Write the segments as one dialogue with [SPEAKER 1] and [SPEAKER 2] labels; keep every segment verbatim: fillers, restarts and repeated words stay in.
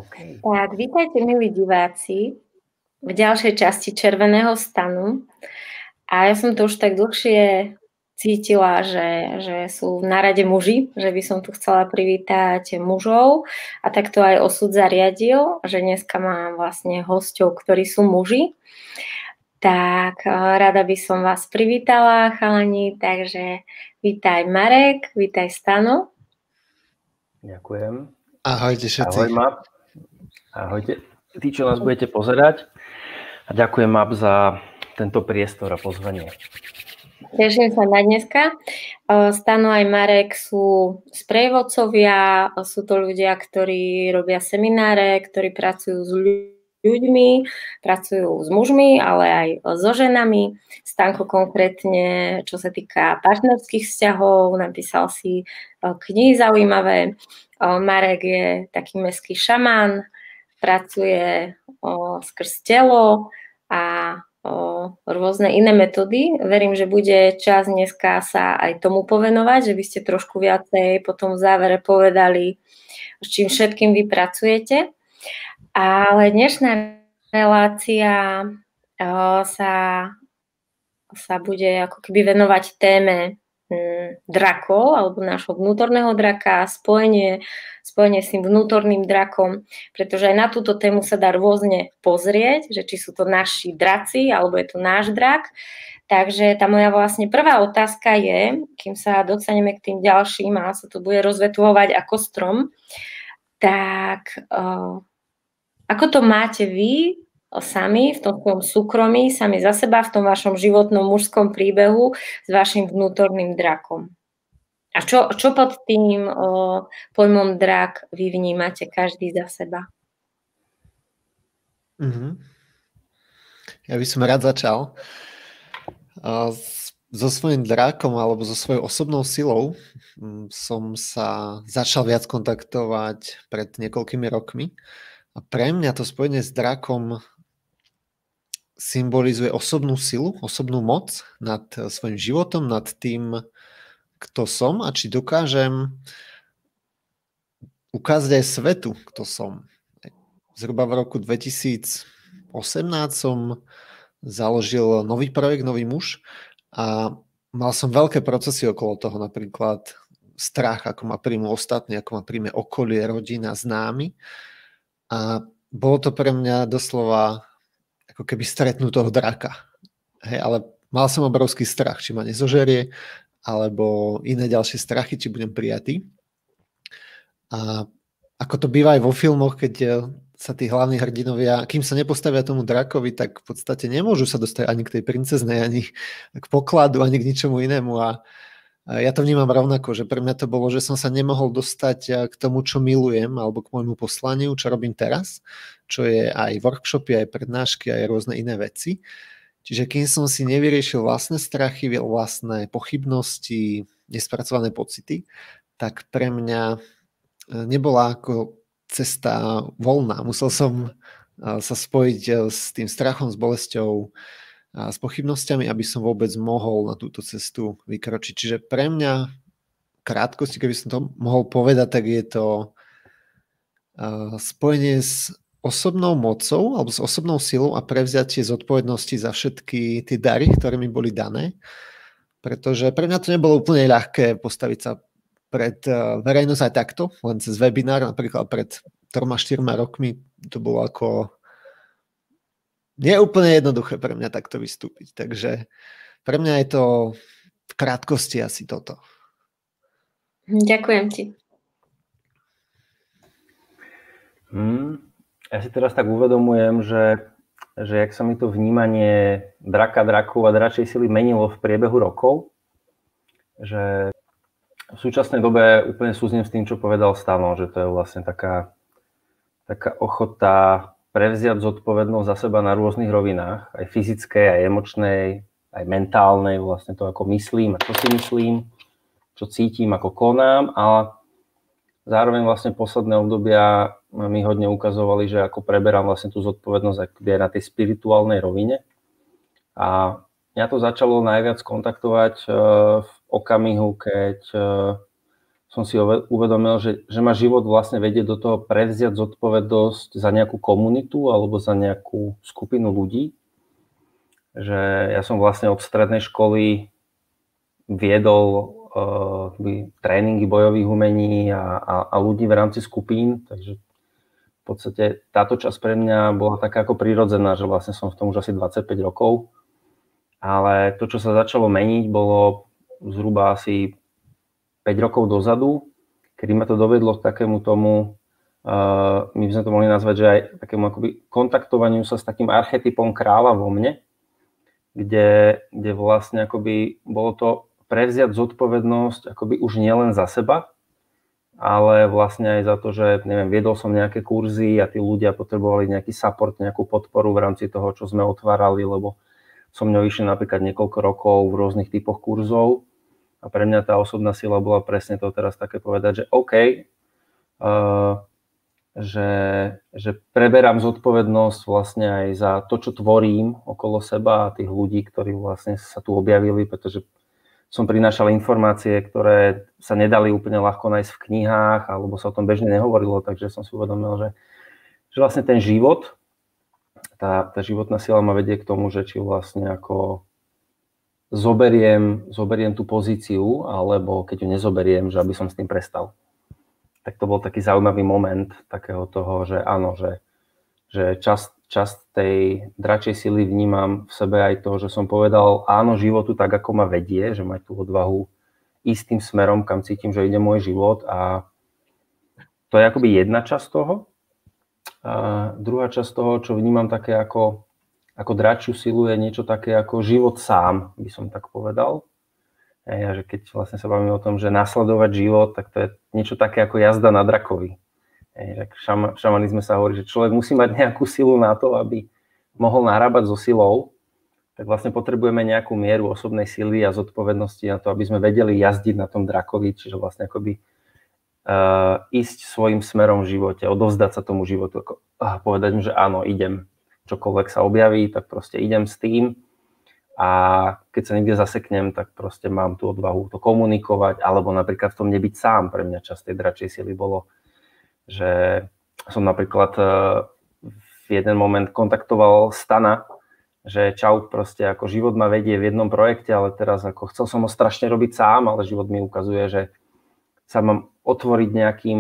[SPEAKER 1] Okay.
[SPEAKER 2] Tak, vítajte, milí diváci, v ďalšej časti Červeného stanu. A ja som to už tak dlhšie cítila, že, že sú na rade muži, že by som tu chcela privítať mužov. A tak to aj osud zariadil, že dneska mám vlastne hosťov, ktorí sú muži. Tak rada by som vás privítala, chalani, takže vítaj Marek, vítaj Stano.
[SPEAKER 1] Ďakujem.
[SPEAKER 3] Ahojte všetci.
[SPEAKER 1] Ahoj, Map. Ahojte, tí, čo nás budete pozerať. A ďakujem, Map, za tento priestor a pozvanie.
[SPEAKER 2] Teším sa na dneska. Stano aj Marek sú sprievodcovia, sú to ľudia, ktorí robia semináre, ktorí pracujú s ľuďmi, pracujú s mužmi, ale aj so ženami. Stanko konkrétne, čo sa týka partnerských vzťahov, napísal si knihy zaujímavé. Marek je taký mestský šamán, pracuje o, skrz telo a o, rôzne iné metódy. Verím, že bude čas dneska sa aj tomu povenovať, že by ste trošku viacej potom v závere povedali, s čím všetkým vy pracujete. Ale dnešná relácia o, sa, sa bude ako keby venovať téme drakov, alebo nášho vnútorného draka, spojenie, spojenie s tým vnútorným drakom, pretože aj na túto tému sa dá rôzne pozrieť, že či sú to naši draci, alebo je to náš drak. Takže tá moja vlastne prvá otázka je, kým sa dostaneme k tým ďalším a sa to bude rozvetvovať ako strom, tak uh, ako to máte vy sami v tom svojom súkromí, sami za seba, v tom vašom životnom mužskom príbehu s vašim vnútorným drakom. A čo, čo pod tým o, pojmom drak vy vnímate každý za seba?
[SPEAKER 3] Mm-hmm. Ja by som rád začal. A so svojím drakom alebo so svojou osobnou silou som sa začal viac kontaktovať pred niekoľkými rokmi. A pre mňa to spojenie s drakom symbolizuje osobnú silu, osobnú moc nad svojím životom, nad tým, kto som a či dokážem ukázať aj svetu, kto som. Zhruba v roku dvetisícosemnásť som založil nový projekt, Nový muž a mal som veľké procesy okolo toho, napríklad strach, ako ma príjmu ostatní, ako ma príjme okolie, rodina, známi. A bolo to pre mňa doslova ako keby stretnúť toho draka. Hej, ale mal som obrovský strach, či ma nezožerie, alebo iné ďalšie strachy, či budem prijatý. A ako to býva aj vo filmoch, keď sa tí hlavní hrdinovia, kým sa nepostavia tomu drakovi, tak v podstate nemôžu sa dostať ani k tej princeznej, ani k pokladu, ani k ničomu inému. A ja to vnímam rovnako, že pre mňa to bolo, že som sa nemohol dostať k tomu, čo milujem, alebo k môjmu poslaniu, čo robím teraz, čo je aj workshopy, aj prednášky, aj rôzne iné veci. Čiže kým som si nevyriešil vlastné strachy, vlastné pochybnosti, nespracované pocity, tak pre mňa nebola ako cesta voľná. Musel som sa spojiť s tým strachom, s bolesťou, a s pochybnosťami, aby som vôbec mohol na túto cestu vykročiť. Čiže pre mňa krátkosti, keby som to mohol povedať, tak je to spojenie s osobnou mocou alebo s osobnou silou a prevziatie zodpovednosti za všetky tie dary, ktoré mi boli dané. Pretože pre mňa to nebolo úplne ľahké postaviť sa pred verejnosť aj takto, len cez webinár, napríklad pred troma, štyrma rokmi to bolo ako nie je úplne jednoduché pre mňa takto vystúpiť. Takže pre mňa je to v krátkosti asi toto.
[SPEAKER 2] Ďakujem ti.
[SPEAKER 1] Hmm, ja si teraz tak uvedomujem, že, že jak sa mi to vnímanie draka, drakov a dračej sily menilo v priebehu rokov, že v súčasnej dobe úplne súzním s tým, čo povedal Stano, že to je vlastne taká, taká ochota prevziať zodpovednosť za seba na rôznych rovinách, aj fyzickej, aj emočnej, aj mentálnej, vlastne to, ako myslím, ako si myslím, čo cítim, ako konám, ale zároveň vlastne posledné obdobia mi hodne ukazovali, že ako preberám vlastne tú zodpovednosť aj na tej spirituálnej rovine. A mňa to začalo najviac kontaktovať v okamihu, keď som si uvedomil, že, že ma život vlastne vedie do toho prevziať zodpovednosť za nejakú komunitu alebo za nejakú skupinu ľudí. Že ja som vlastne od strednej školy viedol uh, tréningy bojových umení a, a, a ľudí v rámci skupín, takže v podstate táto časť pre mňa bola taká ako prirodzená, že vlastne som v tom už asi dvadsaťpäť rokov. Ale to, čo sa začalo meniť, bolo zhruba asi päť rokov dozadu, kedy ma to dovedlo k takému tomu, uh, my by sme to mohli nazvať, že aj takému akoby kontaktovaniu sa s takým archetypom kráľa vo mne, kde, kde vlastne akoby bolo to prevziať zodpovednosť akoby už nielen za seba, ale vlastne aj za to, že neviem, viedol som nejaké kurzy a tí ľudia potrebovali nejaký support, nejakú podporu v rámci toho, čo sme otvárali, lebo som mňou išiel napríklad niekoľko rokov v rôznych typoch kurzov a pre mňa tá osobná sila bola presne to teraz také povedať, že OK, uh, že, že preberám zodpovednosť vlastne aj za to, čo tvorím okolo seba a tých ľudí, ktorí vlastne sa tu objavili, pretože som prinášal informácie, ktoré sa nedali úplne ľahko nájsť v knihách alebo sa o tom bežne nehovorilo, takže som si uvedomil, že, že vlastne ten život, Tá, tá životná sila ma vedie k tomu, že či vlastne ako zoberiem, zoberiem tú pozíciu, alebo keď ju nezoberiem, že aby som s tým prestal. Tak to bol taký zaujímavý moment takého toho, že áno, že, že časť, časť tej dračej sily vnímam v sebe aj to, že som povedal áno životu tak, ako ma vedie, že mať tú odvahu ísť tým smerom, kam cítim, že ide môj život a to je akoby jedna časť toho. A druhá časť toho, čo vnímam také ako, ako dračiu silu, je niečo také ako život sám, by som tak povedal. A že keď vlastne sa bavíme o tom, že nasledovať život, tak to je niečo také ako jazda na drakovi. V šama, šamanizme sa hovorí, že človek musí mať nejakú silu na to, aby mohol narábať so silou, tak vlastne potrebujeme nejakú mieru osobnej sily a zodpovednosti na to, aby sme vedeli jazdiť na tom drakovi, čiže vlastne akoby Uh, ísť svojim smerom v živote, odovzdať sa tomu životu, ako, uh, povedať mu, že áno, idem, čokoľvek sa objaví, tak proste idem s tým a keď sa niekde zaseknem, tak proste mám tú odvahu to komunikovať, alebo napríklad v tom nebyť sám. Pre mňa časť tej dračej sily bolo, že som napríklad uh, v jeden moment kontaktoval Stana, že čau, proste ako život ma vedie v jednom projekte, ale teraz ako chcel som ho strašne robiť sám, ale život mi ukazuje, že sa mám otvoriť nejakým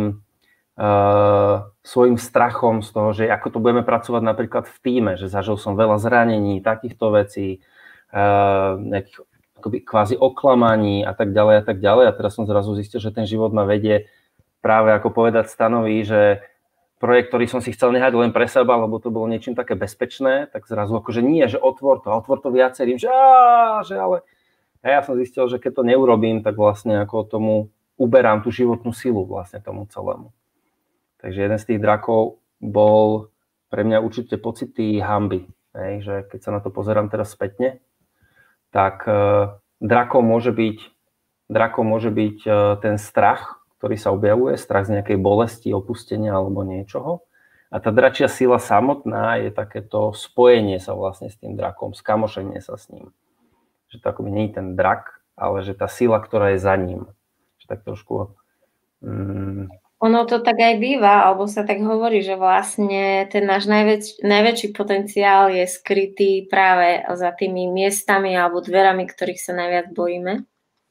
[SPEAKER 1] uh, svojim strachom z toho, že ako to budeme pracovať napríklad v tíme, že zažil som veľa zranení, takýchto vecí, uh, nejakých akoby kvázi oklamaní a tak ďalej a tak ďalej. A teraz som zrazu zistil, že ten život ma vedie práve ako povedať Stanovi, že projekt, ktorý som si chcel nehať len pre seba, lebo to bolo niečím také bezpečné, tak zrazu akože nie, že otvor to, otvor to viacerým, že, á, že ale... A ja som zistil, že keď to neurobím, tak vlastne ako tomu uberám tú životnú silu vlastne tomu celému. Takže jeden z tých drakov bol pre mňa určite pocity hanby, hej, že keď sa na to pozerám teraz spätne, tak uh, drakom môže byť, drakom môže byť uh, ten strach, ktorý sa objavuje, strach z nejakej bolesti, opustenia alebo niečoho. A tá dračia sila samotná je takéto spojenie sa vlastne s tým drakom, skamošenie sa s ním. Že to akoby nie je ten drak, ale že tá sila, ktorá je za ním. Tak trošku... Mm.
[SPEAKER 2] Ono to tak aj býva, alebo sa tak hovorí, že vlastne ten náš najväč- najväčší potenciál je skrytý práve za tými miestami alebo dverami, ktorých sa najviac bojíme.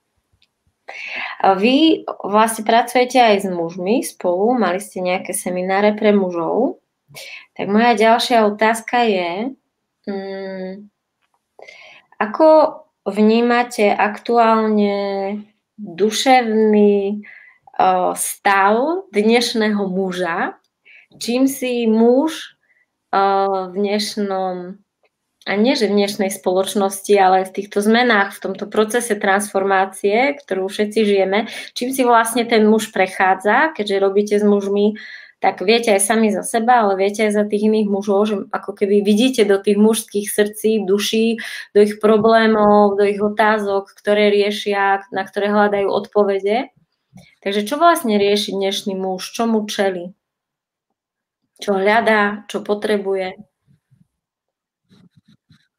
[SPEAKER 2] Vy vlastne pracujete aj s mužmi spolu, mali ste nejaké semináre pre mužov. Tak moja ďalšia otázka je, mm, ako vnímate aktuálne duševný uh, stav dnešného muža, čím si muž uh, v dnešnom, a nie že v dnešnej spoločnosti, ale v týchto zmenách, v tomto procese transformácie, ktorú všetci žijeme, čím si vlastne ten muž prechádza, keďže robíte s mužmi, tak viete aj sami za seba, ale viete aj za tých iných mužov, že ako keby vidíte do tých mužských srdcí, duší, do ich problémov, do ich otázok, ktoré riešia, na ktoré hľadajú odpovede. Takže čo vlastne rieši dnešný muž? Čo mu čelí? Čo hľadá? Čo potrebuje?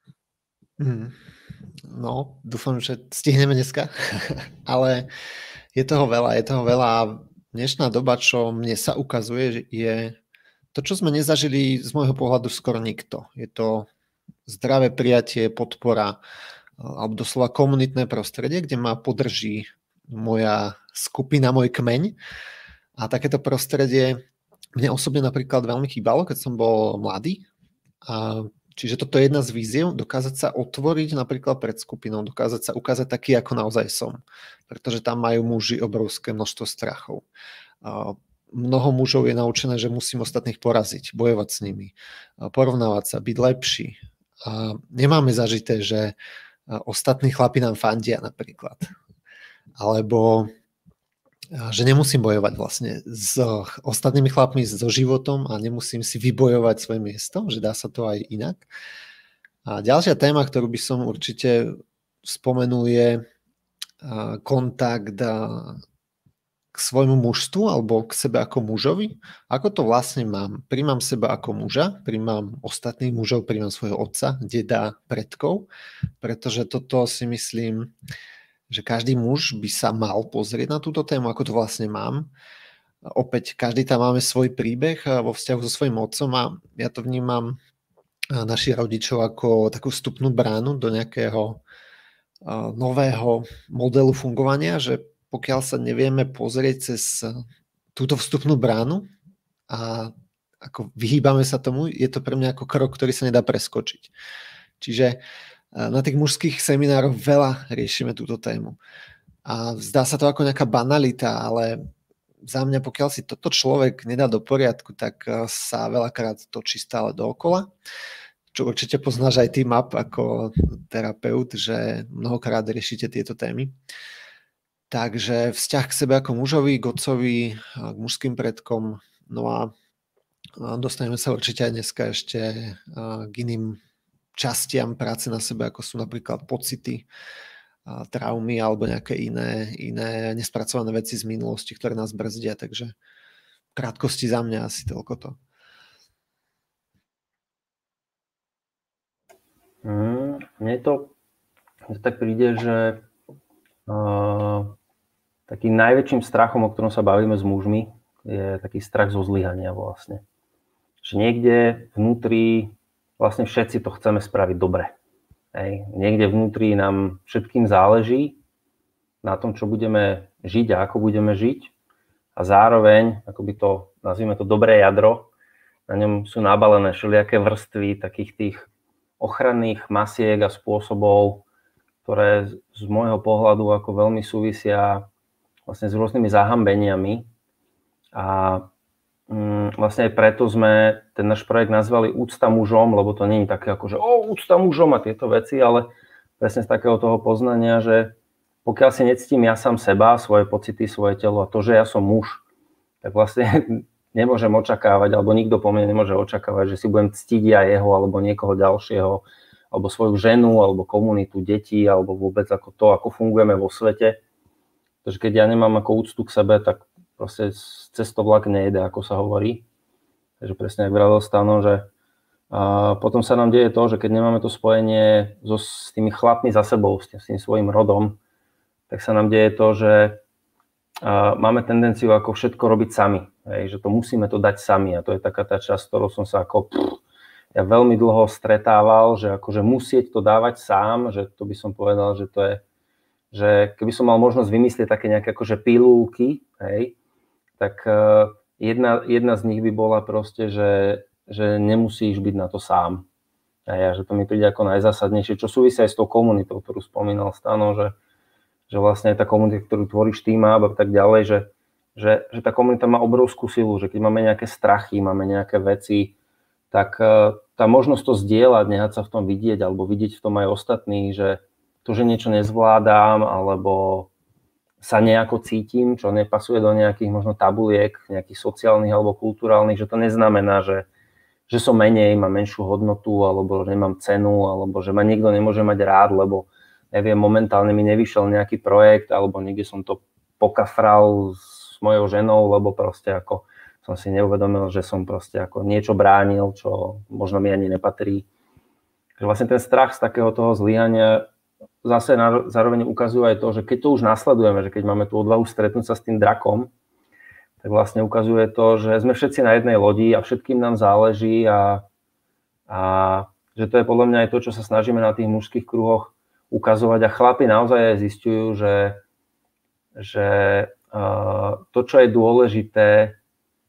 [SPEAKER 3] Hmm. No, dúfam, že stihneme dneska, ale Je toho veľa, je toho veľa a dnešná doba, čo mne sa ukazuje, je to, čo sme nezažili z môjho pohľadu skoro nikto. Je to zdravé prijatie, podpora alebo doslova komunitné prostredie, kde ma podrží moja skupina, môj kmeň. A takéto prostredie mne osobne napríklad veľmi chýbalo, keď som bol mladý. A čiže toto je jedna z víziev, dokázať sa otvoriť napríklad pred skupinou, dokázať sa ukázať taký, ako naozaj som. Pretože tam majú muži obrovské množstvo strachov. A mnoho mužov je naučené, že musím ostatných poraziť, bojovať s nimi, porovnávať sa, byť lepší. A nemáme zažité, že ostatní chlapi nám fandia napríklad. Alebo že nemusím bojovať vlastne s ostatnými chlapmi, so životom a nemusím si vybojovať svoje miesto, že dá sa to aj inak. A ďalšia téma, ktorú by som určite spomenul, je kontakt k svojmu mužstvu alebo k sebe ako mužovi. Ako to vlastne mám? Príjmam seba ako muža, príjmam ostatných mužov, príjmam svojho otca, deda, predkov, pretože toto si myslím, že každý muž by sa mal pozrieť na túto tému, ako to vlastne mám. Opäť, každý tam máme svoj príbeh vo vzťahu so svojím otcom a ja to vnímam našich rodičov ako takú vstupnú bránu do nejakého nového modelu fungovania, že pokiaľ sa nevieme pozrieť cez túto vstupnú bránu a ako vyhýbame sa tomu, je to pre mňa ako krok, ktorý sa nedá preskočiť. Čiže na tých mužských seminároch veľa riešime túto tému. A zdá sa to ako nejaká banalita, ale za mňa, pokiaľ si toto človek nedá do poriadku, tak sa veľakrát točí stále dookola. Čo určite poznáš aj ty, Map, ako terapeut, že mnohokrát riešite tieto témy. Takže vzťah k sebe ako mužovi, k otcovi, k mužským predkom. No a dostaneme sa určite aj dneska ešte k iným častiam práce na sebe, ako sú napríklad pocity, traumy alebo nejaké iné, iné nespracované veci z minulosti, ktoré nás brzdia. Takže v krátkosti za mňa asi toľko to.
[SPEAKER 1] Mm, mne to mne tak príde, že uh, takým najväčším strachom, o ktorom sa bavíme s mužmi, je taký strach zo zlyhania vlastne. Že niekde vnútri vlastne všetci to chceme spraviť dobre. Hej. Niekde vnútri nám všetkým záleží na tom, čo budeme žiť a ako budeme žiť. A zároveň, akoby to, nazvime to dobré jadro, na ňom sú nabalené všelijaké vrstvy takých tých ochranných masiek a spôsobov, ktoré z môjho pohľadu ako veľmi súvisia vlastne s rôznymi zahambeniami. A vlastne aj preto sme ten náš projekt nazvali Úcta mužom, lebo to nie je také ako, že o, úcta mužom a tieto veci, ale presne z takého toho poznania, že pokiaľ si nectím ja sám seba, svoje pocity, svoje telo a to, že ja som muž, tak vlastne nemôžem očakávať, alebo nikto po mne nemôže očakávať, že si budem ctiť ja jeho, alebo niekoho ďalšieho, alebo svoju ženu, alebo komunitu detí, alebo vôbec ako to, ako fungujeme vo svete. Takže keď ja nemám ako úctu k sebe, tak proste cestovlak nejde, ako sa hovorí. Takže presne, ako vravel Stano, že a potom sa nám deje to, že keď nemáme to spojenie so, s tými chlapmi za sebou, s tým, s tým svojím rodom, tak sa nám deje to, že a máme tendenciu ako všetko robiť sami. Hej, že to musíme to dať sami. A to je taká tá časť, ktorou som sa ako pff, ja veľmi dlho stretával, že akože musieť to dávať sám, že to by som povedal, že to je, že keby som mal možnosť vymyslieť také nejaké akože pilulky, hej, tak jedna, jedna z nich by bola proste, že, že nemusíš byť na to sám. A ja, že to mi príde ako najzásadnejšie, čo súvisí aj s tou komunitou, ktorú spomínal Stano, že, že vlastne tá komunita, ktorú tvoríš ty, má a tak ďalej, že, že, že tá komunita má obrovskú silu, že keď máme nejaké strachy, máme nejaké veci, tak tá možnosť to zdieľať, nehať sa v tom vidieť, alebo vidieť v tom aj ostatných, že to, že niečo nezvládam, alebo sa nejako cítim, čo nepasuje do nejakých možno tabuliek, nejakých sociálnych alebo kulturálnych, že to neznamená, že, že som menej, mám menšiu hodnotu, alebo že nemám cenu, alebo že ma niekto nemôže mať rád, lebo neviem, momentálne mi nevyšiel nejaký projekt, alebo niekde som to pokafral s mojou ženou, lebo proste ako som si neuvedomil, že som proste ako niečo bránil, čo možno mi ani nepatrí. Takže vlastne ten strach z takého toho zlyhania zase na, zároveň ukazuje aj to, že keď to už nasledujeme, že keď máme tú odvahu stretnúť sa s tým drakom, tak vlastne ukazuje to, že sme všetci na jednej lodi a všetkým nám záleží a, a že to je podľa mňa aj to, čo sa snažíme na tých mužských kruhoch ukazovať a chlapi naozaj zistujú, že, že uh, to, čo je dôležité,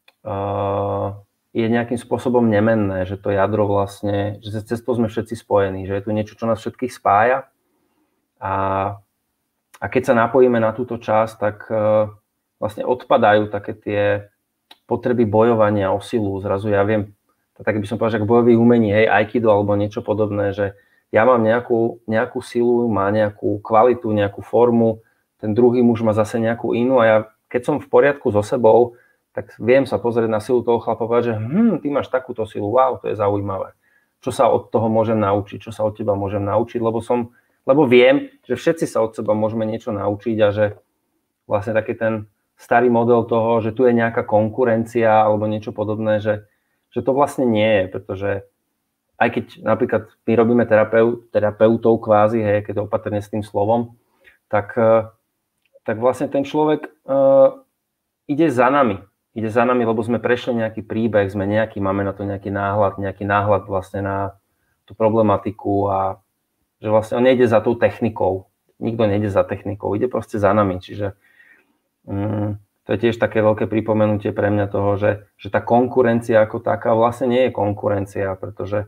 [SPEAKER 1] uh, je nejakým spôsobom nemenné, že to jadro vlastne, že cez to sme všetci spojení, že je tu niečo, čo nás všetkých spája a, a keď sa napojíme na túto časť, tak uh, vlastne odpadajú také tie potreby bojovania o silu. Zrazu ja viem, tak by som povedal, že bojový umení, hej, aikido alebo niečo podobné, že ja mám nejakú, nejakú silu, má nejakú kvalitu, nejakú formu, ten druhý muž má zase nejakú inú a ja, keď som v poriadku so sebou, tak viem sa pozrieť na silu toho chlapa a povedať, že hm, ty máš takúto silu, wow, to je zaujímavé. Čo sa od toho môžem naučiť, čo sa od teba môžem naučiť, lebo som, lebo viem, že všetci sa od seba môžeme niečo naučiť a že vlastne taký ten starý model toho, že tu je nejaká konkurencia alebo niečo podobné, že, že to vlastne nie je, pretože aj keď napríklad my robíme terapeut, terapeutov kvázi, hej, keď to opatrne s tým slovom, tak, tak vlastne ten človek uh, ide za nami. Ide za nami, lebo sme prešli nejaký príbeh, sme nejaký, máme na to nejaký náhľad, nejaký náhľad vlastne na tú problematiku a že vlastne on nejde za tou technikou. Nikto nejde za technikou, ide proste za nami. Čiže um, to je tiež také veľké pripomenutie pre mňa toho, že, že tá konkurencia ako taká vlastne nie je konkurencia, pretože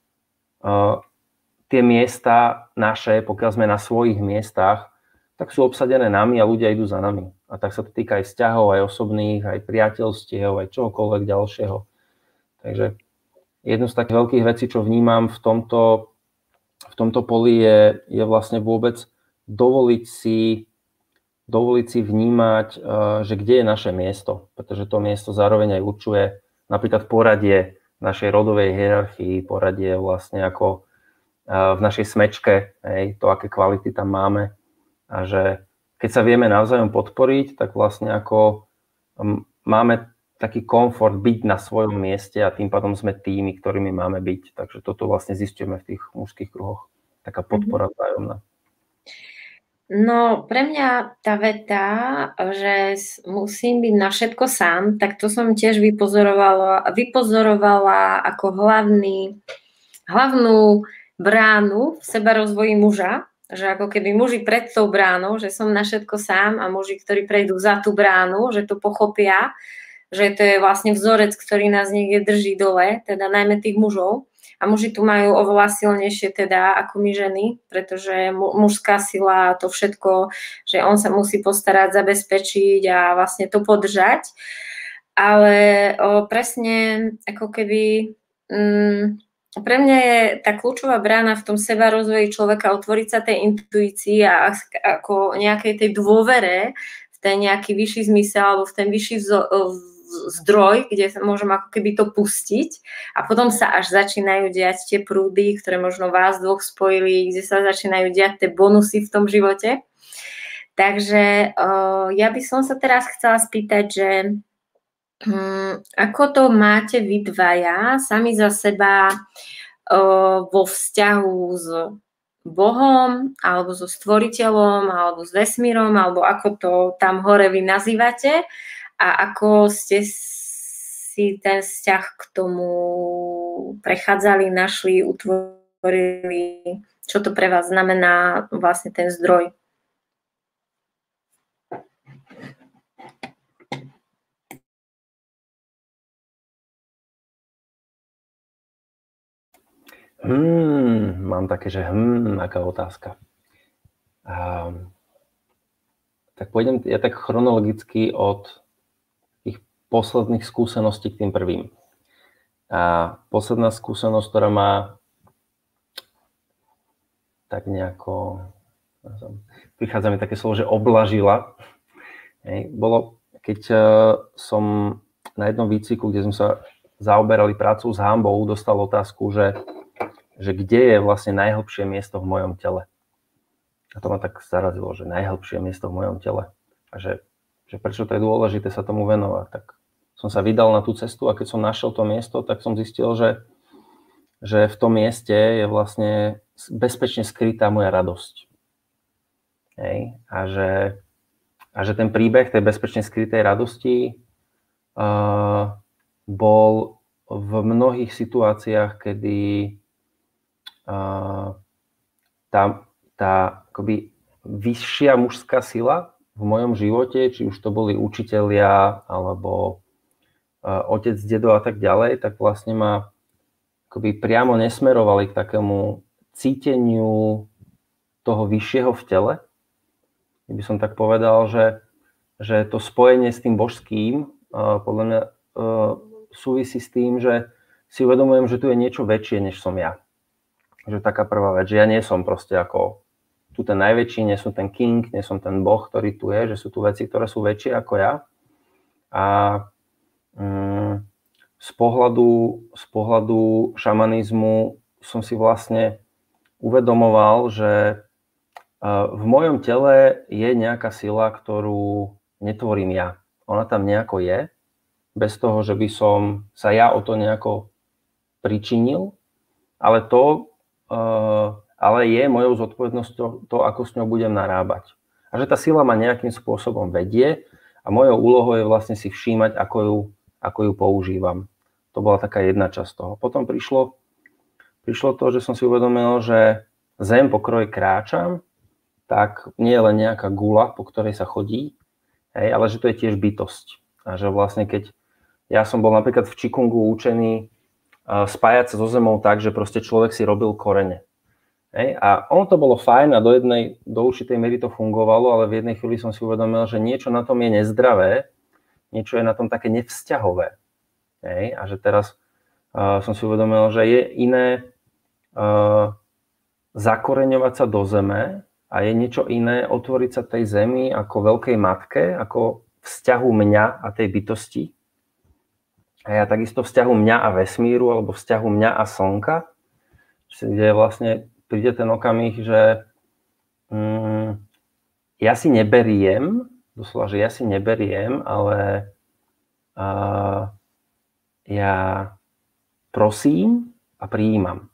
[SPEAKER 1] Uh, tie miesta naše, pokiaľ sme na svojich miestach, tak sú obsadené nami a ľudia idú za nami. A tak sa to týka aj vzťahov, aj osobných, aj priateľstiev, aj čohokoľvek ďalšieho. Takže jednu z takých veľkých vecí, čo vnímam v tomto, v tomto poli je, je vlastne vôbec dovoliť si, dovoliť si vnímať, uh, že kde je naše miesto. Pretože to miesto zároveň aj určuje napríklad poradie našej rodovej hierarchii, poradie vlastne ako v našej smečke, hej, to, aké kvality tam máme. A že keď sa vieme navzájom podporiť, tak vlastne ako máme taký komfort byť na svojom mieste a tým pádom sme tými, ktorými máme byť. Takže toto vlastne zistujeme v tých mužských kruhoch. Taká podpora vzájomná.
[SPEAKER 2] No, pre mňa tá veta, že musím byť na všetko sám, tak to som tiež vypozorovala, vypozorovala ako hlavný, hlavnú bránu v sebarozvoji muža, že ako keby muži pred tou bránou, že som na všetko sám a muži, ktorí prejdú za tú bránu, že to pochopia, že to je vlastne vzorec, ktorý nás niekde drží dole, teda najmä tých mužov. A muži tu majú oveľa silnejšie teda ako my ženy, pretože mužská sila, to všetko, že on sa musí postarať, zabezpečiť a vlastne to podržať. Ale o, presne ako keby mm, pre mňa je tá kľúčová brána v tom sebarozvoji človeka otvoriť sa tej intuícii a ako nejakej tej dôvere v ten nejaký vyšší zmysel alebo v ten vyšší vzo, zdroj, kde sa môžem ako keby to pustiť a potom sa až začínajú diať tie prúdy, ktoré možno vás dvoch spojili, kde sa začínajú diať tie bonusy v tom živote. Takže uh, ja by som sa teraz chcela spýtať, že um, ako to máte vy dvaja sami za seba uh, vo vzťahu s Bohom, alebo so stvoriteľom, alebo s vesmírom, alebo ako to tam hore vy nazývate, a ako ste si ten vzťah k tomu prechádzali, našli, utvorili, čo to pre vás znamená vlastne ten zdroj?
[SPEAKER 1] Hmm, mám také, že hmm, aká otázka. Um, tak pôjdem ja tak chronologicky od posledných skúseností k tým prvým. A posledná skúsenosť, ktorá ma tak nejako, prichádza mi také slovo, že oblažila, hej, bolo, keď uh, som na jednom výcviku, kde sme sa zaoberali prácou s hanbou, dostal otázku, že, že kde je vlastne najhlbšie miesto v mojom tele. A to ma tak zarazilo, že najhlbšie miesto v mojom tele. A že, že prečo to je dôležité sa tomu venovať, tak som sa vydal na tú cestu a keď som našiel to miesto, tak som zistil, že, že v tom mieste je vlastne bezpečne skrytá moja radosť. Hej? A, že, a že ten príbeh tej bezpečne skrytej radosti uh, bol v mnohých situáciách, kedy uh, tá, tá akoby vyššia mužská sila v mojom živote, či už to boli učitelia, alebo uh, otec, dedo a tak ďalej, tak vlastne ma akoby priamo nesmerovali k takému cíteniu toho vyššieho v tele. Ja by som tak povedal, že, že to spojenie s tým božským uh, podľa mňa uh, súvisí s tým, že si uvedomujem, že tu je niečo väčšie, než som ja. Že taká prvá vec, že ja nie som proste ako tu ten najväčší, nie som ten king, nie som ten boh, ktorý tu je, že sú tu veci, ktoré sú väčšie ako ja. A um, z pohľadu, z pohľadu šamanizmu som si vlastne uvedomoval, že v mojom tele je nejaká sila, ktorú netvorím ja. Ona tam nejako je, bez toho, že by som sa ja o to nejako pričinil, ale to ale je mojou zodpovednosťou to, ako s ňou budem narábať. A že tá sila ma nejakým spôsobom vedie a mojou úlohou je vlastne si všímať, ako ju, ako ju používam. To bola taká jedna časť toho. Potom prišlo, prišlo to, že som si uvedomil, že zem, po ktorej kráčam, tak nie je len nejaká gula, po ktorej sa chodí, hej, ale že to je tiež bytosť. A že vlastne keď ja som bol napríklad v Qigongu učený uh, spájať sa so zemou tak, že proste človek si robil korene. Hej, a ono to bolo fajn a do jednej, do určitej miery to fungovalo, ale v jednej chvíli som si uvedomil, že niečo na tom je nezdravé, niečo je na tom také nevzťahové. Hej, a že teraz uh, som si uvedomil, že je iné uh, zakoreňovať sa do zeme, a je niečo iné otvoriť sa tej zemi ako veľkej matke, ako vzťahu mňa a tej bytosti. A ja takisto vzťahu mňa a vesmíru, alebo vzťahu mňa a slnka, kde vlastne príde ten okamih, že mm, ja si neberiem, doslova, že ja si neberiem, ale uh, ja prosím a prijímam.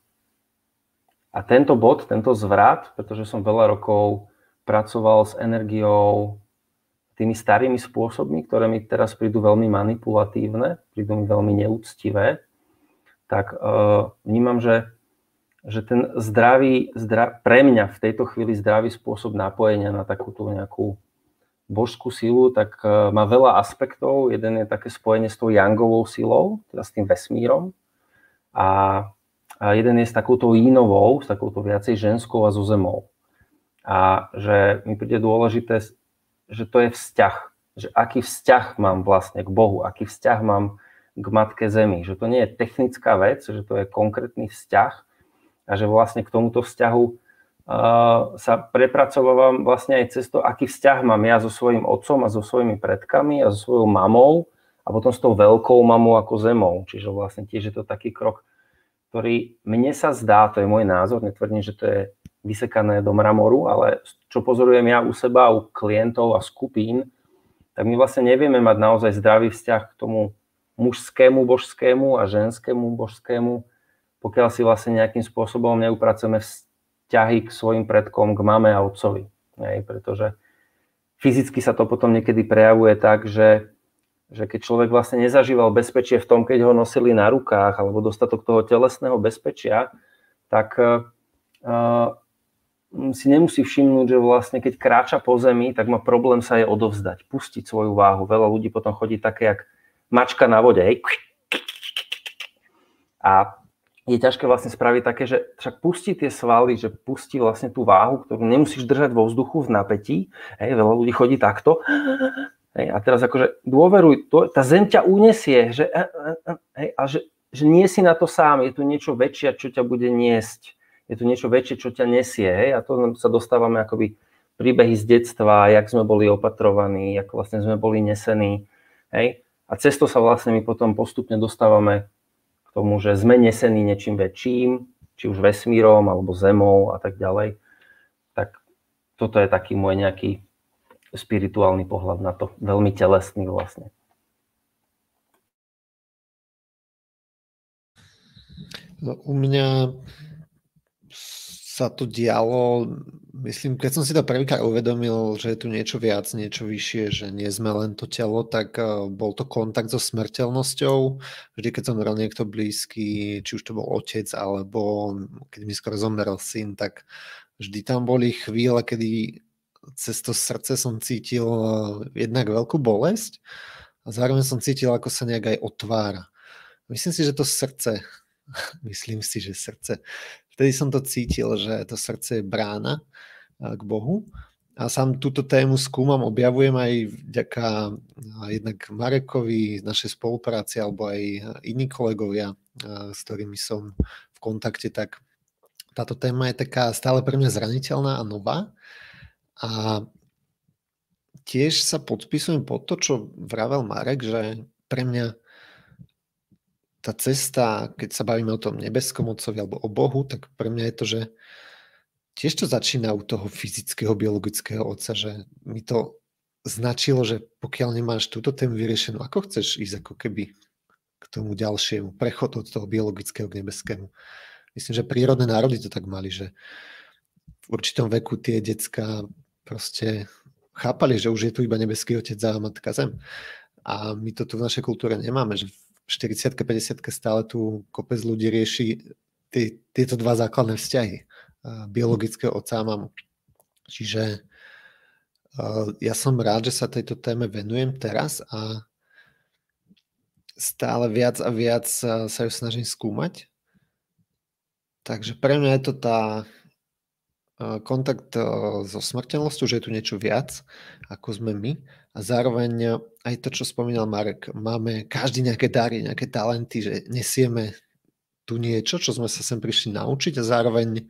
[SPEAKER 1] A tento bod, tento zvrat, pretože som veľa rokov pracoval s energiou tými starými spôsobmi, ktoré mi teraz prídu veľmi manipulatívne, prídu mi veľmi neúctivé, tak uh, vnímam, že, že ten zdravý, zdra, pre mňa v tejto chvíli zdravý spôsob napojenia na takúto nejakú božskú silu, tak uh, má veľa aspektov. Jeden je také spojenie s tou yangovou silou, teda s tým vesmírom. A A jeden je s takouto jínovou, s takouto viacej ženskou a so zemou. A že mi príde dôležité, že to je vzťah. Že aký vzťah mám vlastne k Bohu, aký vzťah mám k Matke Zemi. Že to nie je technická vec, že to je konkrétny vzťah. A že vlastne k tomuto vzťahu uh, sa prepracovávam vlastne aj cez to, aký vzťah mám ja so svojím otcom a so svojimi predkami a so svojou mamou a potom s tou veľkou mamou ako zemou. Čiže vlastne tiež je to taký krok, ktorý mne sa zdá, to je môj názor, netvrdím, že to je vysekané do mramoru, ale čo pozorujem ja u seba, u klientov a skupín, tak my vlastne nevieme mať naozaj zdravý vzťah k tomu mužskému božskému a ženskému božskému, pokiaľ si vlastne nejakým spôsobom neupracujeme vzťahy k svojim predkom, k mame a otcovi. Hej, pretože fyzicky sa to potom niekedy prejavuje tak, že že keď človek vlastne nezažíval bezpečie v tom, keď ho nosili na rukách, alebo dostatok toho telesného bezpečia, tak uh, si nemusí všimnúť, že vlastne keď kráča po zemi, tak má problém sa jej odovzdať, pustiť svoju váhu. Veľa ľudí potom chodí také, jak mačka na vode. Hej. A je ťažké vlastne spraviť také, že však pustí tie svaly, že pustí vlastne tú váhu, ktorú nemusíš držať vo vzduchu v napätí. Hej, veľa ľudí chodí takto. Hej, a teraz akože dôveruj, to, tá zem ťa unesie, že, hej, a že, že nie si na to sám, je tu niečo väčšie, čo ťa bude niesť, je tu niečo väčšie, čo ťa nesie, hej, a to sa dostávame akoby príbehy z detstva, jak sme boli opatrovaní, jak vlastne sme boli nesení, hej, a cez to sa vlastne my potom postupne dostávame k tomu, že sme nesení niečím väčším, či už vesmírom, alebo zemou a tak ďalej, tak toto je taký môj nejaký spirituálny pohľad na to, veľmi telesný vlastne.
[SPEAKER 3] No, u mňa sa to dialo, myslím, keď som si to prvýkrát uvedomil, že je tu niečo viac, niečo vyššie, že nie sme len to telo, tak uh, bol to kontakt so smrteľnosťou. Vždy, keď som zomrel niekto blízky, či už to bol otec, alebo keď mi skoro zomrel syn, tak vždy tam boli chvíle, kedy cez to srdce som cítil uh, jednak veľkú bolesť a zároveň som cítil, ako sa nejak aj otvára. Myslím si, že to srdce, myslím si, že srdce, vtedy som to cítil, že to srdce je brána k Bohu a sám túto tému skúmam, objavujem aj vďaka jednak Marekovi z našej spolupráci alebo aj iní kolegovia, s ktorými som v kontakte, tak táto téma je taká stále pre mňa zraniteľná a nová a tiež sa podpisujem pod to, čo vravel Marek, že pre mňa tá cesta, keď sa bavíme o tom nebeskom otcovi alebo o Bohu, tak pre mňa je to, že tiež to začína u toho fyzického, biologického otca, že mi to značilo, že pokiaľ nemáš túto tému vyriešenú, ako chceš ísť ako keby k tomu ďalšiemu prechodu od toho biologického k nebeskému. Myslím, že prírodné národy to tak mali, že v určitom veku tie decká proste chápali, že už je tu iba nebeský otec a matka zem. A my to tu v našej kultúre nemáme, že v štyridsiatke, päťdesiatke stále tu kopec ľudí rieši tí, tieto dva základné vzťahy. Biologického otca a mamu. Čiže ja som rád, že sa tejto téme venujem teraz a stále viac a viac sa ju snažím skúmať. Takže pre mňa je to tá kontakt so smrteľnosťou, že je tu niečo viac, ako sme my. A zároveň aj to, čo spomínal Marek, máme každý nejaké dary, nejaké talenty, že nesieme tu niečo, čo sme sa sem prišli naučiť a zároveň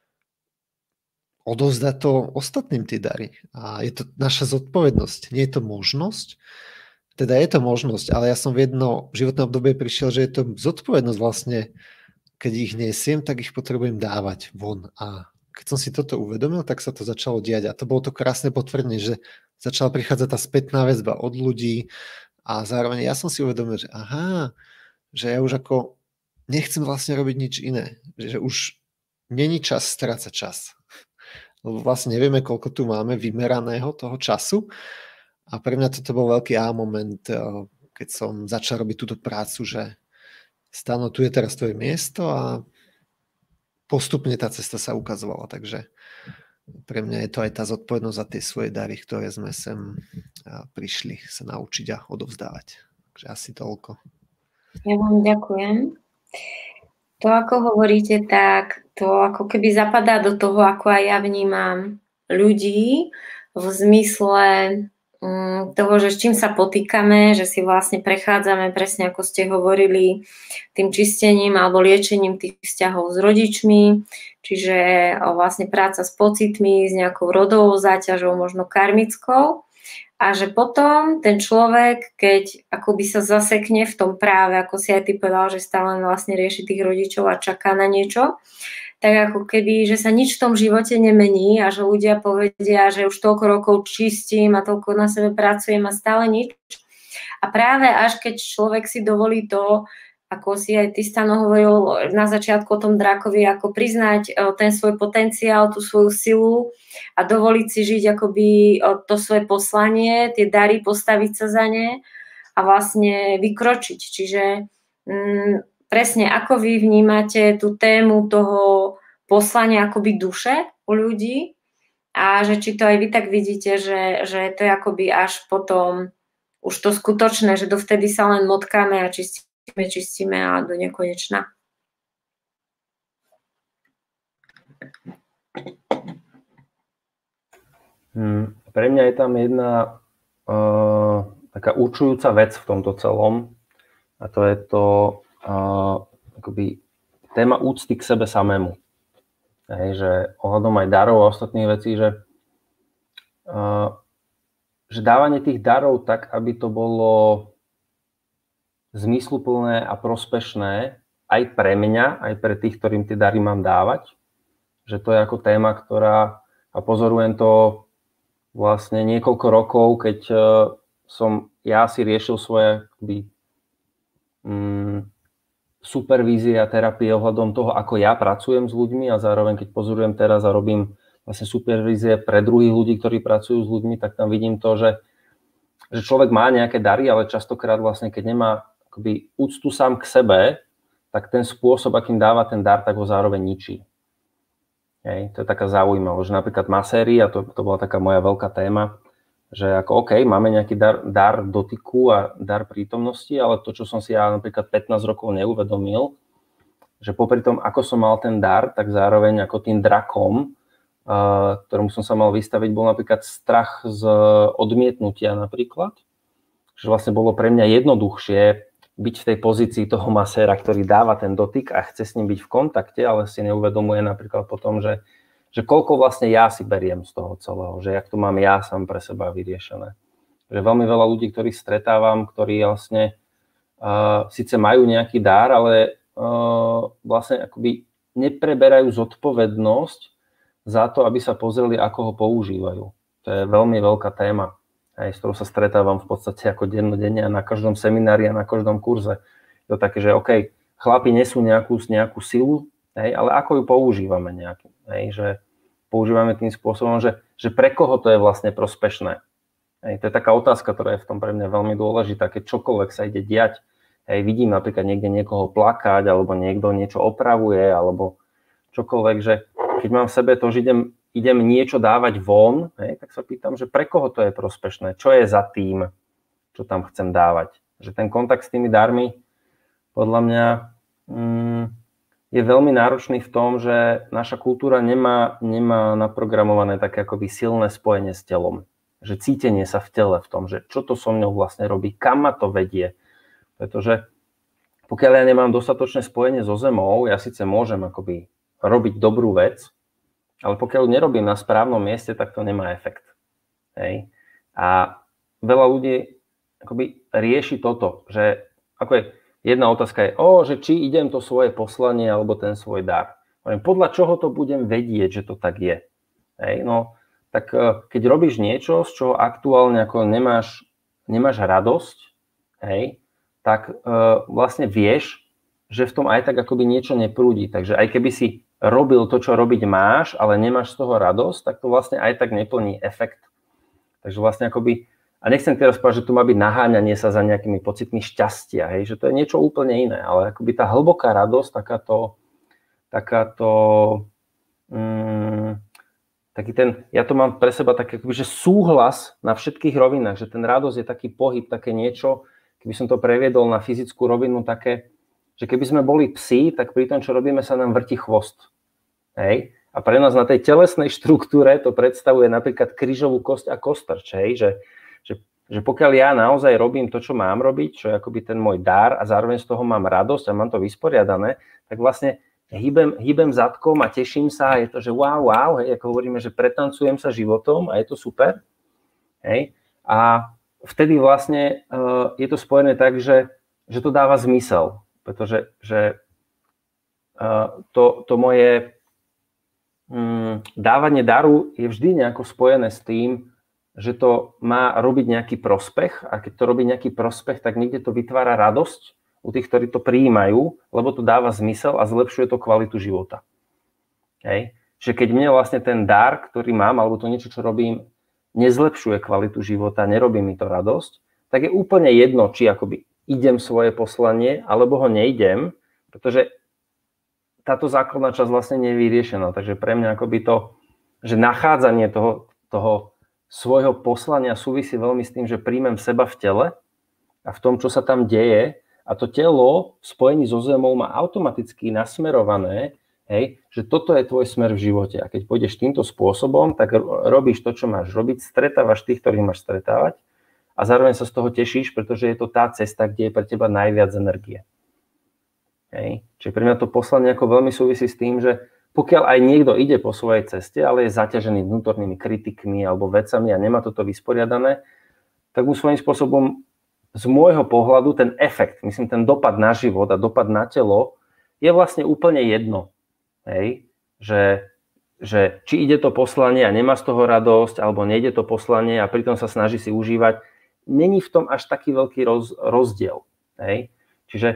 [SPEAKER 3] odovzdať to ostatným tie dary. A je to naša zodpovednosť, nie je to možnosť. Teda je to možnosť, ale ja som v jedno životné obdobie prišiel, že je to zodpovednosť vlastne, keď ich nesiem, tak ich potrebujem dávať von. A keď som si toto uvedomil, tak sa to začalo diať. A to bolo to krásne potvrdenie, že začala prichádzať tá spätná väzba od ľudí a zároveň ja som si uvedomil, že aha, že ja už ako nechcem vlastne robiť nič iné. Že už není čas strácať čas. Lebo vlastne nevieme, koľko tu máme vymeraného toho času. A pre mňa toto bol veľký á moment, keď som začal robiť túto prácu, že Stano, tu je teraz tvoje miesto a postupne tá cesta sa ukazovala. Takže pre mňa je to aj tá zodpovednosť za tie svoje dary, ktoré sme sem prišli sa naučiť a odovzdávať. Takže asi toľko.
[SPEAKER 2] Ja vám ďakujem. To, ako hovoríte, tak to ako keby zapadá do toho, ako aj ja vnímam ľudí v zmysle um, toho, že s čím sa potýkame, že si vlastne prechádzame, presne ako ste hovorili, tým čistením alebo liečením tých vzťahov s rodičmi, čiže vlastne práca s pocitmi, s nejakou rodovou záťažou, možno karmickou. A že potom ten človek, keď akoby sa zasekne v tom práve, ako si aj ty povedal, že stále vlastne rieši tých rodičov a čaká na niečo, tak ako keby, že sa nič v tom živote nemení a že ľudia povedia, že už toľko rokov čistím a toľko na sebe pracujem a stále nič. A práve až keď človek si dovolí to, ako si aj ty, Stano, hovoril na začiatku o tom drakovi, ako priznať ten svoj potenciál, tú svoju silu a dovoliť si žiť akoby to svoje poslanie, tie dary, postaviť sa za ne a vlastne vykročiť. Čiže mm, presne ako vy vnímate tú tému toho poslania akoby duše u ľudí a že či to aj vy tak vidíte, že, že to je akoby až potom už to skutočné, že dovtedy sa len motkáme a čistíme čistíme a do nekonečna.
[SPEAKER 1] Hmm, pre mňa je tam jedna uh, taká určujúca vec v tomto celom a to je to uh, akoby téma úcty k sebe samému. Hej, že ohľadom aj darov a ostatných vecí, že, uh, že dávanie tých darov tak, aby to bolo zmysluplné a prospešné aj pre mňa, aj pre tých, ktorým tie dary mám dávať. Že to je ako téma, ktorá, a pozorujem to vlastne niekoľko rokov, keď som ja si riešil svoje akby, mm, supervízie a terapie ohľadom toho, ako ja pracujem s ľuďmi a zároveň, keď pozorujem teraz a robím vlastne supervízie pre druhých ľudí, ktorí pracujú s ľuďmi, tak tam vidím to, že, že človek má nejaké dary, ale častokrát vlastne, keď nemá akoby úctu sám k sebe, tak ten spôsob, akým dáva ten dar, tak ho zároveň ničí. Hej, to je taká zaujímavosť, že napríklad maséri, a to, to bola taká moja veľká téma, že ako OK, máme nejaký dar, dar dotyku a dar prítomnosti, ale to, čo som si ja napríklad pätnásť rokov neuvedomil, že popri tom, ako som mal ten dar, tak zároveň ako tým drakom, uh, ktorému som sa mal vystaviť, bol napríklad strach z odmietnutia napríklad. Že vlastne bolo pre mňa jednoduchšie byť v tej pozícii toho maséra, ktorý dáva ten dotyk a chce s ním byť v kontakte, ale si neuvedomuje napríklad potom, že, že koľko vlastne ja si beriem z toho celého, že jak to mám ja sám pre seba vyriešené. Že veľmi veľa ľudí, ktorých stretávam, ktorí vlastne uh, síce majú nejaký dar, ale uh, vlastne akoby nepreberajú zodpovednosť za to, aby sa pozreli, ako ho používajú. To je veľmi veľká téma, aj s ktorou sa stretávam v podstate ako dennodenne a na každom seminári a na každom kurze. Je to také, že OK, chlapi nesú nejakú, nejakú silu, hej, ale ako ju používame nejaký, hej, že používame tým spôsobom, že, že pre koho to je vlastne prospešné. Hej, to je taká otázka, ktorá je v tom pre mňa veľmi dôležitá, keď čokoľvek sa ide diať. Hej, vidím napríklad niekde niekoho plakať, alebo niekto niečo opravuje, alebo čokoľvek, že keď mám v sebe to, že idem idem niečo dávať von, hej, tak sa pýtam, že pre koho to je prospešné, čo je za tým, čo tam chcem dávať. Že ten kontakt s tými darmi podľa mňa mm, je veľmi náročný v tom, že naša kultúra nemá, nemá naprogramované také akoby silné spojenie s telom. Že cítenie sa v tele v tom, že čo to so mňou vlastne robí, kam ma to vedie. Pretože pokiaľ ja nemám dostatočné spojenie so zemou, ja síce môžem akoby robiť dobrú vec, ale pokiaľ nerobím na správnom mieste, tak to nemá efekt. Hej. A veľa ľudí akoby rieši toto, že ako je, jedna otázka je, o, že či idem to svoje poslanie alebo ten svoj dar. Podľa čoho to budem vedieť, že to tak je. Hej. No, tak keď robíš niečo, z čoho aktuálne ako nemáš, nemáš radosť, hej, tak uh, vlastne vieš, že v tom aj tak akoby niečo neprúdi. Takže aj keby si robil to, čo robiť máš, ale nemáš z toho radosť, tak to vlastne aj tak neplní efekt. Takže vlastne akoby, a nechcem teraz povedať, že tu má byť naháňanie sa za nejakými pocitmi šťastia, hej, že to je niečo úplne iné, ale akoby tá hlboká radosť, takáto, takáto, mm, taký ten, ja to mám pre seba tak akoby, že súhlas na všetkých rovinách, že ten radosť je taký pohyb, také niečo, keby som to previedol na fyzickú rovinu, také, že keby sme boli psi, tak pri tom, čo robíme, sa nám vrti chvost. Hej? A pre nás na tej telesnej štruktúre to predstavuje napríklad krížovú kosť a kostrč. Hej? Že, že, že pokiaľ ja naozaj robím to, čo mám robiť, čo je akoby ten môj dar a zároveň z toho mám radosť a mám to vysporiadané, tak vlastne hýbem, hýbem zadkom a teším sa a je to, že wow, wow, hej, ako hovoríme, že pretancujem sa životom a je to super. Hej? A vtedy vlastne uh, je to spojené tak, že, že to dáva zmysel. Pretože že, uh, to, to moje um, dávanie daru je vždy nejako spojené s tým, že to má robiť nejaký prospech a keď to robí nejaký prospech, tak niekde to vytvára radosť u tých, ktorí to prijímajú, lebo to dáva zmysel a zlepšuje to kvalitu života. Hej. Že keď mne vlastne ten dar, ktorý mám, alebo to niečo, čo robím, nezlepšuje kvalitu života, nerobí mi to radosť, tak je úplne jedno, či akoby idem svoje poslanie, alebo ho neidem, pretože táto základná časť vlastne nie je vyriešená. Takže pre mňa akoby to, že nachádzanie toho, toho svojho poslania súvisí veľmi s tým, že príjmem seba v tele a v tom, čo sa tam deje, a to telo v spojení so zemou má automaticky nasmerované, hej, že toto je tvoj smer v živote. A keď pôjdeš týmto spôsobom, tak robíš to, čo máš robiť, stretávaš tých, ktorých máš stretávať, a zároveň sa z toho tešíš, pretože je to tá cesta, kde je pre teba najviac energie. Hej. Čiže pre mňa to poslanie ako veľmi súvisí s tým, že pokiaľ aj niekto ide po svojej ceste, ale je zaťažený vnútornými kritikmi alebo vecami a nemá toto vysporiadané, tak mu svojím spôsobom z môjho pohľadu ten efekt, myslím ten dopad na život a dopad na telo je vlastne úplne jedno. Hej. Že, že či ide to poslanie a nemá z toho radosť, alebo nejde to poslanie a pritom sa snaží si užívať, není v tom až taký veľký roz, rozdiel. Hej? Čiže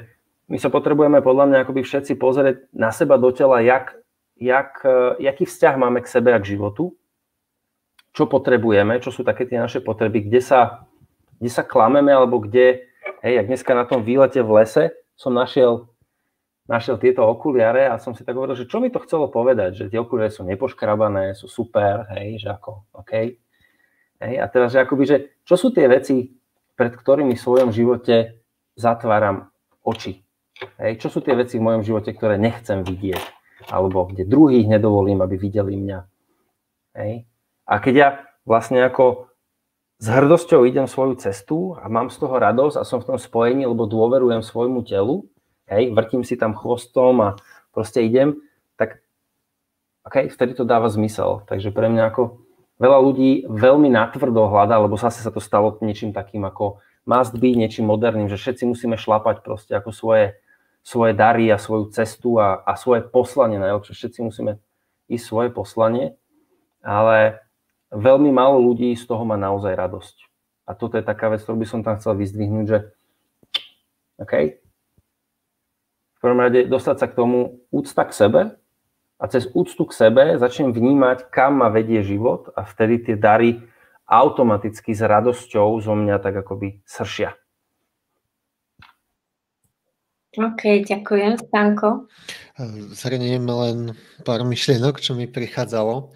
[SPEAKER 1] my sa potrebujeme podľa mňa akoby všetci pozrieť na seba do tela, jak, jak, jaký vzťah máme k sebe a k životu, čo potrebujeme, čo sú také tie naše potreby, kde sa, kde sa klameme, alebo kde, hej, jak dneska na tom výlete v lese som našiel, našiel tieto okuliare a som si tak hovoril, že čo mi to chcelo povedať, že tie okuliare sú nepoškrabané, sú super, hej, že ako, OK. Hej, a teraz, že akoby, že čo sú tie veci, pred ktorými v svojom živote zatváram oči. Hej, čo sú tie veci v mojom živote, ktoré nechcem vidieť, alebo kde druhých nedovolím, aby videli mňa. Hej. A keď ja vlastne ako s hrdosťou idem svoju cestu a mám z toho radosť a som v tom spojení, lebo dôverujem svojmu telu, hej, vrtím si tam chvostom a proste idem, tak okay, vtedy to dáva zmysel. Takže pre mňa ako veľa ľudí veľmi natvrdo hľadá, lebo zase sa to stalo niečím takým ako must be, niečím moderným, že všetci musíme šlapať proste ako svoje, svoje dary a svoju cestu a, a svoje poslanie. Najlepšie všetci musíme ísť svoje poslanie, ale veľmi málo ľudí z toho má naozaj radosť. A toto je taká vec, ktorú by som tam chcel vyzdvihnúť, že OK, v prvom rade dostať sa k tomu úcta k sebe, a cez úctu k sebe začnem vnímať, kam ma vedie život a vtedy tie dary automaticky s radosťou zo mňa tak akoby sršia.
[SPEAKER 2] OK, ďakujem. Stanko?
[SPEAKER 3] Zhrniem len pár myšlienok, čo mi prichádzalo.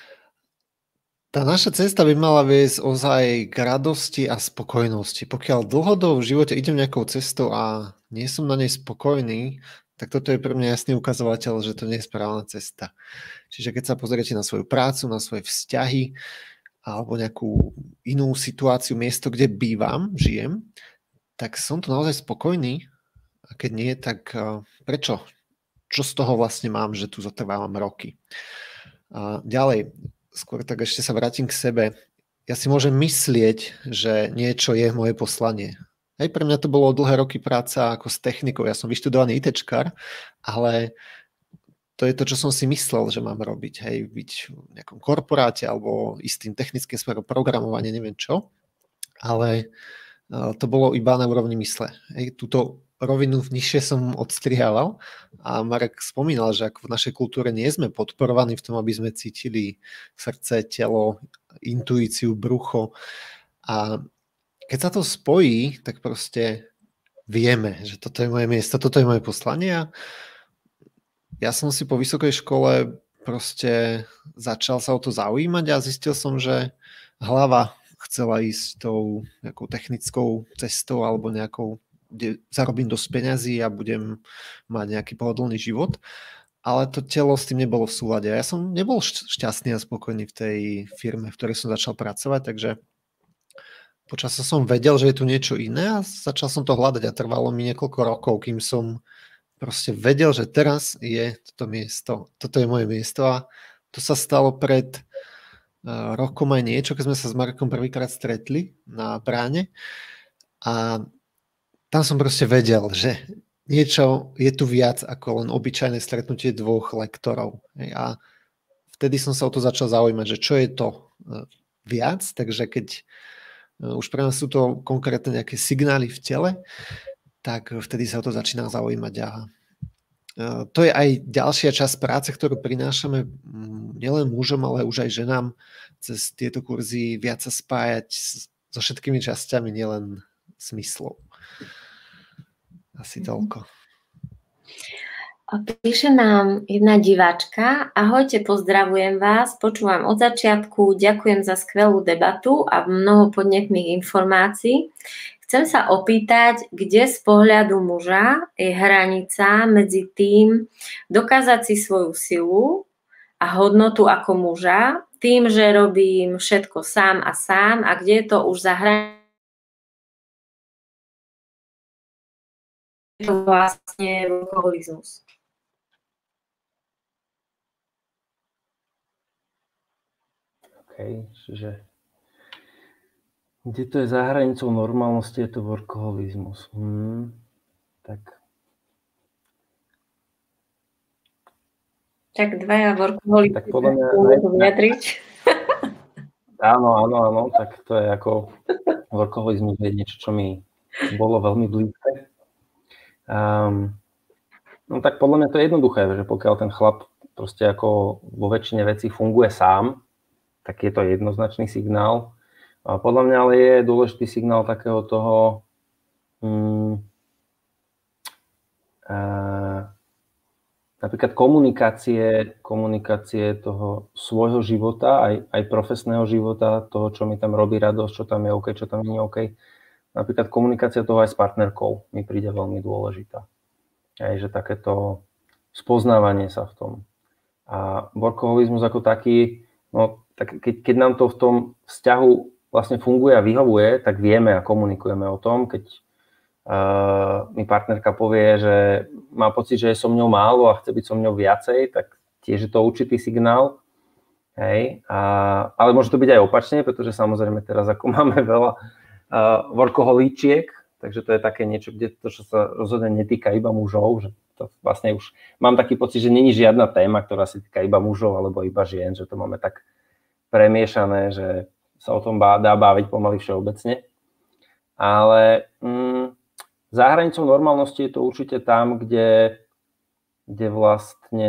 [SPEAKER 3] Tá naša cesta by mala viesť ozaj k radosti a spokojnosti. Pokiaľ dlhodobo v živote idem nejakou cestou a nie som na nej spokojný, tak toto je pre mňa jasný ukazovateľ, že to nie je správna cesta. Čiže keď sa pozriete na svoju prácu, na svoje vzťahy alebo nejakú inú situáciu, miesto, kde bývam, žijem, tak som to naozaj spokojný. A keď nie, tak prečo? Čo z toho vlastne mám, že tu zotrvávam roky? A ďalej, skôr tak ešte sa vrátim k sebe. Ja si môžem myslieť, že niečo je moje poslanie. Hej, pre mňa to bolo dlhé roky práca ako s technikou. Ja som vyštudovaný ITčkár, ale to je to, čo som si myslel, že mám robiť. Hej, byť v nejakom korporáte alebo istým technickým smerom programovania, neviem čo. Ale to bolo iba na úrovni mysle. Hej, túto rovinu nižšie som odstrihával a Marek spomínal, že ako v našej kultúre nie sme podporovaní v tom, aby sme cítili srdce, telo, intuíciu, brucho a keď sa to spojí, tak proste vieme, že toto je moje miesto, toto je moje poslanie. Ja som si po vysokej škole proste začal sa o to zaujímať a zistil som, že hlava chcela ísť tou nejakou technickou cestou alebo nejakou, kde zarobím dosť peňazí a budem mať nejaký pohodlný život. Ale to telo s tým nebolo v súlade. Ja som nebol šťastný a spokojný v tej firme, v ktorej som začal pracovať, takže počasie som vedel, že je tu niečo iné a začal som to hľadať a trvalo mi niekoľko rokov, kým som proste vedel, že teraz je toto miesto, toto je moje miesto a to sa stalo pred uh, rokom aj niečo, keď sme sa s Markom prvýkrát stretli na bráne a tam som proste vedel, že niečo je tu viac ako len obyčajné stretnutie dvoch lektorov. A vtedy som sa o to začal zaujímať, že čo je to uh, viac, takže keď už pre nás sú to konkrétne nejaké signály v tele, tak vtedy sa o to začína zaujímať. A to je aj ďalšia časť práce, ktorú prinášame nielen mužom, ale už aj ženám cez tieto kurzy viac sa spájať so všetkými časťami, nielen smyslov. Asi toľko.
[SPEAKER 2] Píše nám jedna diváčka. Ahojte, pozdravujem vás, počúvam od začiatku, ďakujem za skvelú debatu a mnoho podnetných informácií. Chcem sa opýtať, kde z pohľadu muža je hranica medzi tým dokázať si svoju silu a hodnotu ako muža, tým, že robím všetko sám a sám a kde je to už za hranicou vlastne workoholizmus.
[SPEAKER 1] OK, čiže kde to je za hranicou normálnosti, je to workoholizmus. Hmm, tak.
[SPEAKER 2] Tak dvaja workoholici
[SPEAKER 1] tak podľa mňa
[SPEAKER 2] môžu vyjadriť.
[SPEAKER 1] Áno, áno, áno, tak to je ako workoholizmus je niečo, čo mi bolo veľmi blízke. Um, no tak podľa mňa to je jednoduché, že pokiaľ ten chlap proste ako vo väčšine vecí funguje sám, tak je to jednoznačný signál. A podľa mňa ale je dôležitý signál takého toho um, uh, napríklad komunikácie, komunikácie toho svojho života, aj, aj profesného života, toho, čo mi tam robí radosť, čo tam je OK, čo tam nie je OK. Napríklad komunikácia toho aj s partnerkou mi príde veľmi dôležitá. Aj, že takéto spoznávanie sa v tom. A workoholizmus ako taký, no tak keď, keď nám to v tom vzťahu vlastne funguje a vyhovuje, tak vieme a komunikujeme o tom, keď uh, mi partnerka povie, že má pocit, že je so mňou málo a chce byť so mňou viacej, tak tiež je to určitý signál. Hej. A, ale môže to byť aj opačne, pretože samozrejme teraz ako máme veľa uh, workoholíčiek, takže to je také niečo, kde to, čo sa rozhodne netýka iba mužov, že to vlastne už mám taký pocit, že není žiadna téma, ktorá sa týka iba mužov alebo iba žien, že to máme tak premiešané, že sa o tom bá, dá baviť pomaly všeobecne. Ale mm, za hranicou normálnosti je to určite tam, kde, kde vlastne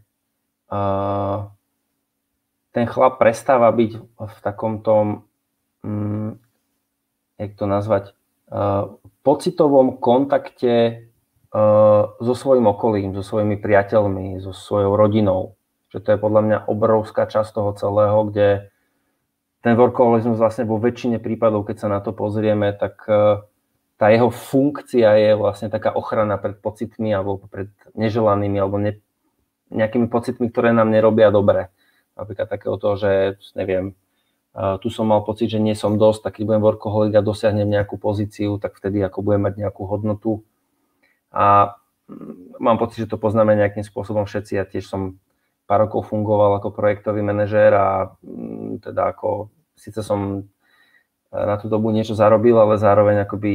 [SPEAKER 1] uh, ten chlap prestáva byť v takom tom, mm, jak to nazvať, uh, pocitovom kontakte uh, so svojím okolím, so svojimi priateľmi, so svojou rodinou. Že to je podľa mňa obrovská časť toho celého, kde ten workoholizmus vlastne vo väčšine prípadov, keď sa na to pozrieme, tak uh, tá jeho funkcia je vlastne taká ochrana pred pocitmi alebo pred neželanými alebo ne, nejakými pocitmi, ktoré nám nerobia dobre. Napríklad takého toho, že neviem, Uh, tu som mal pocit, že nie som dosť, tak keď budem workoholik a dosiahnem nejakú pozíciu, tak vtedy ako budem mať nejakú hodnotu. A um, mám pocit, že to poznáme nejakým spôsobom všetci. Ja tiež som pár rokov fungoval ako projektový manažér a um, teda ako, síce som na tú dobu niečo zarobil, ale zároveň akoby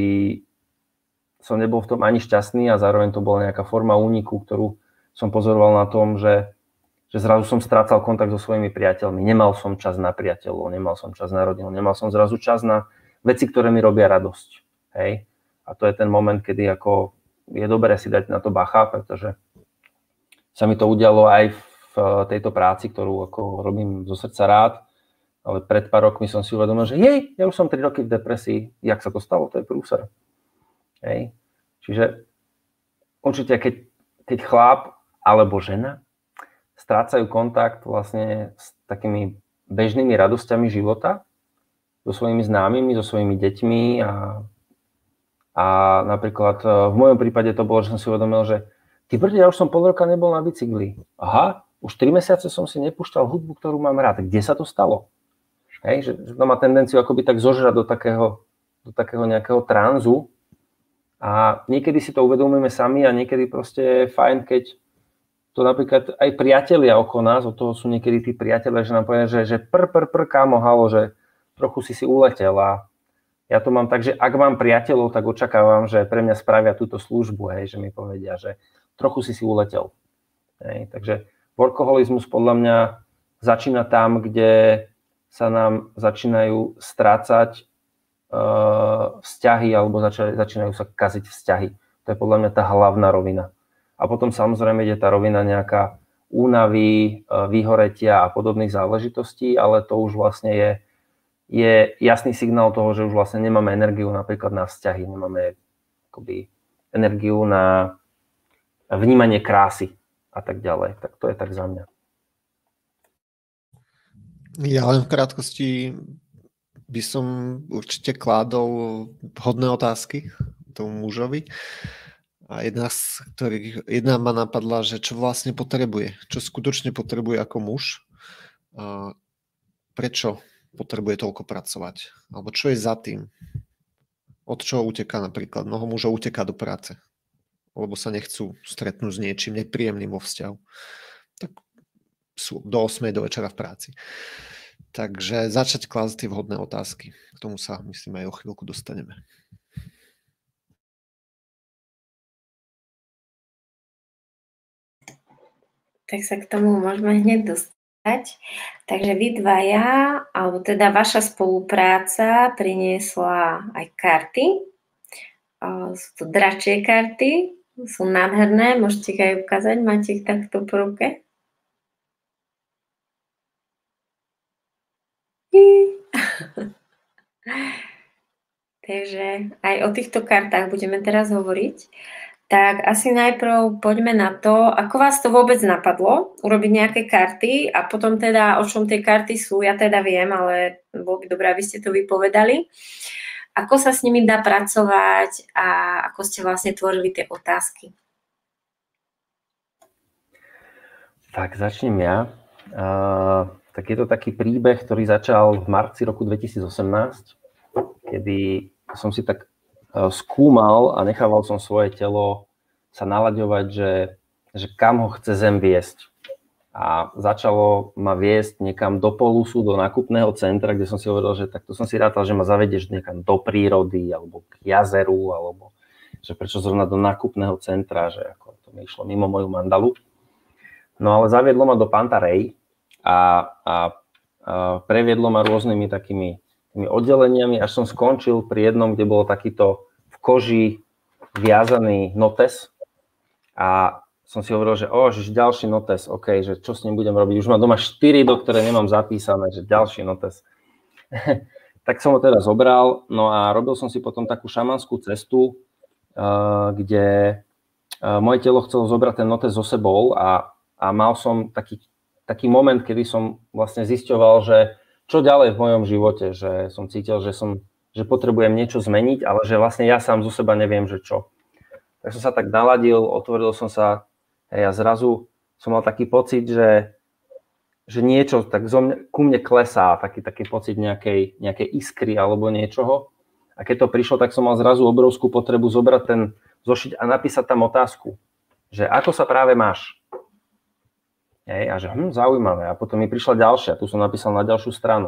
[SPEAKER 1] som nebol v tom ani šťastný a zároveň to bola nejaká forma úniku, ktorú som pozoroval na tom, že že zrazu som strácal kontakt so svojimi priateľmi. Nemal som čas na priateľov, nemal som čas na rodinu, nemal som zrazu čas na veci, ktoré mi robia radosť. Hej? A to je ten moment, kedy ako je dobré si dať na to bacha, pretože sa mi to udialo aj v tejto práci, ktorú ako robím zo srdca rád, ale pred pár rokmi som si uvedomil, že jej, ja už som tri roky v depresii. Jak sa to stalo? To je prúser. Hej? Čiže určite, keď, keď chlap alebo žena strácajú kontakt vlastne s takými bežnými radosťami života, so svojimi známymi, so svojimi deťmi a, a napríklad v mojom prípade to bolo, že som si uvedomil, že ty brde, ja už som pol roka nebol na bicykli. Aha, už tri mesiace som si nepúšťal hudbu, ktorú mám rád. Kde sa to stalo? Hej, že, že to má tendenciu akoby tak zožrať do takého, do takého nejakého tranzu a niekedy si to uvedomujeme sami a niekedy proste je fajn, keď to napríklad aj priatelia okolo nás, od toho sú niekedy tí priatelia, že nám povedia, že, že pr, pr, pr, kámo, halo, že trochu si si uletel a ja to mám tak, že ak mám priateľov, tak očakávam, že pre mňa spravia túto službu, hej, že mi povedia, že trochu si si uletel. Hej, takže workoholizmus podľa mňa začína tam, kde sa nám začínajú strácať uh, vzťahy alebo začínajú, začínajú sa kaziť vzťahy. To je podľa mňa tá hlavná rovina. A potom samozrejme ide tá rovina nejaká únavy, vyhoretia a podobných záležitostí, ale to už vlastne je, je jasný signál toho, že už vlastne nemáme energiu napríklad na vzťahy, nemáme akoby energiu na vnímanie krásy a tak ďalej. Tak to je tak za mňa.
[SPEAKER 3] Ja len v krátkosti by som určite kládol vhodné otázky tomu mužovi. A jedna, z ktorých, jedna ma napadla, že čo vlastne potrebuje, čo skutočne potrebuje ako muž, a prečo potrebuje toľko pracovať, alebo čo je za tým, od čoho uteká napríklad. Mnoho mužov uteká do práce, lebo sa nechcú stretnúť s niečím nepríjemným vo vzťahu. Tak sú do ôsmej do večera v práci. Takže začať klásť tie vhodné otázky. K tomu sa, myslím, aj o chvíľku dostaneme.
[SPEAKER 2] Tak sa k tomu môžeme hneď dostať. Takže vy dvaja, alebo teda vaša spolupráca priniesla aj karty. Sú to dračie karty. Sú nádherné, môžete ich aj ukázať, máte ich takto po ruke. Takže aj o týchto kartách budeme teraz hovoriť. Tak asi najprv poďme na to, ako vás to vôbec napadlo, urobiť nejaké karty a potom teda, o čom tie karty sú, ja teda viem, ale bolo by dobré, aby ste to vypovedali. Ako sa s nimi dá pracovať a ako ste vlastne tvorili tie otázky?
[SPEAKER 1] Tak začnem ja. Uh, tak je to taký príbeh, ktorý začal v marci roku dvetisícosemnásť, kedy som si tak uh, skúmal a nechával som svoje telo sa nalaďovať, že, že kam ho chce Zem viesť. A začalo ma viesť niekam do Polusu, do nákupného centra, kde som si hovoril, že takto som si rátal, že ma zavedieš niekam do prírody, alebo k jazeru, alebo že prečo zrovna do nákupného centra, že ako to mi išlo mimo moju mandalu. No ale zaviedlo ma do Pantarej a, a, a previedlo ma rôznymi takými tými oddeleniami, až som skončil pri jednom, kde bolo takýto v koži viazaný notes a som si hovoril, že o, že ďalší notes, OK, že čo s ním budem robiť. Už mám doma štyri, do ktoré nemám zapísané, že ďalší notes. Tak som ho teda zobral, no a robil som si potom takú šamanskú cestu, uh, kde uh, moje telo chcelo zobrať ten notes so sebou a A mal som taký, taký moment, kedy som vlastne zisťoval, že čo ďalej v mojom živote, že som cítil, že, som, že potrebujem niečo zmeniť, ale že vlastne ja sám zo seba neviem, že čo. Tak som sa tak naladil, otvoril som sa a zrazu som mal taký pocit, že, že niečo tak zo mňa, ku mne klesá, taký, taký pocit nejakej, nejakej iskry alebo niečoho. A keď to prišlo, tak som mal zrazu obrovskú potrebu zobrať ten zošiť a napísať tam otázku, že ako sa práve máš. Hej, a že hm, zaujímavé. A potom mi prišla ďalšia, tu som napísal na ďalšiu stranu.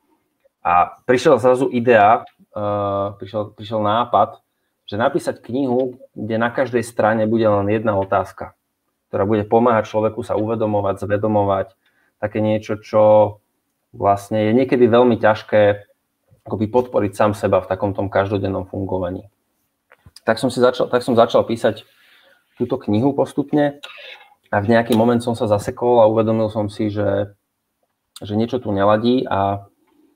[SPEAKER 1] A prišiel zrazu idea, uh, prišiel, prišiel nápad, že napísať knihu, kde na každej strane bude len jedna otázka, ktorá bude pomáhať človeku sa uvedomovať, zvedomovať, také niečo, čo vlastne je niekedy veľmi ťažké akoby podporiť sám seba v takom tom každodennom fungovaní. Tak som, si začal, tak som začal písať túto knihu postupne. A v nejaký moment som sa zasekol a uvedomil som si, že, že niečo tu neladí a,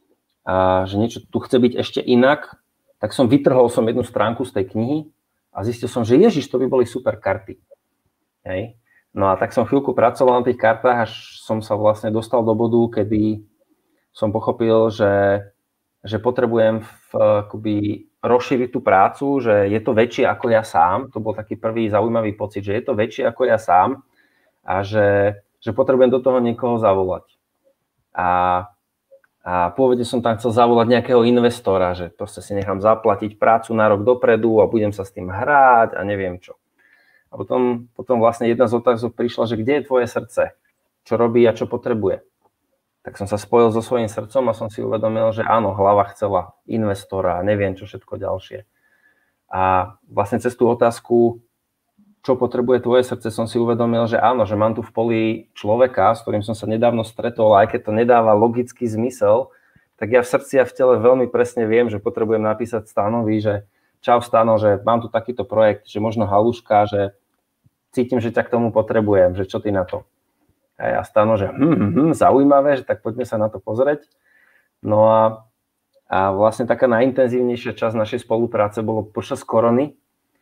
[SPEAKER 1] a že niečo tu chce byť ešte inak. Tak som vytrhol som jednu stránku z tej knihy a zistil som, že ježiš, to by boli super karty. Hej. No a tak som chvíľku pracoval na tých kartách, až som sa vlastne dostal do bodu, kedy som pochopil, že, že potrebujem v, akoby rozšíriť tú prácu, že je to väčšie ako ja sám. To bol taký prvý zaujímavý pocit, že je to väčšie ako ja sám. A že, že potrebujem do toho niekoho zavolať. A, a pôvodne som tam chcel zavolať nejakého investora, že proste si nechám zaplatiť prácu na rok dopredu a budem sa s tým hrať a neviem čo. A potom, potom vlastne jedna z otázok prišla, že kde je tvoje srdce? Čo robí a čo potrebuje? Tak som sa spojil so svojím srdcom a som si uvedomil, že áno, hlava chcela investora a neviem čo všetko ďalšie. A vlastne cez tú otázku, čo potrebuje tvoje srdce, som si uvedomil, že áno, že mám tu v poli človeka, s ktorým som sa nedávno stretol, aj keď to nedáva logický zmysel, tak ja v srdci a v tele veľmi presne viem, že potrebujem napísať Stanovi, že čau Stano, že mám tu takýto projekt, že možno haluška, že cítim, že ťa k tomu potrebujem, že čo ty na to? A ja Stano, že hm, hm, hm, zaujímavé, že tak poďme sa na to pozrieť. No a, a vlastne taká najintenzívnejšia časť našej spolupráce bolo počas korony,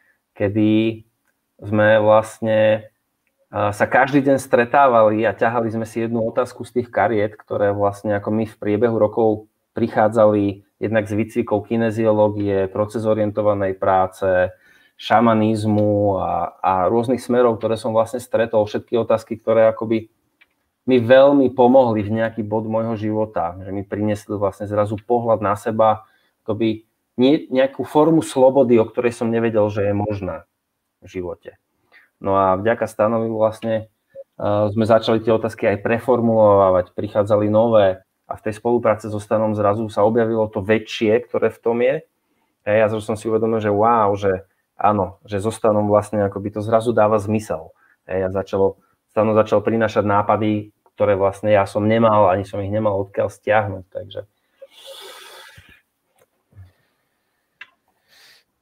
[SPEAKER 1] kedy sme vlastne sa každý deň stretávali a ťahali sme si jednu otázku z tých kariet, ktoré vlastne ako my v priebehu rokov prichádzali jednak z výcvikov kineziológie, procesorientovanej práce, šamanizmu a, a rôznych smerov, ktoré som vlastne stretol, všetky otázky, ktoré akoby mi veľmi pomohli v nejaký bod môjho života, že mi priniesli vlastne zrazu pohľad na seba, akoby nie, nejakú formu slobody, o ktorej som nevedel, že je možná v živote. No a vďaka Stanovi vlastne uh, sme začali tie otázky aj preformulovať, prichádzali nové a v tej spolupráci so Stanom zrazu sa objavilo to väčšie, ktoré v tom je. A ja som si uvedomil, že wow, že áno, že so Stanom vlastne akoby to zrazu dáva zmysel. A ja začalo, Stano začal prinášať nápady, ktoré vlastne ja som nemal, ani som ich nemal odkiaľ stiahnuť, takže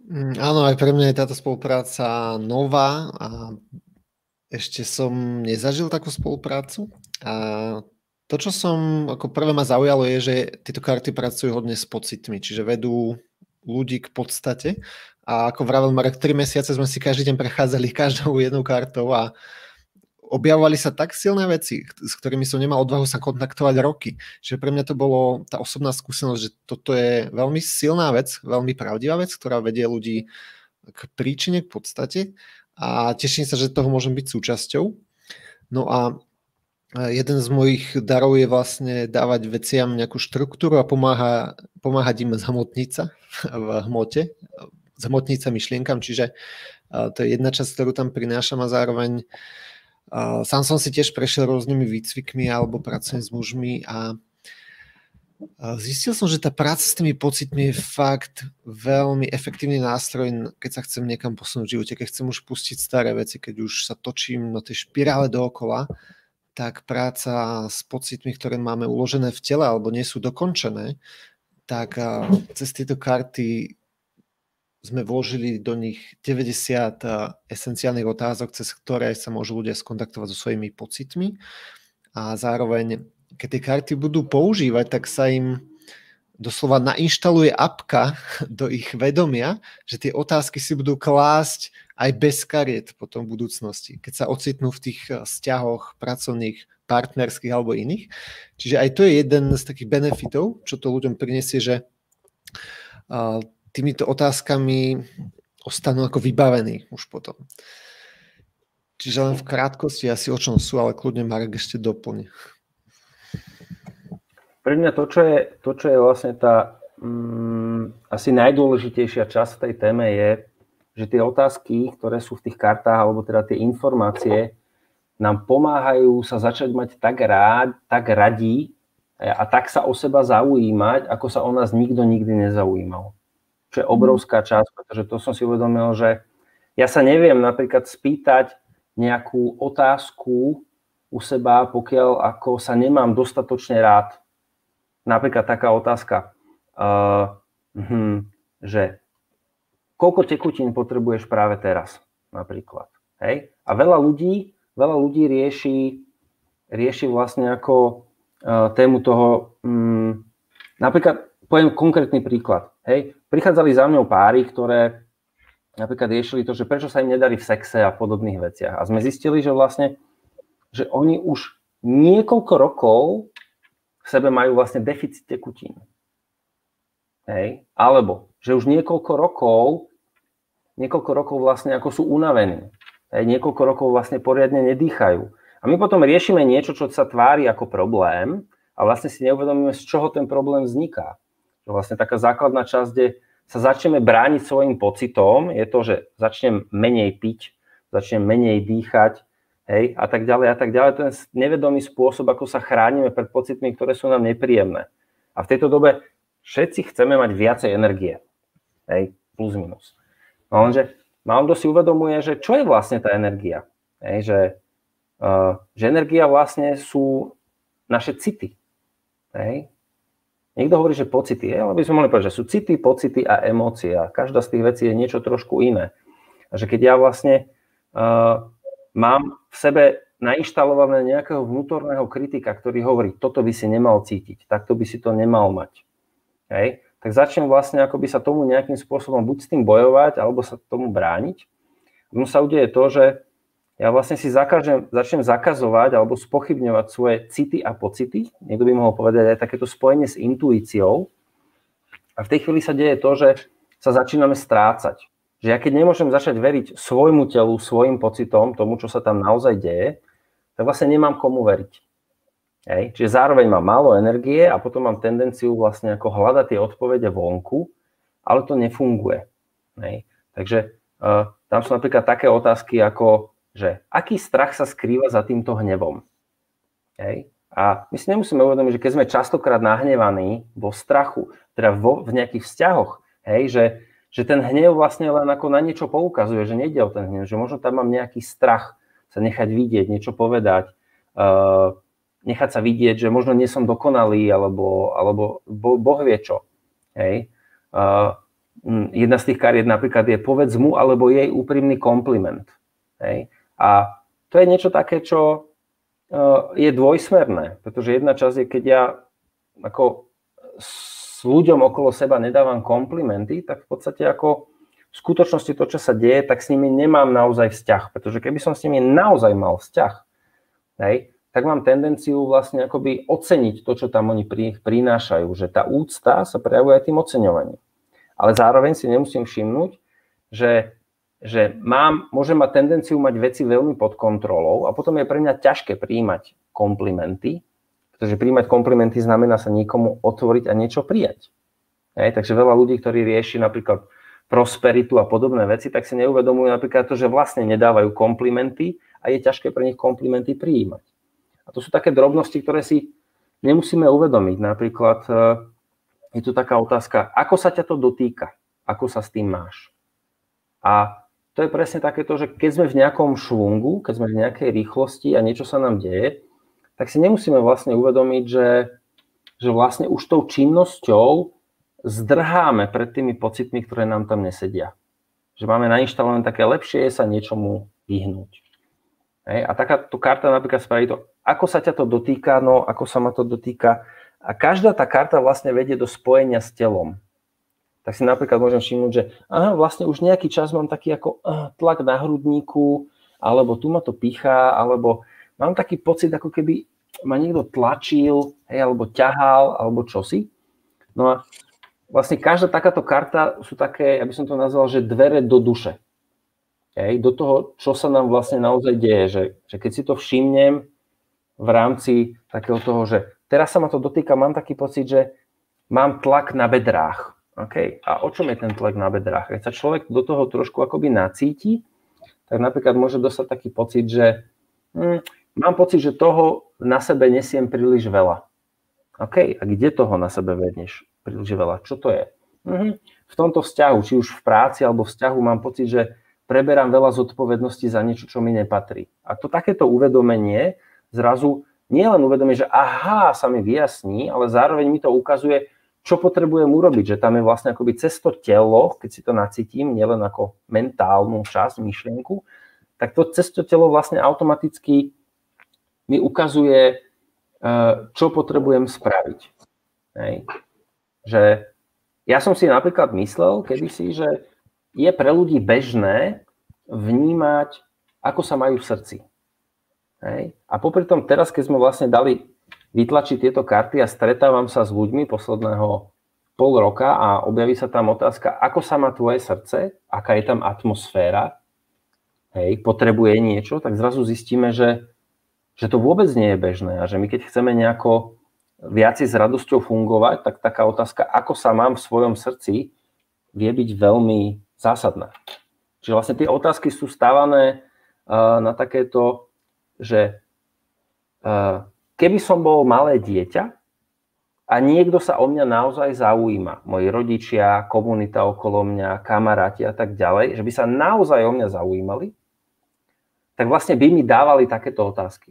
[SPEAKER 3] Mm, áno, aj pre mňa je táto spolupráca nová a ešte som nezažil takú spoluprácu. A to, čo som ako prvé ma zaujalo, je, že tieto karty pracujú hodne s pocitmi, čiže vedú ľudí k podstate. A ako vravel Marek, tri mesiace sme si každý deň prechádzali každou jednou kartou a objavovali sa tak silné veci, s ktorými som nemal odvahu sa kontaktovať roky. Čiže pre mňa to bolo tá osobná skúsenosť, že toto je veľmi silná vec, veľmi pravdivá vec, ktorá vedie ľudí k príčine, k podstate a teším sa, že toho môžem byť súčasťou. No a jeden z mojich darov je vlastne dávať veciam nejakú štruktúru a pomáha, pomáhať im zhmotniť sa v hmote, zhmotniť sa myšlienkam, čiže to je jedna časť, ktorú tam prinášam a zároveň Uh, sám som si tiež prešiel rôznymi výcvikmi alebo pracujem s mužmi a uh, zistil som, že tá práca s tými pocitmi je fakt veľmi efektívny nástroj, keď sa chcem niekam posunúť v živote, keď chcem už pustiť staré veci, keď už sa točím na tej špirále dookola, tak práca s pocitmi, ktoré máme uložené v tele alebo nie sú dokončené, tak uh, cez tieto karty sme vložili do nich deväťdesiat esenciálnych otázok, cez ktoré sa môžu ľudia skontaktovať so svojimi pocitmi a zároveň, keď tie karty budú používať, tak sa im doslova nainštaluje apka do ich vedomia, že tie otázky si budú klásť aj bez kariet potom v budúcnosti, keď sa ocitnú v tých vzťahoch pracovných, partnerských alebo iných. Čiže aj to je jeden z takých benefitov, čo to ľuďom prinesie, že týmito otázkami ostanú ako vybavení už potom. Čiže len v krátkosti asi o čom sú, ale kľudne Marek ešte doplní.
[SPEAKER 1] Pre mňa to, čo je, to, čo je vlastne tá mm, asi najdôležitejšia časť v tej téme je, že tie otázky, ktoré sú v tých kartách, alebo teda tie informácie, nám pomáhajú sa začať mať tak rád, tak radí a tak sa o seba zaujímať, ako sa o nás nikto nikdy nezaujímal. Čo je obrovská časť, pretože to som si uvedomil, že ja sa neviem napríklad spýtať nejakú otázku u seba, pokiaľ ako sa nemám dostatočne rád. Napríklad taká otázka, uh, hm, že koľko tekutín potrebuješ práve teraz, napríklad. Hej? A veľa ľudí, veľa ľudí rieši, rieši vlastne ako uh, tému toho, um, napríklad, poviem konkrétny príklad, hej? Prichádzali za mňou páry, ktoré napríklad riešili to, že prečo sa im nedarí v sexe a podobných veciach. A sme zistili, že vlastne, že oni už niekoľko rokov v sebe majú vlastne deficit tekutín. Hej? Alebo, že už niekoľko rokov, niekoľko rokov vlastne ako sú unavení. Hej? Niekoľko rokov vlastne poriadne nedýchajú. A my potom riešime niečo, čo sa tvári ako problém a vlastne si neuvedomíme, z čoho ten problém vzniká. Že vlastne taká základná časť, kde sa začneme brániť svojim pocitom, je to, že začnem menej piť, začnem menej dýchať, hej, a tak ďalej, a tak ďalej. To je nevedomý spôsob, ako sa chránime pred pocitmi, ktoré sú nám nepríjemné. A v tejto dobe všetci chceme mať viacej energie, hej, plus minus. No lenže málo kto si uvedomuje, že čo je vlastne tá energia. Hej, že, uh, že energia vlastne sú naše city, hej. Niekto hovorí, že pocity, ale by sme mohli povedať, že sú city, pocity a emócie. A každá z tých vecí je niečo trošku iné. A že keď ja vlastne uh, mám v sebe nainštalované nejakého vnútorného kritika, ktorý hovorí, toto by si nemal cítiť, takto by si to nemal mať. Hej? Tak začnem vlastne akoby sa tomu nejakým spôsobom buď s tým bojovať, alebo sa tomu brániť. No sa udeje to, že ja vlastne si zakažem, začnem zakazovať alebo spochybňovať svoje city a pocity. Niekto by mohol povedať aj takéto spojenie s intuíciou. A v tej chvíli sa deje to, že sa začíname strácať. Že ja keď nemôžem začať veriť svojmu telu, svojim pocitom, tomu, čo sa tam naozaj deje, tak vlastne nemám komu veriť. Hej. Čiže zároveň mám málo energie a potom mám tendenciu vlastne ako hľadať tie odpovede vonku, ale to nefunguje. Hej. Takže uh, tam sú napríklad také otázky ako že aký strach sa skrýva za týmto hnevom. Hej? A my si nemusíme uvedomiť, že keď sme častokrát nahnevaní vo strachu, teda vo, v nejakých vzťahoch, hej, že, že ten hnev vlastne len ako na niečo poukazuje, že nejde o ten hnev, že možno tam mám nejaký strach sa nechať vidieť, niečo povedať, uh, nechať sa vidieť, že možno nie som dokonalý, alebo, alebo bo, Boh vie čo. Hej? Uh, jedna z tých kariet napríklad je povedz mu alebo jej úprimný kompliment. Hej? A to je niečo také, čo je dvojsmerné, pretože jedna časť je, keď ja ako s ľuďom okolo seba nedávam komplimenty, tak v podstate ako v skutočnosti to, čo sa deje, tak s nimi nemám naozaj vzťah, pretože keby som s nimi naozaj mal vzťah, hej, tak mám tendenciu vlastne akoby oceniť to, čo tam oni prinášajú, že tá úcta sa prejavuje aj tým oceňovaním. Ale zároveň si nemusím všimnúť, že že mám, môžem mať tendenciu mať veci veľmi pod kontrolou a potom je pre mňa ťažké prijímať komplimenty, pretože prijímať komplimenty znamená sa niekomu otvoriť a niečo prijať. Hej, takže veľa ľudí, ktorí rieši napríklad prosperitu a podobné veci, tak si neuvedomujú napríklad to, že vlastne nedávajú komplimenty a je ťažké pre nich komplimenty prijímať. A to sú také drobnosti, ktoré si nemusíme uvedomiť. Napríklad je tu taká otázka, ako sa ťa to dotýka, ako sa s tým máš. A to je presne takéto, že keď sme v nejakom švungu, keď sme v nejakej rýchlosti a niečo sa nám deje, tak si nemusíme vlastne uvedomiť, že, že vlastne už tou činnosťou zdrháme pred tými pocitmi, ktoré nám tam nesedia. Že máme nainštalované také lepšie je sa niečomu vyhnúť. Hej? A takáto karta napríklad spraví to, ako sa ťa to dotýka, no ako sa ma to dotýka. A každá tá karta vlastne vedie do spojenia s telom. Tak si napríklad môžem všimnúť, že aha, vlastne už nejaký čas mám taký ako aha, tlak na hrudníku, alebo tu ma to pícha, alebo mám taký pocit, ako keby ma niekto tlačil, hej, alebo ťahal, alebo čosi. No a vlastne každá takáto karta sú také, aby som to nazval, že dvere do duše. Hej, do toho, čo sa nám vlastne naozaj deje. Že, že keď si to všimnem v rámci takého toho, že teraz sa ma to dotýka, mám taký pocit, že mám tlak na bedrách. Okay. A o čom je ten tlak na bedrách? Keď sa človek do toho trošku akoby nacíti, tak napríklad môže dostať taký pocit, že hm, mám pocit, že toho na sebe nesiem príliš veľa. OK, a kde toho na sebe vedieš príliš veľa? Čo to je? Hm, v tomto vzťahu, či už v práci alebo vzťahu, mám pocit, že preberám veľa zodpovedností za niečo, čo mi nepatrí. A to takéto uvedomenie zrazu nie len uvedomie, že aha, sa mi vyjasní, ale zároveň mi to ukazuje, čo potrebujem urobiť, že tam je vlastne akoby cez to telo, keď si to nacítim, nielen ako mentálnu časť, myšlienku, tak to cez to telo vlastne automaticky mi ukazuje, čo potrebujem spraviť. Hej. Že ja som si napríklad myslel kedysi, že je pre ľudí bežné vnímať, ako sa majú v srdci. Hej. A popri tom teraz, keď sme vlastne dali vytlačiť tieto karty a stretávam sa s ľuďmi posledného pol roka a objaví sa tam otázka, ako sa má tvoje srdce, aká je tam atmosféra, hej, potrebuje niečo, tak zrazu zistíme, že, že to vôbec nie je bežné a že my keď chceme nejako viac s radosťou fungovať, tak taká otázka, ako sa mám v svojom srdci, vie byť veľmi zásadná. Čiže vlastne tie otázky sú stávané uh, na takéto, že uh, keby som bol malé dieťa a niekto sa o mňa naozaj zaujíma, moji rodičia, komunita okolo mňa, kamaráti a tak ďalej, že by sa naozaj o mňa zaujímali, tak vlastne by mi dávali takéto otázky.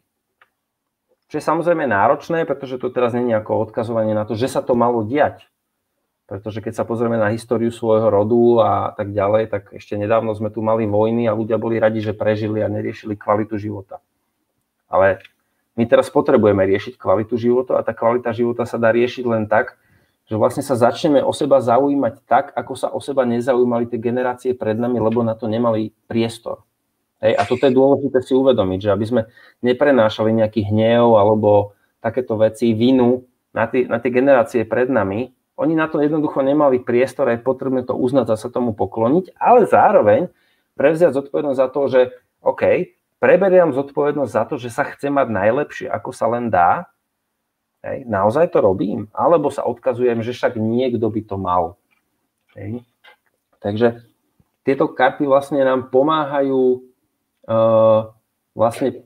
[SPEAKER 1] Čo je samozrejme náročné, pretože to teraz nie je ako odkazovanie na to, že sa to malo diať. Pretože keď sa pozrieme na históriu svojho rodu a tak ďalej, tak ešte nedávno sme tu mali vojny a ľudia boli radi, že prežili a neriešili kvalitu života. Ale my teraz potrebujeme riešiť kvalitu života a tá kvalita života sa dá riešiť len tak, že vlastne sa začneme o seba zaujímať tak, ako sa o seba nezaujímali tie generácie pred nami, lebo na to nemali priestor. Hej, a toto je dôležité si uvedomiť, že aby sme neprenášali nejaký hnev alebo takéto veci, vinu na tie, na tie generácie pred nami. Oni na to jednoducho nemali priestor a je potrebné to uznať a sa tomu pokloniť, ale zároveň prevziať zodpovednosť za to, že OK, preberiem zodpovednosť za to, že sa chce mať najlepšie, ako sa len dá. Hej, naozaj to robím? Alebo sa odkazujem, že však niekto by to mal. Hej. Takže tieto karty vlastne nám pomáhajú uh, vlastne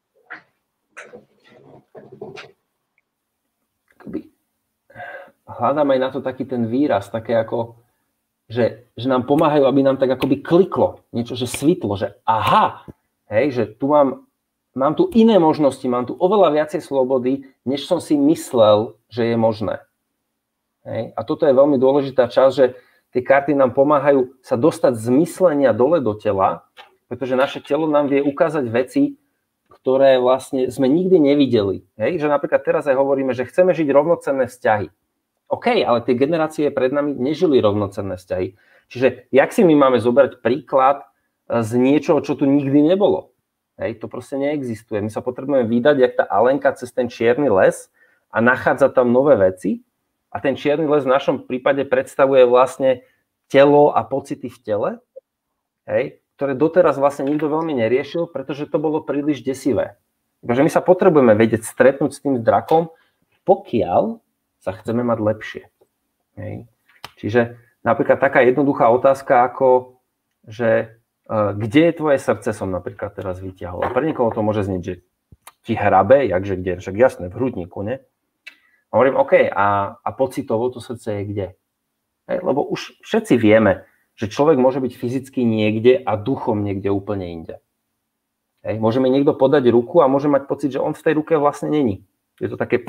[SPEAKER 1] hľadám aj na to taký ten výraz, také ako, že, že nám pomáhajú, aby nám tak akoby kliklo, niečo, že svitlo, že aha, hej, že tu mám, mám tu iné možnosti, mám tu oveľa viacej slobody, než som si myslel, že je možné. Hej. A toto je veľmi dôležitá časť, že tie karty nám pomáhajú sa dostať z myslenia dole do tela, pretože naše telo nám vie ukázať veci, ktoré vlastne sme nikdy nevideli. Hej? Že napríklad teraz aj hovoríme, že chceme žiť rovnocenné vzťahy. OK, ale tie generácie pred nami nežili rovnocenné vzťahy. Čiže jak si my máme zobrať príklad z niečoho, čo tu nikdy nebolo? Hej? To proste neexistuje. My sa potrebujeme vydať, jak tá Alenka cez ten čierny les a nachádza tam nové veci. A ten čierny les v našom prípade predstavuje vlastne telo a pocity v tele, hej, ktoré doteraz vlastne nikto veľmi neriešil, pretože to bolo príliš desivé. Takže my sa potrebujeme vedieť stretnúť s tým drakom, pokiaľ sa chceme mať lepšie. Hej. Čiže napríklad taká jednoduchá otázka ako, že uh, kde je tvoje srdce, som napríklad teraz vyťahol. A pre niekoho to môže znieť, že ti hrabe, jakže kde, však jasné, v hrudníku, ne? A hovorím, OK, a, a pocitovo to srdce je kde? Hej, lebo už všetci vieme, že človek môže byť fyzicky niekde a duchom niekde úplne inde. Hej, môže mi niekto podať ruku a môže mať pocit, že on v tej ruke vlastne není. Je to také...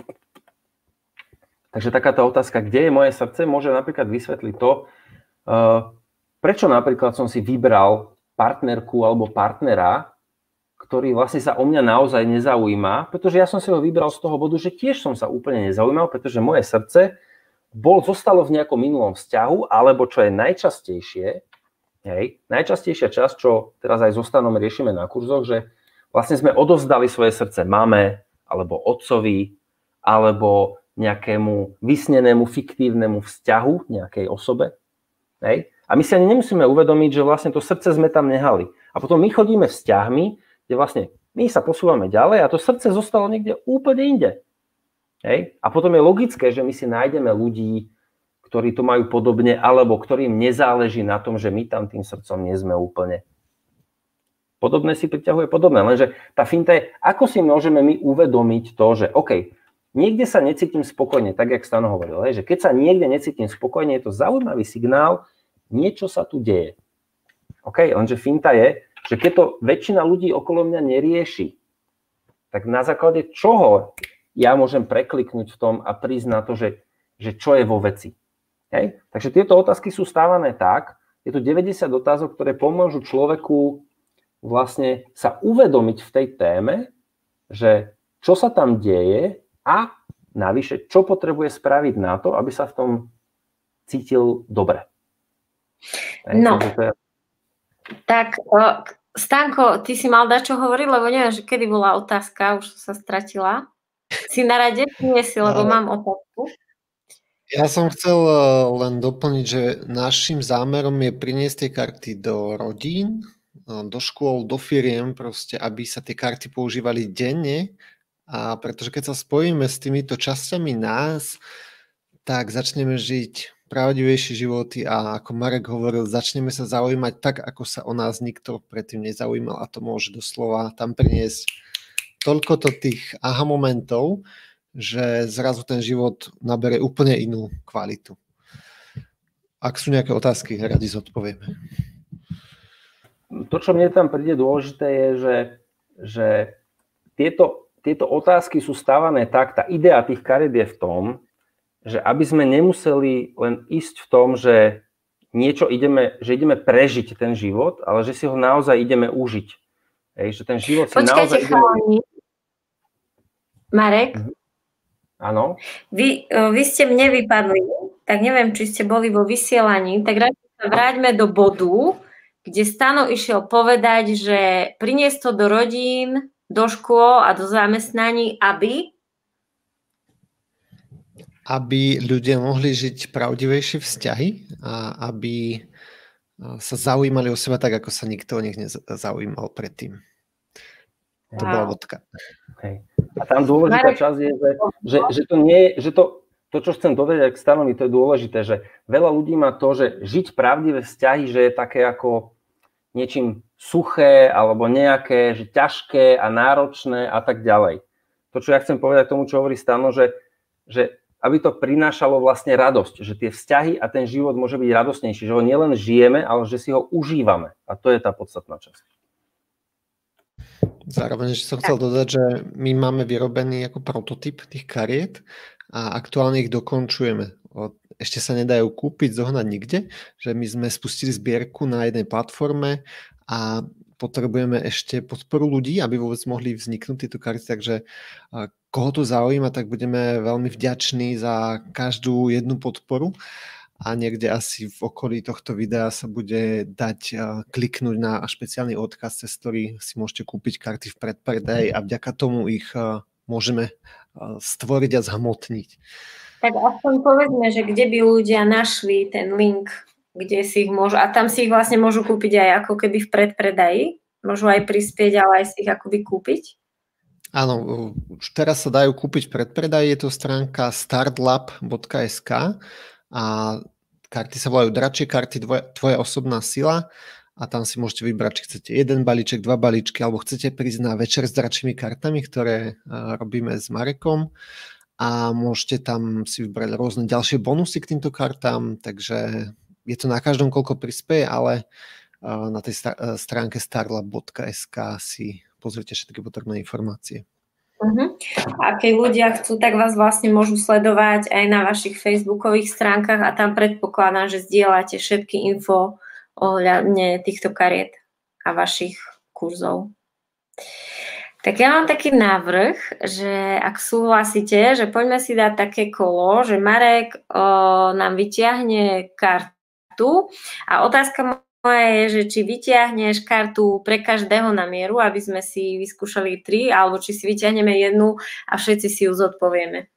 [SPEAKER 1] Takže takáto otázka, kde je moje srdce, môže napríklad vysvetliť to, uh, prečo napríklad som si vybral partnerku alebo partnera, ktorý vlastne sa o mňa naozaj nezaujíma, pretože ja som si ho vybral z toho bodu, že tiež som sa úplne nezaujímal, pretože moje srdce bol, zostalo v nejakom minulom vzťahu, alebo čo je najčastejšie, hej, najčastejšia časť, čo teraz aj so Stanom riešime na kurzoch, že vlastne sme odovzdali svoje srdce mame, alebo otcovi, alebo nejakému vysnenému, fiktívnemu vzťahu, nejakej osobe. Hej. A my si ani nemusíme uvedomiť, že vlastne to srdce sme tam nehali. A potom my chodíme vzťahmi, kde vlastne my sa posúvame ďalej a to srdce zostalo niekde úplne inde. Hej? A potom je logické, že my si nájdeme ľudí, ktorí to majú podobne, alebo ktorým nezáleží na tom, že my tam tým srdcom nie sme úplne. Podobné si priťahuje podobné, lenže tá finta je, ako si môžeme my uvedomiť to, že OK, niekde sa necítim spokojne, tak jak Stano hovoril, hej? Že keď sa niekde necítim spokojne, je to zaujímavý signál, niečo sa tu deje. OK, lenže finta je, že keď to väčšina ľudí okolo mňa nerieši, tak na základe čoho ja môžem prekliknúť v tom a prísť na to, že, že čo je vo veci. Hej? Takže tieto otázky sú stávané tak, je to deväťdesiat otázok, ktoré pomôžu človeku vlastne sa uvedomiť v tej téme, že čo sa tam deje a navyše, čo potrebuje spraviť na to, aby sa v tom cítil dobre. Hej?
[SPEAKER 2] No.
[SPEAKER 1] Takže to je...
[SPEAKER 2] Tak, Stanko, ty si mal dať čo hovoriť, lebo neviem, že kedy bola otázka, už sa stratila. Si na rade? Nie si, lebo mám otázku.
[SPEAKER 3] Ja som chcel len doplniť, že našim zámerom je priniesť tie karty do rodín, do škôl, do firiem, proste, aby sa tie karty používali denne. A pretože keď sa spojíme s týmito časťami nás, tak začneme žiť pravdivejšie životy a ako Marek hovoril, začneme sa zaujímať tak, ako sa o nás nikto predtým nezaujímal a to môže doslova tam priniesť toľko to tých aha momentov, že zrazu ten život naberie úplne inú kvalitu. Ak sú nejaké otázky, radi zodpovieme.
[SPEAKER 1] To, čo mne tam príde dôležité, je, že, že tieto, tieto otázky sú stávané tak, tá idea tých kariet je v tom, že aby sme nemuseli len ísť v tom, že niečo ideme, že ideme prežiť ten život, ale že si ho naozaj ideme užiť. Hej, že ten život si
[SPEAKER 2] Počkajte,
[SPEAKER 1] naozaj ideme...
[SPEAKER 2] chalani. Marek?
[SPEAKER 1] Mhm. Áno.
[SPEAKER 2] Vy, vy ste mne vypadli, tak neviem, či ste boli vo vysielaní, tak radšej sa vráťme do bodu, kde Stano išiel povedať, že priniesť to do rodín, do škôl a do zamestnaní, aby...
[SPEAKER 3] aby ľudia mohli žiť pravdivejšie vzťahy a aby sa zaujímali o seba tak, ako sa nikto o nich nezaujímal predtým. To wow. Bola bodka.
[SPEAKER 1] Okay. A tam dôležitá časť je, že, že, že to nie je, že to, to, čo chcem dovedať k Stanovi, to je dôležité, že veľa ľudí má to, že žiť pravdivé vzťahy, že je také ako niečím suché alebo nejaké, že ťažké a náročné a tak ďalej. To, čo ja chcem povedať tomu, čo hovorí Stano, že, že aby to prinášalo vlastne radosť, že tie vzťahy a ten život môže byť radostnejší, že ho nielen žijeme, ale že si ho užívame. A to je tá podstatná časť.
[SPEAKER 3] Zároveň som chcel dodať, že my máme vyrobený ako prototyp tých kariet a aktuálne ich dokončujeme. ešte sa nedajú kúpiť, zohnať nikde, že my sme spustili zbierku na jednej platforme a potrebujeme ešte podporu ľudí, aby vôbec mohli vzniknúť tieto karty, takže koho to zaujíma, tak budeme veľmi vďační za každú jednu podporu a niekde asi v okolí tohto videa sa bude dať kliknúť na špeciálny odkaz, cez ktorý si môžete kúpiť karty v predpredaji a vďaka tomu ich môžeme stvoriť a zhmotniť.
[SPEAKER 2] Tak aspoň povedzme, že kde by ľudia našli ten link, kde si ich môžu, a tam si ich vlastne môžu kúpiť aj ako keby v predpredaji, môžu aj prispieť, ale aj si ich akoby kúpiť?
[SPEAKER 3] Áno, už teraz sa dajú kúpiť v predpredaji, je to stránka startlab bodka es ká a karty sa volajú Dračie karty, tvoja osobná sila a tam si môžete vybrať, či chcete jeden balíček, dva balíčky, alebo chcete prísť na večer s dračími kartami, ktoré robíme s Marekom a môžete tam si vybrať rôzne ďalšie bonusy k týmto kartám, takže je to na každom, koľko prispieje, ale na tej stránke startlab bodka es ká si pozrite všetky potrebné informácie.
[SPEAKER 2] Uh-huh. A keď ľudia chcú, tak vás vlastne môžu sledovať aj na vašich facebookových stránkach a tam predpokladám, že zdieľate všetky info ohľadne týchto kariet a vašich kurzov. Tak ja mám taký návrh, že ak súhlasíte, že poďme si dať také kolo, že Marek o, nám vyťahne kartu a otázka moja je, že či vyťahneš kartu pre každého na mieru, aby sme si vyskúšali tri, alebo či si vyťahneme jednu a všetci si ju zodpovieme.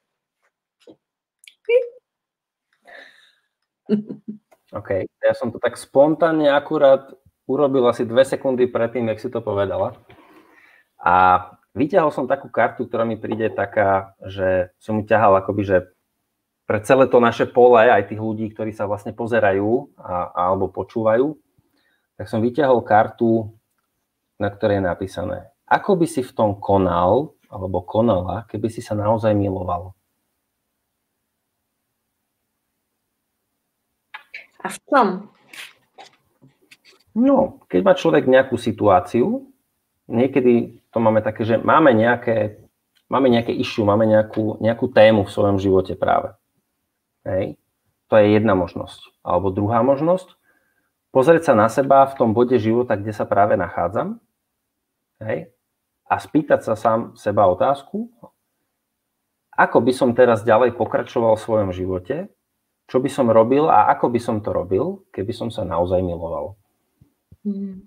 [SPEAKER 1] OK, ja som to tak spontánne akurát urobil asi dve sekundy predtým, jak si to povedala. A vyťahol som takú kartu, ktorá mi príde taká, že som ju ťahal akoby, že pre celé to naše pole, aj tých ľudí, ktorí sa vlastne pozerajú a, alebo počúvajú, tak som vyťahol kartu, na ktorej je napísané: ako by si v tom konal, alebo konala, keby si sa naozaj miloval?
[SPEAKER 2] A v čom?
[SPEAKER 1] No, keď má človek nejakú situáciu, niekedy to máme také, že máme nejaké, máme nejaké issue, máme nejakú, nejakú tému v svojom živote práve. Hej. To je jedna možnosť. Alebo druhá možnosť, pozrieť sa na seba v tom bode života, kde sa práve nachádzam, hej, a spýtať sa sám seba otázku, ako by som teraz ďalej pokračoval v svojom živote, čo by som robil a ako by som to robil, keby som sa naozaj miloval. Hmm.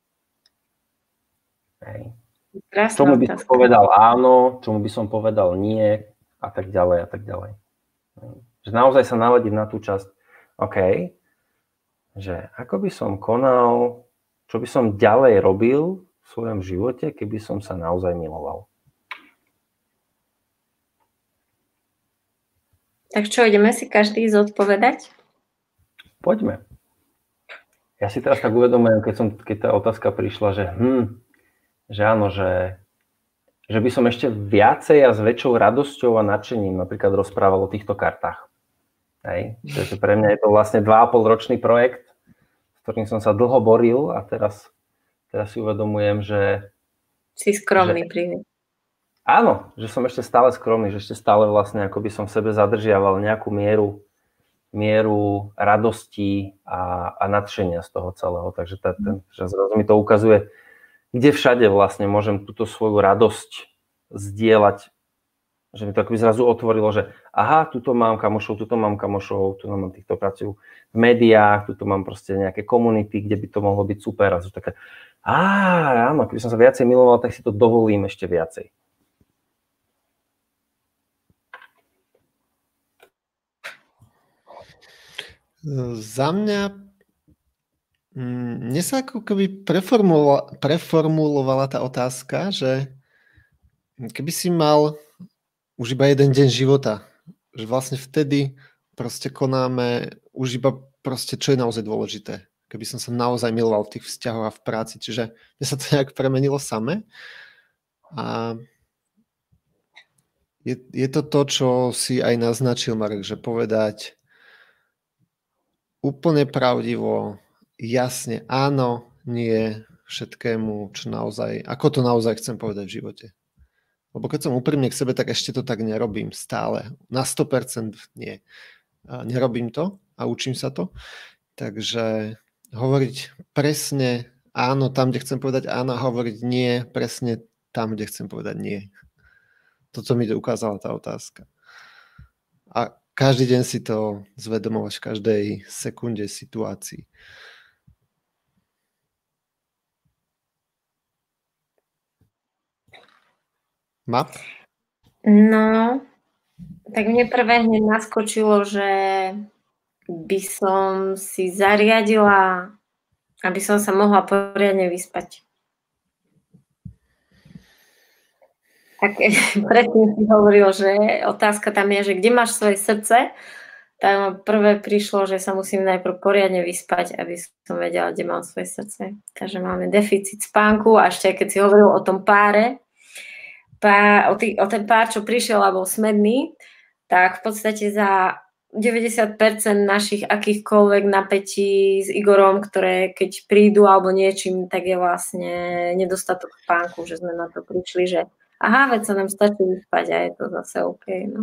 [SPEAKER 1] Hej. Čomu by som povedal áno, čomu by som povedal nie a tak ďalej a tak ďalej. Že naozaj sa naladiť na tú časť, OK, že ako by som konal, čo by som ďalej robil v svojom živote, keby som sa naozaj miloval.
[SPEAKER 2] Tak čo, ideme si každý zodpovedať?
[SPEAKER 1] Poďme. Ja si teraz tak uvedomujem, keď, som, keď tá otázka prišla, že hm, že áno, že, že by som ešte viacej a s väčšou radosťou a nadšením napríklad rozprával o týchto kartách. Hej. Takže pre mňa je to vlastne dva a pol ročný projekt, s ktorým som sa dlho boril a teraz, teraz si uvedomujem, že...
[SPEAKER 2] Si skromný príbeh.
[SPEAKER 1] Áno, že som ešte stále skromný, že ešte stále vlastne ako by som v sebe zadržiaval nejakú mieru, mieru radosti a, a nadšenia z toho celého. Takže tá, ten, že zrazu mi to ukazuje, kde všade vlastne môžem túto svoju radosť zdieľať, že mi to akoby zrazu otvorilo, že aha, tuto mám kamošov, tuto mám kamošov, tu mám týchto pracujú v médiách, tuto mám proste nejaké komunity, kde by to mohlo byť super. A to také, á, áno, keby som sa viacej miloval, tak si to dovolím ešte viacej.
[SPEAKER 3] Za mňa mne sa ako keby preformulovala, preformulovala tá otázka, že keby si mal už iba jeden deň života, že vlastne vtedy proste konáme už iba proste, čo je naozaj dôležité. Keby som sa naozaj miloval v tých vzťahoch a v práci. Čiže mne sa to nejak premenilo samé. A je, je to to, čo si aj naznačil, Marek, že povedať úplne pravdivo, jasne, áno, nie všetkému, čo naozaj, ako to naozaj chcem povedať v živote. Lebo keď som úprimne k sebe, tak ešte to tak nerobím stále. Na sto percent nie. a nerobím to a učím sa to. Takže hovoriť presne áno tam, kde chcem povedať áno, a hovoriť nie presne tam, kde chcem povedať nie. Toto mi ukázala tá otázka. A každý deň si to zvedomovať v každej sekunde situácii. Map?
[SPEAKER 2] No, tak mne prvé hneď naskočilo, že by som si zariadila, aby som sa mohla poriadne vyspať. Tak predtým si hovoril, že otázka tam je, že kde máš svoje srdce, tak prvé prišlo, že sa musím najprv poriadne vyspať, aby som vedela, kde mám svoje srdce. Takže máme deficit spánku a ešte keď si hovoril o tom páre, pá, o, tý, o ten pár, čo prišiel a bol smedný, tak v podstate za deväťdesiat percent našich akýchkoľvek napätí s Igorom, ktoré keď prídu alebo niečím, tak je vlastne nedostatok spánku, že sme na to prišli, že aha, veď sa nám stačí vyspať a je to zase OK. No.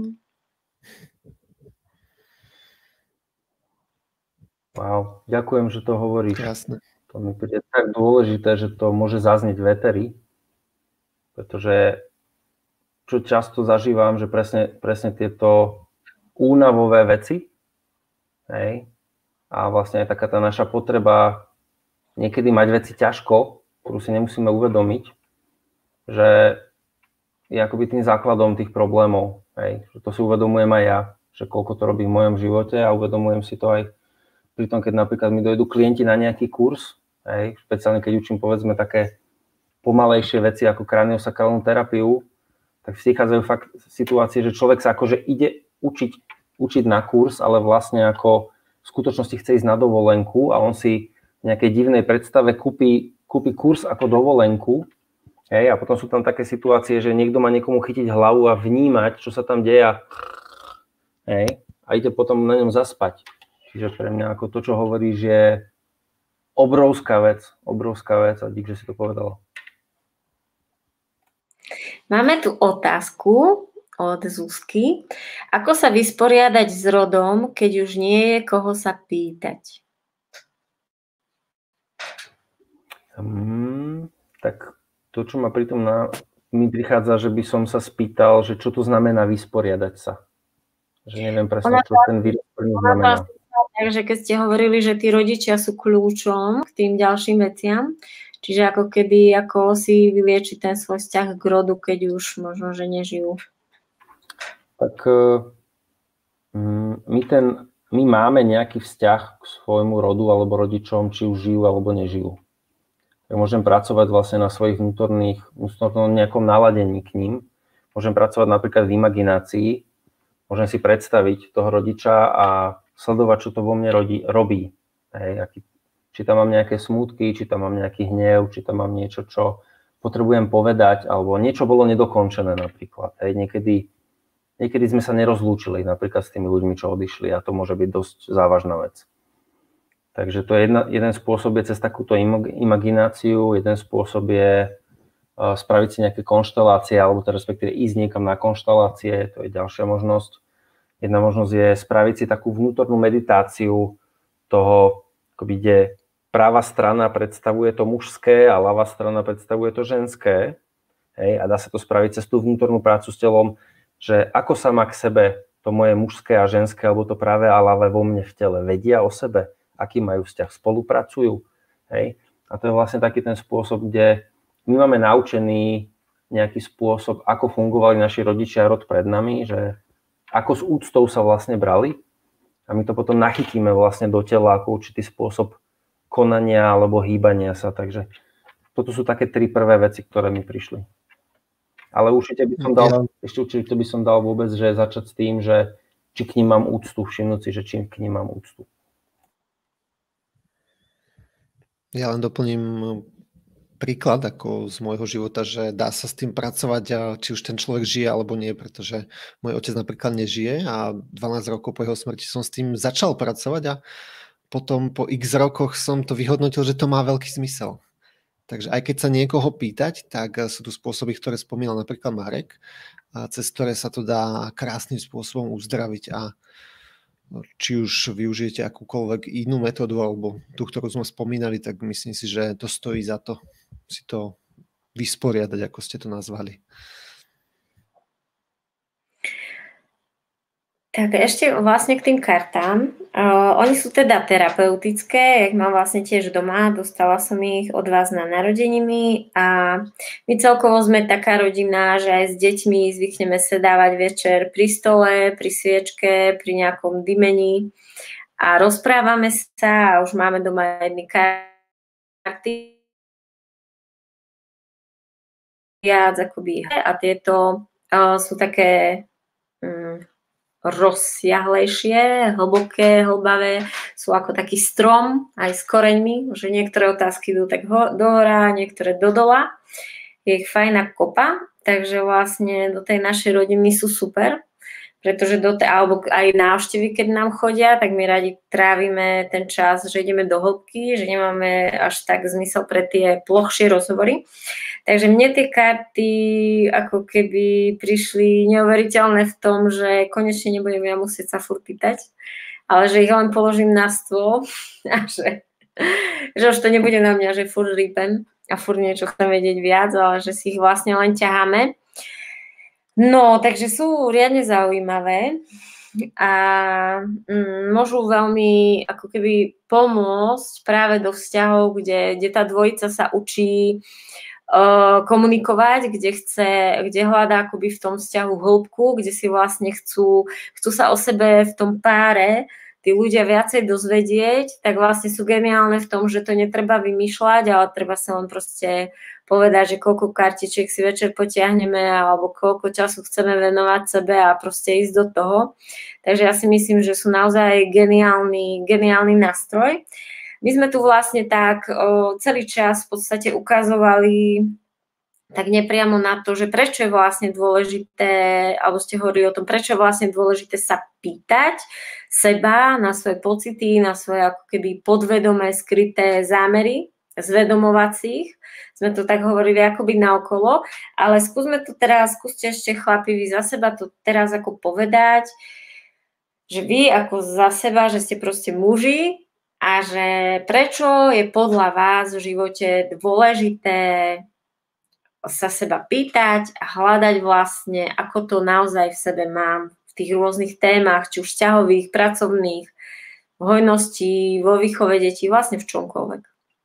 [SPEAKER 1] Wow, ďakujem, že to hovoríš.
[SPEAKER 3] Jasné.
[SPEAKER 1] To mi príde tak dôležité, že to môže zaznieť v éteri, pretože čo často zažívam, že presne, presne tieto únavové veci, hej, a vlastne aj taká tá naša potreba niekedy mať veci ťažko, ktorú si nemusíme uvedomiť, že je akoby tým základom tých problémov. Hej. Že to si uvedomujem aj ja, že koľko to robí v mojom živote a uvedomujem si to aj pri tom, keď napríklad mi dojdú klienti na nejaký kurz, hej, špeciálne keď učím povedzme také pomalejšie veci ako kraniosakrálnu terapiu, tak vstichádzajú fakt situácie, že človek sa akože ide učiť, učiť na kurz, ale vlastne ako v skutočnosti chce ísť na dovolenku a on si v nejakej divnej predstave kúpi, kúpi kurz ako dovolenku. Hej, a potom sú tam také situácie, že niekto má niekomu chytiť hlavu a vnímať, čo sa tam deje. Hej, a ide potom na ňom zaspať. Čiže pre mňa ako to, čo hovoríš, je obrovská vec. Obrovská vec a dík, že si to povedala.
[SPEAKER 2] Máme tu otázku od Zuzky. Ako sa vysporiadať s rodom, keď už nie je koho sa pýtať?
[SPEAKER 1] Hmm, tak to, čo ma pritom na, mi prichádza, že by som sa spýtal, že čo to znamená vysporiadať sa. Že neviem presne, čo ten vysporiadať znamená.
[SPEAKER 2] Takže keď ste hovorili, že tí rodičia sú kľúčom k tým ďalším veciam, čiže ako keby ako si vyliečiť ten svoj vzťah k rodu, keď už možno, že nežijú.
[SPEAKER 1] Tak my, ten, my máme nejaký vzťah k svojmu rodu alebo rodičom, či už žijú alebo nežijú. Ja môžem pracovať vlastne na svojich vnútorných, vnútornom nejakom naladení k ním. Môžem pracovať napríklad v imaginácii. Môžem si predstaviť toho rodiča a sledovať, čo to vo mne rodí, robí. Hej, aký, či tam mám nejaké smútky, či tam mám nejaký hnev, či tam mám niečo, čo potrebujem povedať, alebo niečo bolo nedokončené napríklad. Hej, niekedy, niekedy sme sa nerozlúčili napríklad s tými ľuďmi, čo odišli a to môže byť dosť závažná vec. Takže to je jedna, jeden spôsob je cez takúto imagináciu, jeden spôsob je uh, spraviť si nejaké konštelácie, alebo to respektíve ísť niekam na konštelácie, to je ďalšia možnosť. Jedna možnosť je spraviť si takú vnútornú meditáciu toho, kde práva strana predstavuje to mužské a ľavá strana predstavuje to ženské. Hej, a dá sa to spraviť cez tú vnútornú prácu s telom, že ako sa má k sebe to moje mužské a ženské, alebo to práve a ľavé vo mne v tele, vedia o sebe, aký majú vzťah, spolupracujú. Hej? A to je vlastne taký ten spôsob, kde my máme naučený nejaký spôsob, ako fungovali naši rodičia rod pred nami, že ako s úctou sa vlastne brali a my to potom nachytíme vlastne do tela ako určitý spôsob konania alebo hýbania sa. Takže toto sú také tri prvé veci, ktoré mi prišli. Ale určite by som dal, ja. ešte určite by som dal vôbec, že začať s tým, že či k ním mám úctu, všimnúť si, že čím k ním mám úctu.
[SPEAKER 3] Ja len doplním príklad ako z môjho života, že dá sa s tým pracovať, a či už ten človek žije alebo nie, pretože môj otec napríklad nežije a dvanásť rokov po jeho smrti som s tým začal pracovať a potom po x rokoch som to vyhodnotil, že to má veľký zmysel. Takže aj keď sa niekoho pýtať, tak sú tu spôsoby, ktoré spomínal napríklad Marek, a cez ktoré sa to dá krásnym spôsobom uzdraviť a či už využijete akúkoľvek inú metódu alebo tú, ktorú sme spomínali, tak myslím si, že to stojí za to si to vysporiadať, ako ste to nazvali.
[SPEAKER 2] Tak ešte vlastne k tým kartám. Uh, oni sú teda terapeutické, jak mám vlastne tiež doma, dostala som ich od vás na narodeniny a my celkovo sme taká rodina, že aj s deťmi zvykneme sedávať večer pri stole, pri sviečke, pri nejakom dymení a rozprávame sa a už máme doma jedny karty viac akoby a tieto uh, sú také um, rozsiahlejšie, hlboké, hlbavé, sú ako taký strom aj s koreňmi, že niektoré otázky idú tak ho- dohora, niektoré do dola. Je ich fajná kopa, takže vlastne do tej našej rodiny sú super, pretože do tej, alebo aj návštevy, keď nám chodia, tak my radi trávime ten čas, že ideme do hĺbky, že nemáme až tak zmysel pre tie plochšie rozhovory. Takže mne tie karty ako keby prišli neuveriteľné v tom, že konečne nebudem ja musieť sa furt pýtať, ale že ich len položím na stôl a že, že už to nebude na mňa, že furt rýpem a furt niečo chcem vedieť viac, ale že si ich vlastne len ťaháme. No, takže sú riadne zaujímavé a mm, môžu veľmi ako keby pomôcť práve do vzťahov, kde, kde tá dvojica sa učí uh, komunikovať, kde chce, kde hľadá akoby v tom vzťahu hĺbku, kde si vlastne chcú, chcú sa o sebe v tom páre tí ľudia viacej dozvedieť, tak vlastne sú geniálne v tom, že to netreba vymýšľať, ale treba sa len proste povedať, že koľko kartičiek si večer potiahneme alebo koľko času chceme venovať sebe a proste ísť do toho. Takže ja si myslím, že sú naozaj geniálny, geniálny nástroj. My sme tu vlastne tak o, celý čas v podstate ukazovali tak nepriamo na to, že prečo je vlastne dôležité, alebo ste hovorili o tom, prečo je vlastne dôležité sa pýtať seba na svoje pocity, na svoje ako keby podvedomé, skryté zámery, zvedomovacích. Sme to tak hovorili akoby naokolo, ale skúsme to teraz, skúste ešte chlapi vy za seba to teraz ako povedať, že vy ako za seba, že ste proste muži a že prečo je podľa vás v živote dôležité sa seba pýtať a hľadať vlastne, ako to naozaj v sebe mám v tých rôznych témach, či už vzťahových, pracovných, v hojnosti, vo výchove detí, vlastne v čomkoľvek.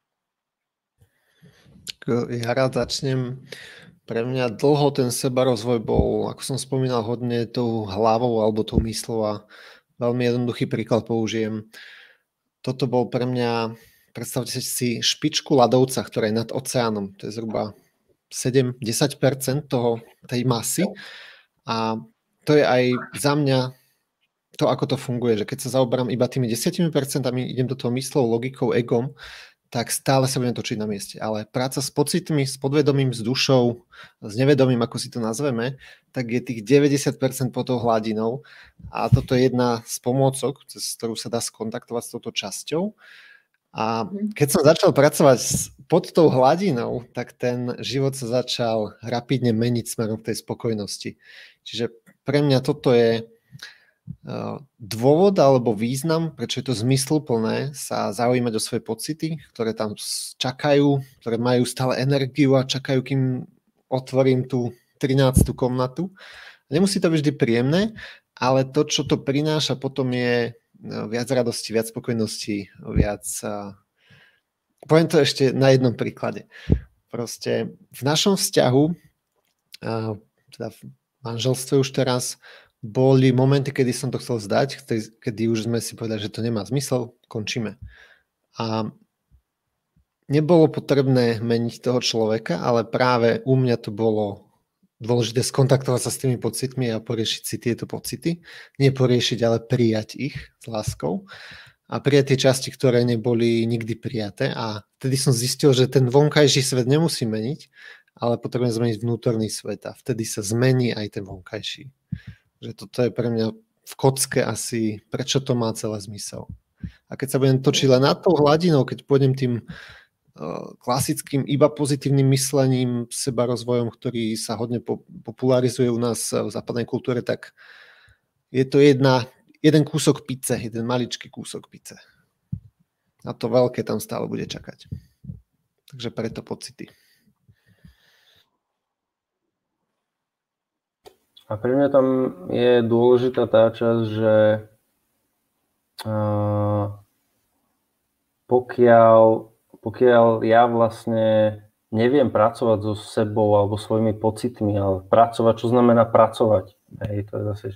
[SPEAKER 3] Ja rád začnem. Pre mňa dlho ten sebarozvoj bol, ako som spomínal, hodne tou hlavou alebo tou myslou a veľmi jednoduchý príklad použijem. Toto bol pre mňa, predstavte si špičku ľadovca, ktorá je nad oceánom. To je zhruba sedem až desať percent toho, tej masy a to je aj za mňa to, ako to funguje, že keď sa zaoberám iba tými desať percent, idem do toho myslou, logikou, egom, tak stále sa budem točiť na mieste. Ale práca s pocitmi, s podvedomím, s dušou, s nevedomím, ako si to nazveme, tak je tých deväťdesiat percent pod tou hladinou a toto je jedna z pomôcok, cez ktorú sa dá skontaktovať s touto časťou. A keď som začal pracovať pod tou hladinou, tak ten život sa začal rapidne meniť smerom k tej spokojnosti. Čiže pre mňa toto je dôvod alebo význam, prečo je to zmysluplné sa zaujímať o svoje pocity, ktoré tam čakajú, ktoré majú stále energiu a čakajú, kým otvorím tú trinástu komnatu. Nemusí to byť vždy príjemné, ale to, čo to prináša, potom je viac radosti, viac spokojnosti, viac... Poviem to ešte na jednom príklade. Proste v našom vzťahu, teda v manželstve už teraz, boli momenty, kedy som to chcel vzdať, kedy už sme si povedali, že to nemá zmysel, končíme. A nebolo potrebné meniť toho človeka, ale práve u mňa to bolo dôležité skontaktovať sa s tými pocitmi a poriešiť si tieto pocity. Nie poriešiť, ale prijať ich s láskou. A prijať tie časti, ktoré neboli nikdy prijaté. A vtedy som zistil, že ten vonkajší svet nemusí meniť, ale potrebujem zmeniť vnútorný svet. A vtedy sa zmení aj ten vonkajší. Že toto je pre mňa v kocke asi, prečo to má celé zmysel. A keď sa budem točiť len nad tou hladinou, keď pôjdem tým klasickým iba pozitívnym myslením, sebarozvojom, ktorý sa hodne popularizuje u nás v západnej kultúre, tak je to jedna, jeden kúsok pice, jeden maličký kúsok pice. A to veľké tam stále bude čakať. Takže preto pocity.
[SPEAKER 1] A pre mňa tam je dôležitá tá časť, že uh, pokiaľ, pokiaľ ja vlastne neviem pracovať so sebou alebo svojimi pocitmi, ale pracovať, čo znamená pracovať? Hej, to je zase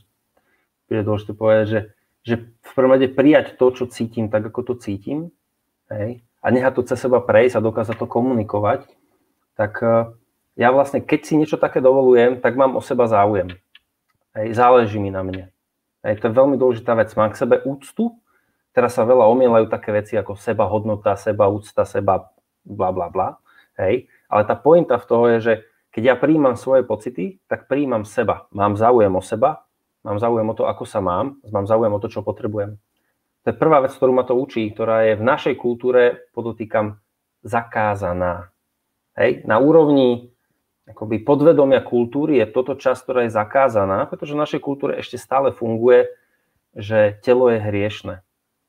[SPEAKER 1] je dôležité povedať, že, že v prvom rade prijať to, čo cítim, tak ako to cítim, hej, a nechať to cez seba prejsť a dokázať to komunikovať, tak uh, ja vlastne, keď si niečo také dovolujem, tak mám o seba záujem. Hej, záleží mi na mne. Hej, to je veľmi dôležitá vec. Mám k sebe úctu. Teraz sa veľa omielajú také veci ako seba hodnota, seba úcta, seba bla bla bla. Hej, ale tá pointa v toho je, že keď ja prijímam svoje pocity, tak prijímam seba. Mám záujem o seba, mám záujem o to, ako sa mám, mám záujem o to, čo potrebujem. To je prvá vec, ktorú ma to učí, ktorá je v našej kultúre, podotýkam, zakázaná. Hej, na úrovni akoby podvedomia kultúry je toto časť, ktorá je zakázaná, pretože v našej kultúre ešte stále funguje, že telo je hriešne.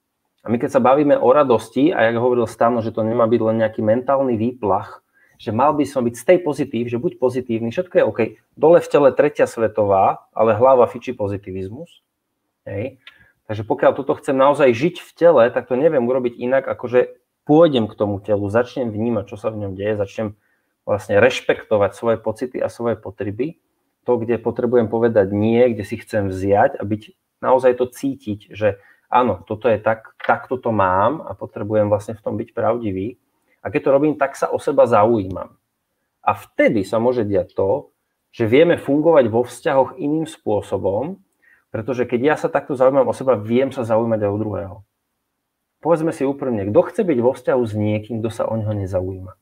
[SPEAKER 1] A my keď sa bavíme o radosti, a jak hovoril Stano, že to nemá byť len nejaký mentálny výplach, že mal by som byť stay pozitív, že buď pozitívny, všetko je OK. Dole v tele tretia svetová, ale hlava fičí pozitivizmus. Hej. Takže pokiaľ toto chcem naozaj žiť v tele, tak to neviem urobiť inak, ako že pôjdem k tomu telu, začnem vnímať, čo sa v ňom deje, začnem vlastne rešpektovať svoje pocity a svoje potreby, to, kde potrebujem povedať nie, kde si chcem vziať a byť naozaj to cítiť, že áno, toto je tak, takto to mám a potrebujem vlastne v tom byť pravdivý. A keď to robím, tak sa o seba zaujímam. A vtedy sa môže diať to, že vieme fungovať vo vzťahoch iným spôsobom, pretože keď ja sa takto zaujímam o seba, viem sa zaujímať aj o druhého. Povedzme si úprimne, kto chce byť vo vzťahu s niekým, kto sa o ňoho nezaujíma?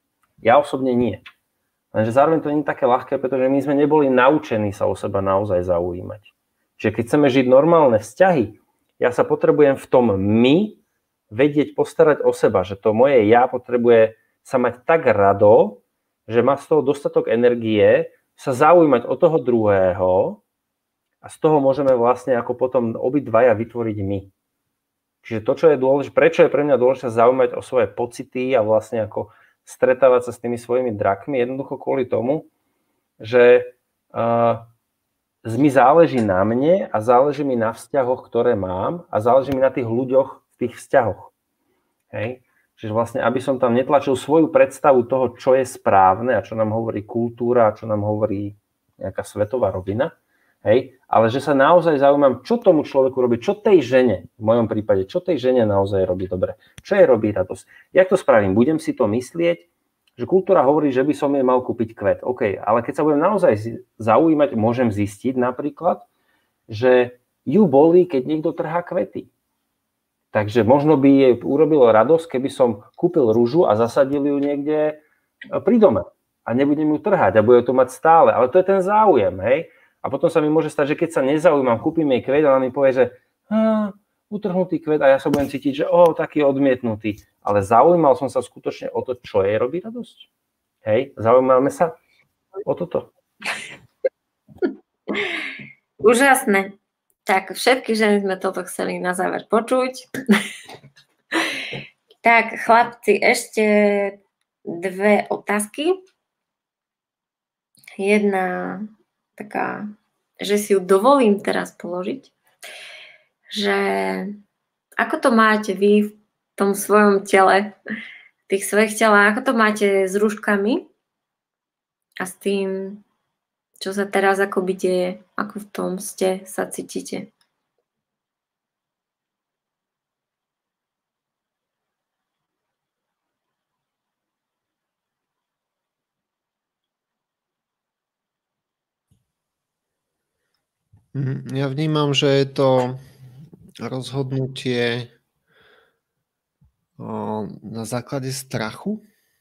[SPEAKER 1] Ja osobne nie. Lenže zároveň to nie je také ľahké, pretože my sme neboli naučení sa o seba naozaj zaujímať. Čiže keď chceme žiť normálne vzťahy, ja sa potrebujem v tom my vedieť postarať o seba, že to moje ja potrebuje sa mať tak rado, že má z toho dostatok energie sa zaujímať o toho druhého a z toho môžeme vlastne ako potom obidvaja vytvoriť my. Čiže to, čo je dôležité, prečo je pre mňa dôležité zaujímať o svoje pocity a vlastne ako stretávať sa s tými svojimi drakmi, jednoducho kvôli tomu, že uh, mi záleží na mne a záleží mi na vzťahoch, ktoré mám a záleží mi na tých ľuďoch v tých vzťahoch. Hej? Čiže vlastne, aby som tam netlačil svoju predstavu toho, čo je správne a čo nám hovorí kultúra a čo nám hovorí nejaká svetová rovina, hej? Ale že sa naozaj zaujímam, čo tomu človeku robí, čo tej žene, v mojom prípade, čo tej žene naozaj robí dobre, čo jej robí radosť. Jak to spravím? Budem si to myslieť, že kultúra hovorí, že by som jej mal kúpiť kvet. OK, ale keď sa budem naozaj zaujímať, môžem zistiť napríklad, že ju bolí, keď niekto trhá kvety. Takže možno by jej urobilo radosť, keby som kúpil rúžu a zasadil ju niekde pri dome a nebudem ju trhať a bude to mať stále. Ale to je ten záujem, hej? A potom sa mi môže stať, že keď sa nezaujímam, kúpim jej kvet a ona mi povie, že hm, utrhnutý kvet a ja sa budem cítiť, že o, taký odmietnutý. Ale zaujímal som sa skutočne o to, čo jej robí radosť. Hej, zaujímame sa o toto.
[SPEAKER 2] Úžasné. Tak všetky ženy sme toto chceli na záver počuť. Tak, chlapci, ešte dve otázky. Jedna taká, že si ju dovolím teraz položiť, že ako to máte vy v tom svojom tele, v tých svojich telách, ako to máte s rúškami a s tým, čo sa teraz akoby deje, ako v tom ste sa cítite?
[SPEAKER 3] Ja vnímam, že je to rozhodnutie na základe strachu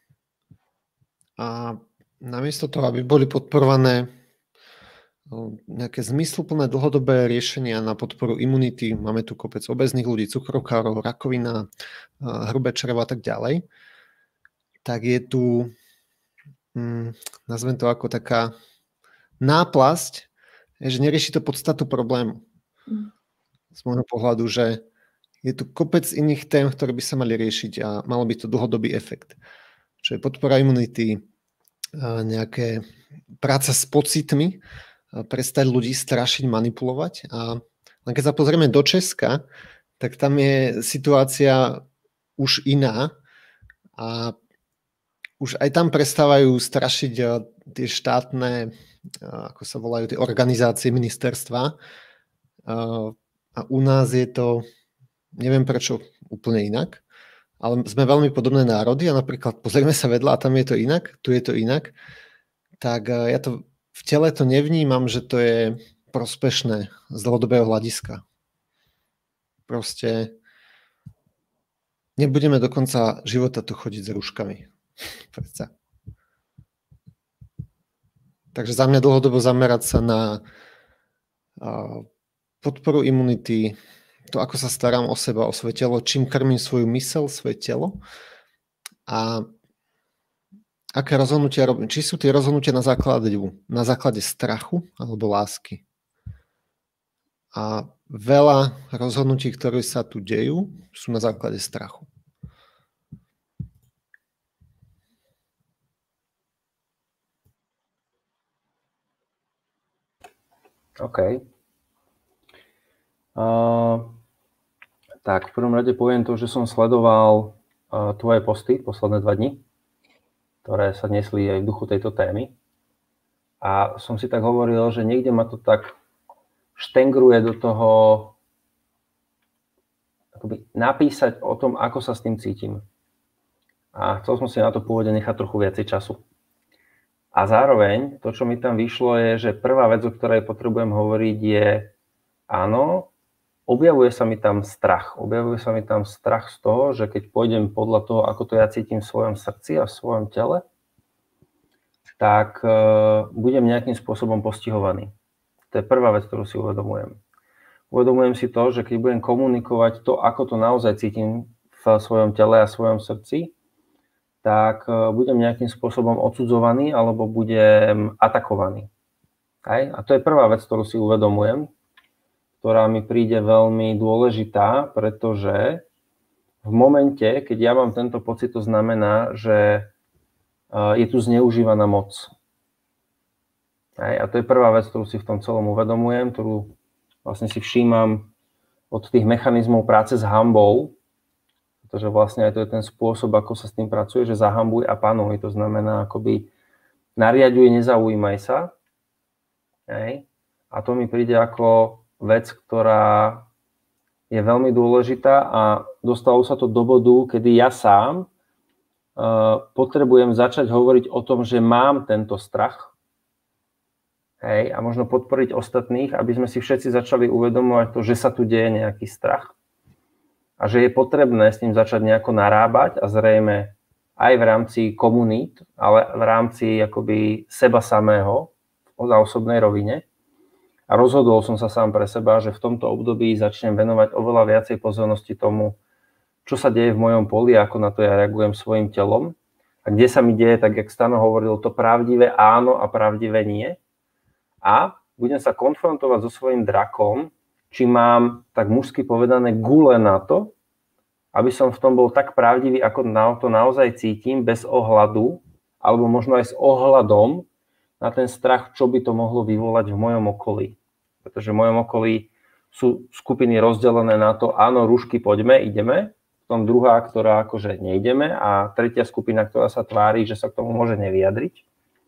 [SPEAKER 3] a namiesto toho, aby boli podporované nejaké zmysluplné dlhodobé riešenia na podporu imunity, máme tu kopec obezných ľudí, cukrovkárov, rakovina, hrubé črevo a tak ďalej, tak je tu, nazvem to ako taká náplasť, že nerieši to podstatu problému. z môjho pohľadu, že je tu kopec iných tém, ktoré by sa mali riešiť a malo by to dlhodobý efekt. Čo je podpora imunity, nejaké práca s pocitmi, prestať ľudí strašiť, manipulovať. A keď sa pozrieme do Česka, tak tam je situácia už iná a už aj tam prestávajú strašiť tie štátne, ako sa volajú, tie organizácie, ministerstva. A u nás je to, neviem prečo, úplne inak, ale sme veľmi podobné národy a napríklad pozrieme sa vedľa a tam je to inak, tu je to inak, tak ja to v tele to nevnímam, že to je prospešné z dlhodobého hľadiska. Proste nebudeme do konca života tu chodiť s rúškami. Predsa. Takže za mňa dlhodobo zamerať sa na podporu imunity, to, ako sa starám o seba, o svoje telo, čím krmím svoju myseľ, svoje telo a aké rozhodnutia robím. Či sú tie rozhodnutia na základe, na základe strachu alebo lásky. A veľa rozhodnutí, ktoré sa tu dejú, sú na základe strachu.
[SPEAKER 1] OK. Uh, tak, v prvom rade poviem to, že som sledoval uh, tvoje posty posledné dva dni, ktoré sa nesli aj v duchu tejto témy. A som si tak hovoril, že niekde ma to tak štengruje do toho akoby napísať o tom, ako sa s tým cítim. A chcel som si na to pôvodne nechať trochu viacej času. A zároveň to, čo mi tam vyšlo, je, že prvá vec, o ktorej potrebujem hovoriť, je áno, objavuje sa mi tam strach. Objavuje sa mi tam strach z toho, že keď pôjdem podľa toho, ako to ja cítim v svojom srdci a v svojom tele, tak uh, budem nejakým spôsobom postihovaný. To je prvá vec, ktorú si uvedomujem. Uvedomujem si to, že keď budem komunikovať to, ako to naozaj cítim v svojom tele a v svojom srdci, tak uh, budem nejakým spôsobom odsudzovaný alebo budem atakovaný. Hej? A to je prvá vec, ktorú si uvedomujem, ktorá mi príde veľmi dôležitá, pretože v momente, keď ja mám tento pocit, to znamená, že je tu zneužívaná moc. A to je prvá vec, ktorú si v tom celom uvedomujem, ktorú vlastne si všímam od tých mechanizmov práce s hanbou, pretože vlastne aj to je ten spôsob, ako sa s tým pracuje, že zahambuj a panuj. To znamená, akoby nariaďuj, nezaujímaj sa. A to mi príde ako vec, ktorá je veľmi dôležitá a dostalo sa to do bodu, kedy ja sám uh, potrebujem začať hovoriť o tom, že mám tento strach. Hej, a možno podporiť ostatných, aby sme si všetci začali uvedomovať to, že sa tu deje nejaký strach a že je potrebné s ním začať nejako narábať a zrejme aj v rámci komunít, ale v rámci akoby seba samého na osobnej rovine. A rozhodol som sa sám pre seba, že v tomto období začnem venovať oveľa viacej pozornosti tomu, čo sa deje v mojom poli, ako na to ja reagujem svojim telom. A kde sa mi deje, tak jak Stano hovoril, to pravdivé áno a pravdivé nie. A budem sa konfrontovať so svojím drakom, či mám, tak mužsky povedané, gule na to, aby som v tom bol tak pravdivý, ako na to naozaj cítim, bez ohľadu, alebo možno aj s ohľadom na ten strach, čo by to mohlo vyvolať v mojom okolí. Pretože v mojom okolí sú skupiny rozdelené na to, áno, rúšky, poďme, ideme, potom druhá, ktorá akože nejdeme a tretia skupina, ktorá sa tvári, že sa k tomu môže nevyjadriť.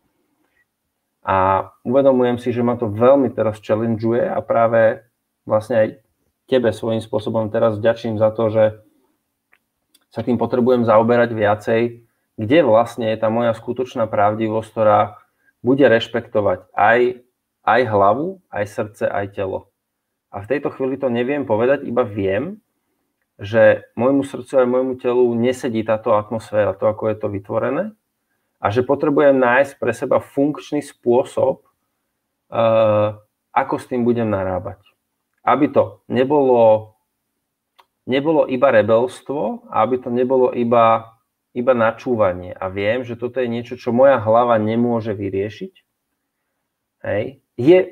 [SPEAKER 1] A uvedomujem si, že ma to veľmi teraz challengeuje a práve vlastne aj tebe svojím spôsobom teraz vďačím za to, že sa tým potrebujem zaoberať viacej, kde vlastne je tá moja skutočná pravdivosť, ktorá bude rešpektovať aj, aj hlavu, aj srdce, aj telo. A v tejto chvíli to neviem povedať, iba viem, že môjmu srdcu aj môjmu telu nesedí táto atmosféra, to, ako je to vytvorené, a že potrebujem nájsť pre seba funkčný spôsob, uh, ako s tým budem narábať. Aby to nebolo, nebolo iba rebelstvo, aby to nebolo iba iba načúvanie. A viem, že toto je niečo, čo moja hlava nemôže vyriešiť. Hej. Je,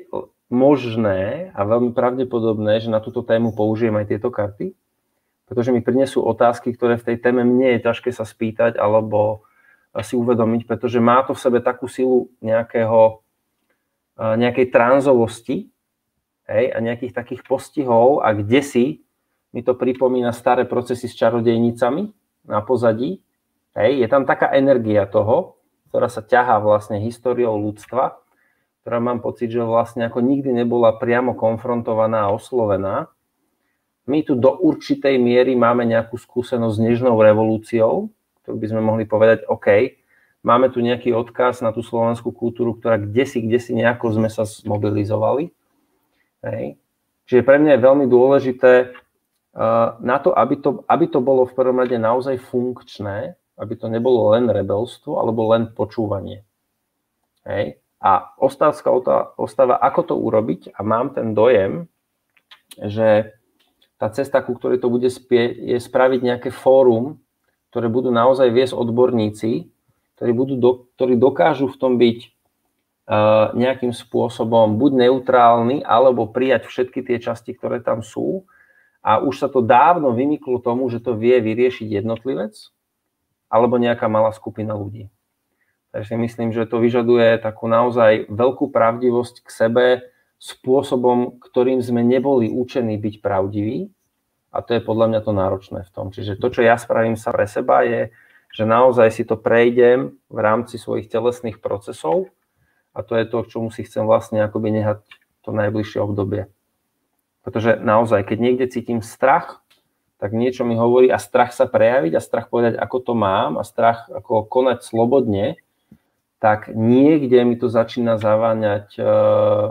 [SPEAKER 1] možné a veľmi pravdepodobné, že na túto tému použijem aj tieto karty, pretože mi prinesú otázky, ktoré v tej téme mne je ťažké sa spýtať alebo si uvedomiť, pretože má to v sebe takú silu nejakého, nejakej tranzovosti, hej, a nejakých takých postihov a kdesi mi to pripomína staré procesy s čarodejnicami na pozadí. Hej, je tam taká energia toho, ktorá sa ťahá vlastne históriou ľudstva, ktorá mám pocit, že vlastne ako nikdy nebola priamo konfrontovaná a oslovená. My tu do určitej miery máme nejakú skúsenosť s nežnou revolúciou, ktorú by sme mohli povedať, OK, máme tu nejaký odkaz na tú slovenskú kultúru, ktorá kdesi, kdesi nejako sme sa zmobilizovali. Hej. Čiže pre mňa je veľmi dôležité uh, na to, aby to, aby to bolo v prvom rade naozaj funkčné, aby to nebolo len rebelstvo, alebo len počúvanie. Hej. A otázka ostáva, ako to urobiť a mám ten dojem, že tá cesta, ku ktorej to bude spieť, je spraviť nejaké fórum, ktoré budú naozaj viesť odborníci, ktorí, budú do, ktorí dokážu v tom byť uh, nejakým spôsobom buď neutrálny, alebo prijať všetky tie časti, ktoré tam sú. A už sa to dávno vymyklo tomu, že to vie vyriešiť jednotlivec, alebo nejaká malá skupina ľudí. Takže si myslím, že to vyžaduje takú naozaj veľkú pravdivosť k sebe spôsobom, ktorým sme neboli učení byť pravdiví. A to je podľa mňa to náročné v tom. Čiže to, čo ja spravím sa pre seba, je, že naozaj si to prejdem v rámci svojich telesných procesov a to je to, k čomu si chcem vlastne akoby nehať to najbližšie obdobie. Pretože naozaj, keď niekde cítim strach, tak niečo mi hovorí a strach sa prejaviť a strach povedať, ako to mám a strach ako konať slobodne, tak niekde mi to začína zaváňať e,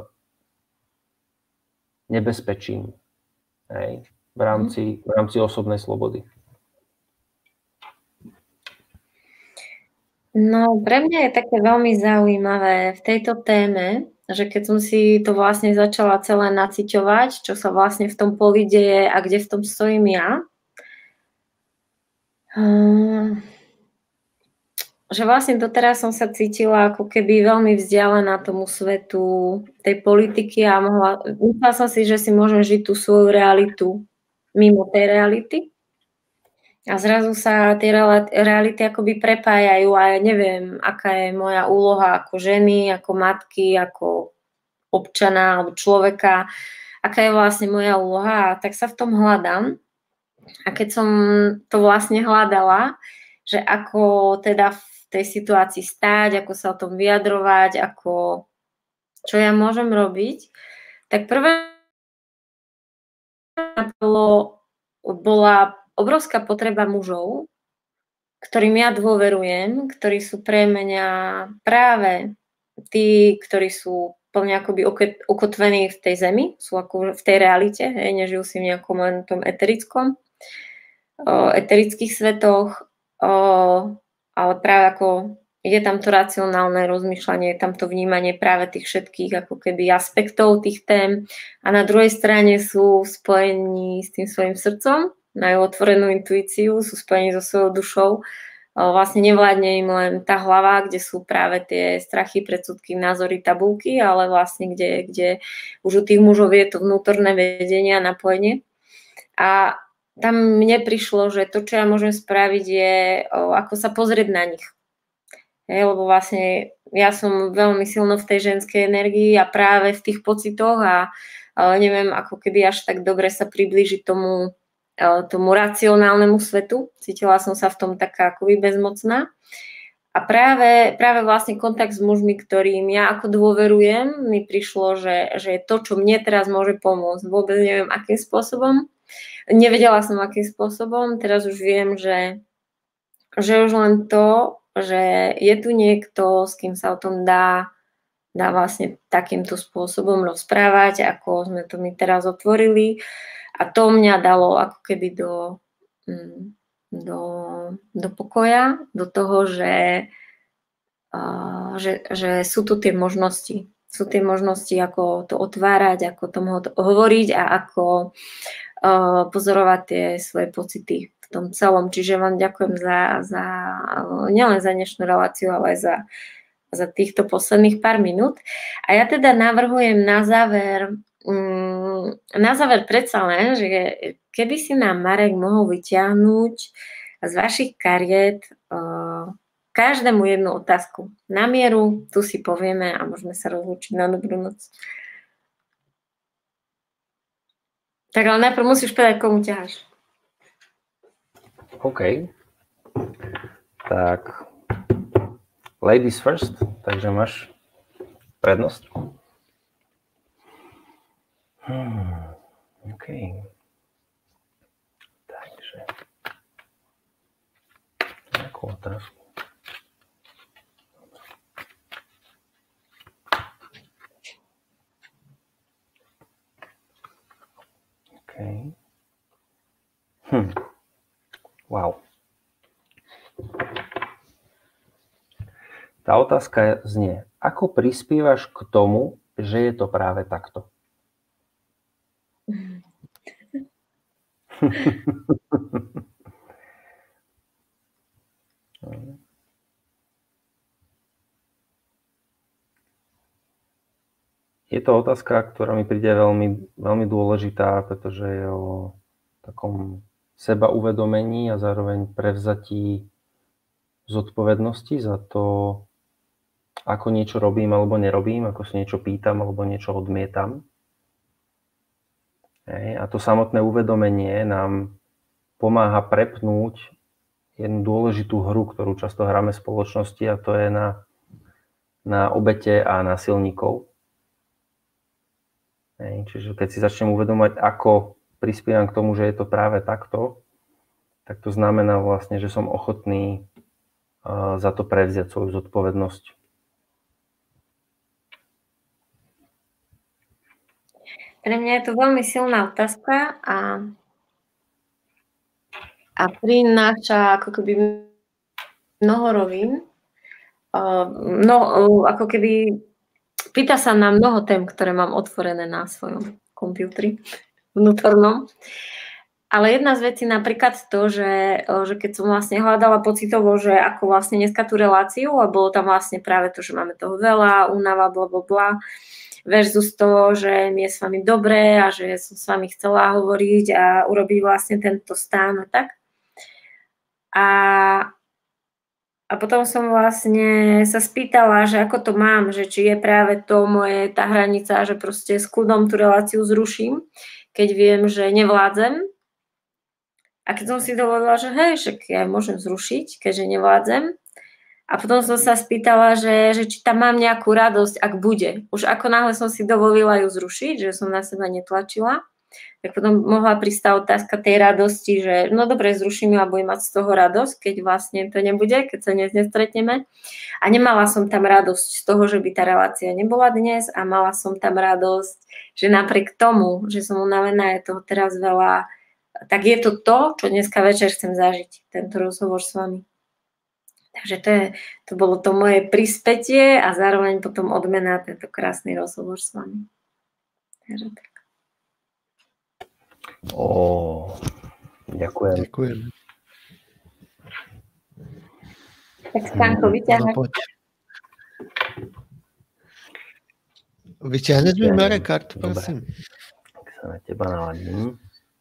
[SPEAKER 1] nebezpečím, hej, v rámci, v rámci osobnej slobody.
[SPEAKER 2] No, pre mňa je také veľmi zaujímavé v tejto téme, že keď som si to vlastne začala celé naciťovať, čo sa vlastne v tom poli deje a kde v tom stojím ja, um, že vlastne doteraz som sa cítila ako keby veľmi vzdialená tomu svetu tej politiky a mohla, myslela som si, že si môžem žiť tú svoju realitu mimo tej reality. A zrazu sa tie reality akoby prepájajú a ja neviem, aká je moja úloha ako ženy, ako matky, ako občana alebo človeka, aká je vlastne moja úloha. A tak sa v tom hľadám. A keď som to vlastne hľadala, že ako teda v tej situácii stáť, ako sa o tom vyjadrovať, ako, čo ja môžem robiť, tak prvé bolo, bola obrovská potreba mužov, ktorým ja dôverujem, ktorí sú pre mňa práve tí, ktorí sú plne akoby ukotvení v tej zemi, sú ako v tej realite, hej, nežijú si v nejakom len tom eterickom, o, eterických svetoch, o, ale práve ako je tam to racionálne rozmýšľanie, je tam to vnímanie práve tých všetkých ako keby aspektov tých tém a na druhej strane sú spojení s tým svojim srdcom, majú otvorenú intuíciu, sú spojení so svojou dušou. Vlastne nevládne im len tá hlava, kde sú práve tie strachy, predsudky, názory, tabulky, ale vlastne kde, kde už u tých mužov je to vnútorné vedenie a napojenie. A tam mne prišlo, že to, čo ja môžem spraviť, je ako sa pozrieť na nich. Je, lebo vlastne ja som veľmi silno v tej ženskej energii a práve v tých pocitoch a neviem, ako keby až tak dobre sa priblížiť tomu tomu racionálnemu svetu. Cítila som sa v tom taká akoby bezmocná. A práve, práve vlastne kontakt s mužmi, ktorým ja ako dôverujem, mi prišlo, že, že je to, čo mne teraz môže pomôcť. Vôbec neviem, akým spôsobom. Nevedela som, akým spôsobom. Teraz už viem, že, že už len to, že je tu niekto, s kým sa o tom dá, dá vlastne takýmto spôsobom rozprávať, ako sme to my teraz otvorili. A to mňa dalo ako keby do, do, do pokoja, do toho, že, že, že sú tu tie možnosti. Sú tie možnosti, ako to otvárať, ako tomu hovoriť a ako pozorovať tie svoje pocity v tom celom. Čiže vám ďakujem za, za nielen za dnešnú reláciu, ale aj za za týchto posledných pár minút. A ja teda navrhujem na záver, na záver predsa len, že keby si nám Marek mohol vyťahnuť z vašich kariet každému jednu otázku na mieru, tu si povieme a môžeme sa rozlúčiť na dobrú noc. Tak ale najprv musíš povedať, komu ťaháš.
[SPEAKER 1] OK. Tak, ladies first, takže máš prednosť. Hmm, OK. Takže, nejakú otázku. OK. Hm. Wow. Tá otázka znie, ako prispievaš k tomu, že je to práve takto? Je to otázka, ktorá mi príde veľmi, veľmi dôležitá, pretože je o takom seba uvedomení a zároveň prevzatí zodpovednosti za to, ako niečo robím alebo nerobím, ako sa niečo pýtam alebo niečo odmietam. Hej. A to samotné uvedomenie nám pomáha prepnúť jednu dôležitú hru, ktorú často hráme v spoločnosti, a to je na, na obete a násilníkov. Hej. Čiže keď si začnem uvedomovať, ako prispievam k tomu, že je to práve takto, tak to znamená vlastne, že som ochotný uh, za to prevziať svoju zodpovednosť.
[SPEAKER 2] Pre mňa je to veľmi silná otázka a, a prináša ako keby mnoho rovín. Uh, no, uh, ako keby pýta sa na mnoho tém, ktoré mám otvorené na svojom počítači vnútornom. Ale jedna z vecí napríklad to, že, že keď som vlastne hľadala pocitovo, že ako vlastne dneska tú reláciu, a bolo tam vlastne práve to, že máme toho veľa, únava, bla, bla, bla, versus to, že mi je s vami dobre a že som s vami chcela hovoriť a urobiť vlastne tento stán a tak. A, a potom som vlastne sa spýtala, že ako to mám, že či je práve to moje, tá hranica, že proste s kľudom tú reláciu zruším, keď viem, že nevládzem. A keď som si dovolila, že hej, však ja môžem zrušiť, keďže nevládzem. A potom som sa spýtala, že, že či tam mám nejakú radosť, ak bude. Už ako náhle som si dovolila ju zrušiť, že som na seba netlačila, tak potom mohla prísť tá otázka tej radosti, že no dobre, zruším ju a budem mať z toho radosť, keď vlastne to nebude, keď sa dnes nestretneme. A nemala som tam radosť z toho, že by tá relácia nebola dnes, a mala som tam radosť, že napriek tomu, že som unavená, je toho teraz veľa, tak je to to, čo dneska večer chcem zažiť, tento rozhovor s vami. Takže to, je, to bolo to moje prispätie a zároveň potom odmena tento krásny rozhovor s vami. Takže tak.
[SPEAKER 1] Ó, ďakujem.
[SPEAKER 3] Ďakujem.
[SPEAKER 2] Tak Stanko, vyťahne.
[SPEAKER 3] Vyťahneš mi, Marek, kartu, prosím.
[SPEAKER 1] Tak sa na teba naladím.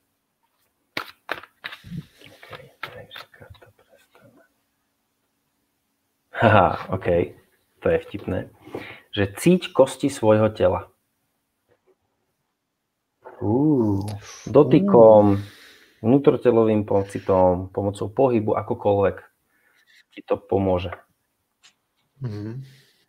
[SPEAKER 1] Haha, OK, to je vtipné. Že cíť kosti svojho tela. Uh, dotykom, vnútrotelovým pocitom, pomocou pohybu, akokoľvek ti to pomôže.
[SPEAKER 3] Mm.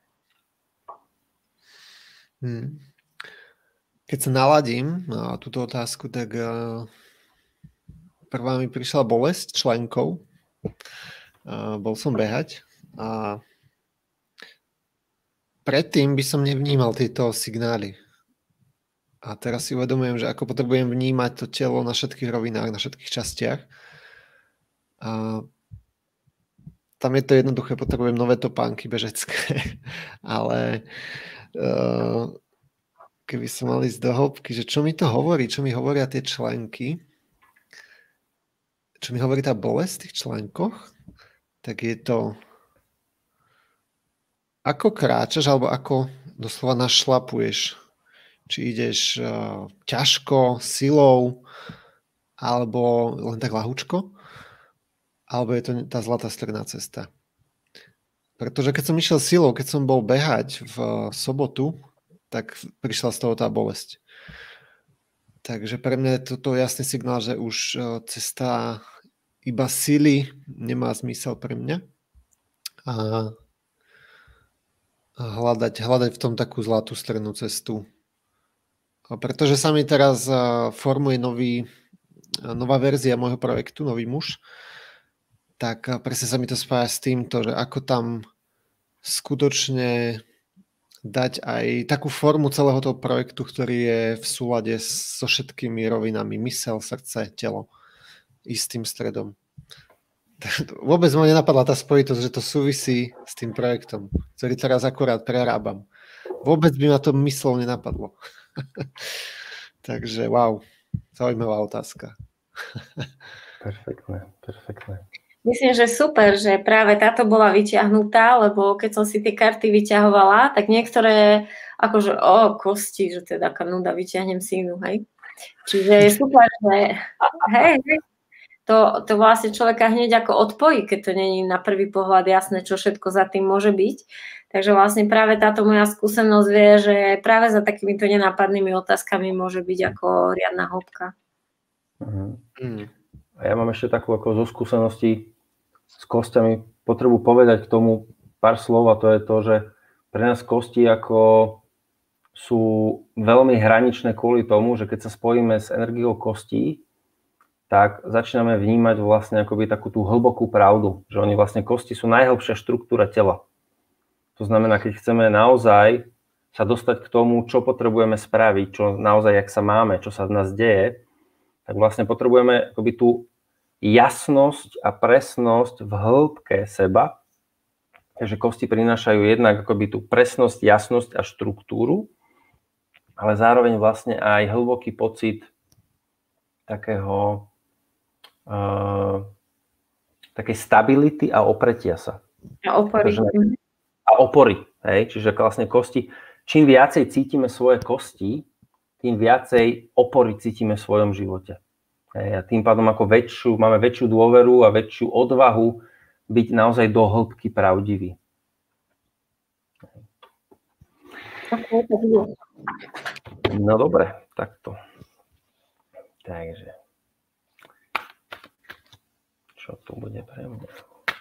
[SPEAKER 3] Mm. Keď sa naladím na túto otázku, tak uh, prvá mi prišla bolesť členkou. Uh, bol som behať. A predtým by som nevnímal tieto signály. A teraz si uvedomujem, že ako potrebujem vnímať to telo na všetkých rovinách, na všetkých častiach. A tam je to jednoduché, potrebujem nové topánky bežecké. Ale uh, keby som mal ísť do hĺbky, že čo mi to hovorí, čo mi hovoria tie členky, čo mi hovorí tá bolesť v tých členkoch, tak je to ako kráčaš, alebo ako doslova našlapuješ? Či ideš uh, ťažko, silou, alebo len tak ľahučko? Alebo je to tá zlatá stredná cesta? Pretože keď som išiel silou, keď som bol behať v sobotu, tak prišla z toho tá bolesť. Takže pre mňa je toto jasný signál, že už uh, cesta iba sily nemá zmysel pre mňa. A hľadať, hľadať v tom takú zlatú strednú cestu. A pretože sa mi teraz formuje nový, nová verzia môjho projektu, Nový muž, tak presne sa mi to spája s týmto, že ako tam skutočne dať aj takú formu celého toho projektu, ktorý je v súlade so všetkými rovinami, mysel, srdce, telo, istým stredom. Vôbec ma nenapadla tá spojitosť, že to súvisí s tým projektom, ktorý teraz akurát prerábam. Vôbec by ma to myslou nenapadlo. Takže wow, zaujímavá otázka.
[SPEAKER 1] Perfektné, perfektné.
[SPEAKER 2] Myslím, že super, že práve táto bola vyťahnutá, lebo keď som si tie karty vyťahovala, tak niektoré akože o, kosti, že teda aká nuda, vyťahnem si inú, hej. Čiže je super, že hej, hej. To, to vlastne človeka hneď ako odpojí, keď to není na prvý pohľad jasné, čo všetko za tým môže byť. Takže vlastne práve táto moja skúsenosť vie, že práve za takýmito nenápadnými otázkami môže byť ako riadna hĺbka.
[SPEAKER 1] Mm. A ja mám ešte takú ako zo skúseností s kostiami potrebu povedať k tomu pár slov, a to je to, že pre nás kosti ako sú veľmi hraničné kvôli tomu, že keď sa spojíme s energiou kostí, tak začíname vnímať vlastne akoby takú tú hlbokú pravdu, že oni vlastne kosti sú najhlbšia štruktúra tela. To znamená, keď chceme naozaj sa dostať k tomu, čo potrebujeme spraviť, čo naozaj, jak sa máme, čo sa v nás deje, tak vlastne potrebujeme akoby tú jasnosť a presnosť v hĺbke seba. Takže kosti prinášajú jednak akoby tú presnosť, jasnosť a štruktúru, ale zároveň vlastne aj hlboký pocit takého Uh, takej stability a opretia sa.
[SPEAKER 2] A opory.
[SPEAKER 1] Takže, a opory. Hej? Čiže vlastne kosti, čím viacej cítime svoje kosti, tým viacej opory cítime v svojom živote. Hej? A tým pádom ako väčšiu, máme väčšiu dôveru a väčšiu odvahu byť naozaj do hĺbky pravdivý. No dobre, takto. Takže čo tu bude pre mňa?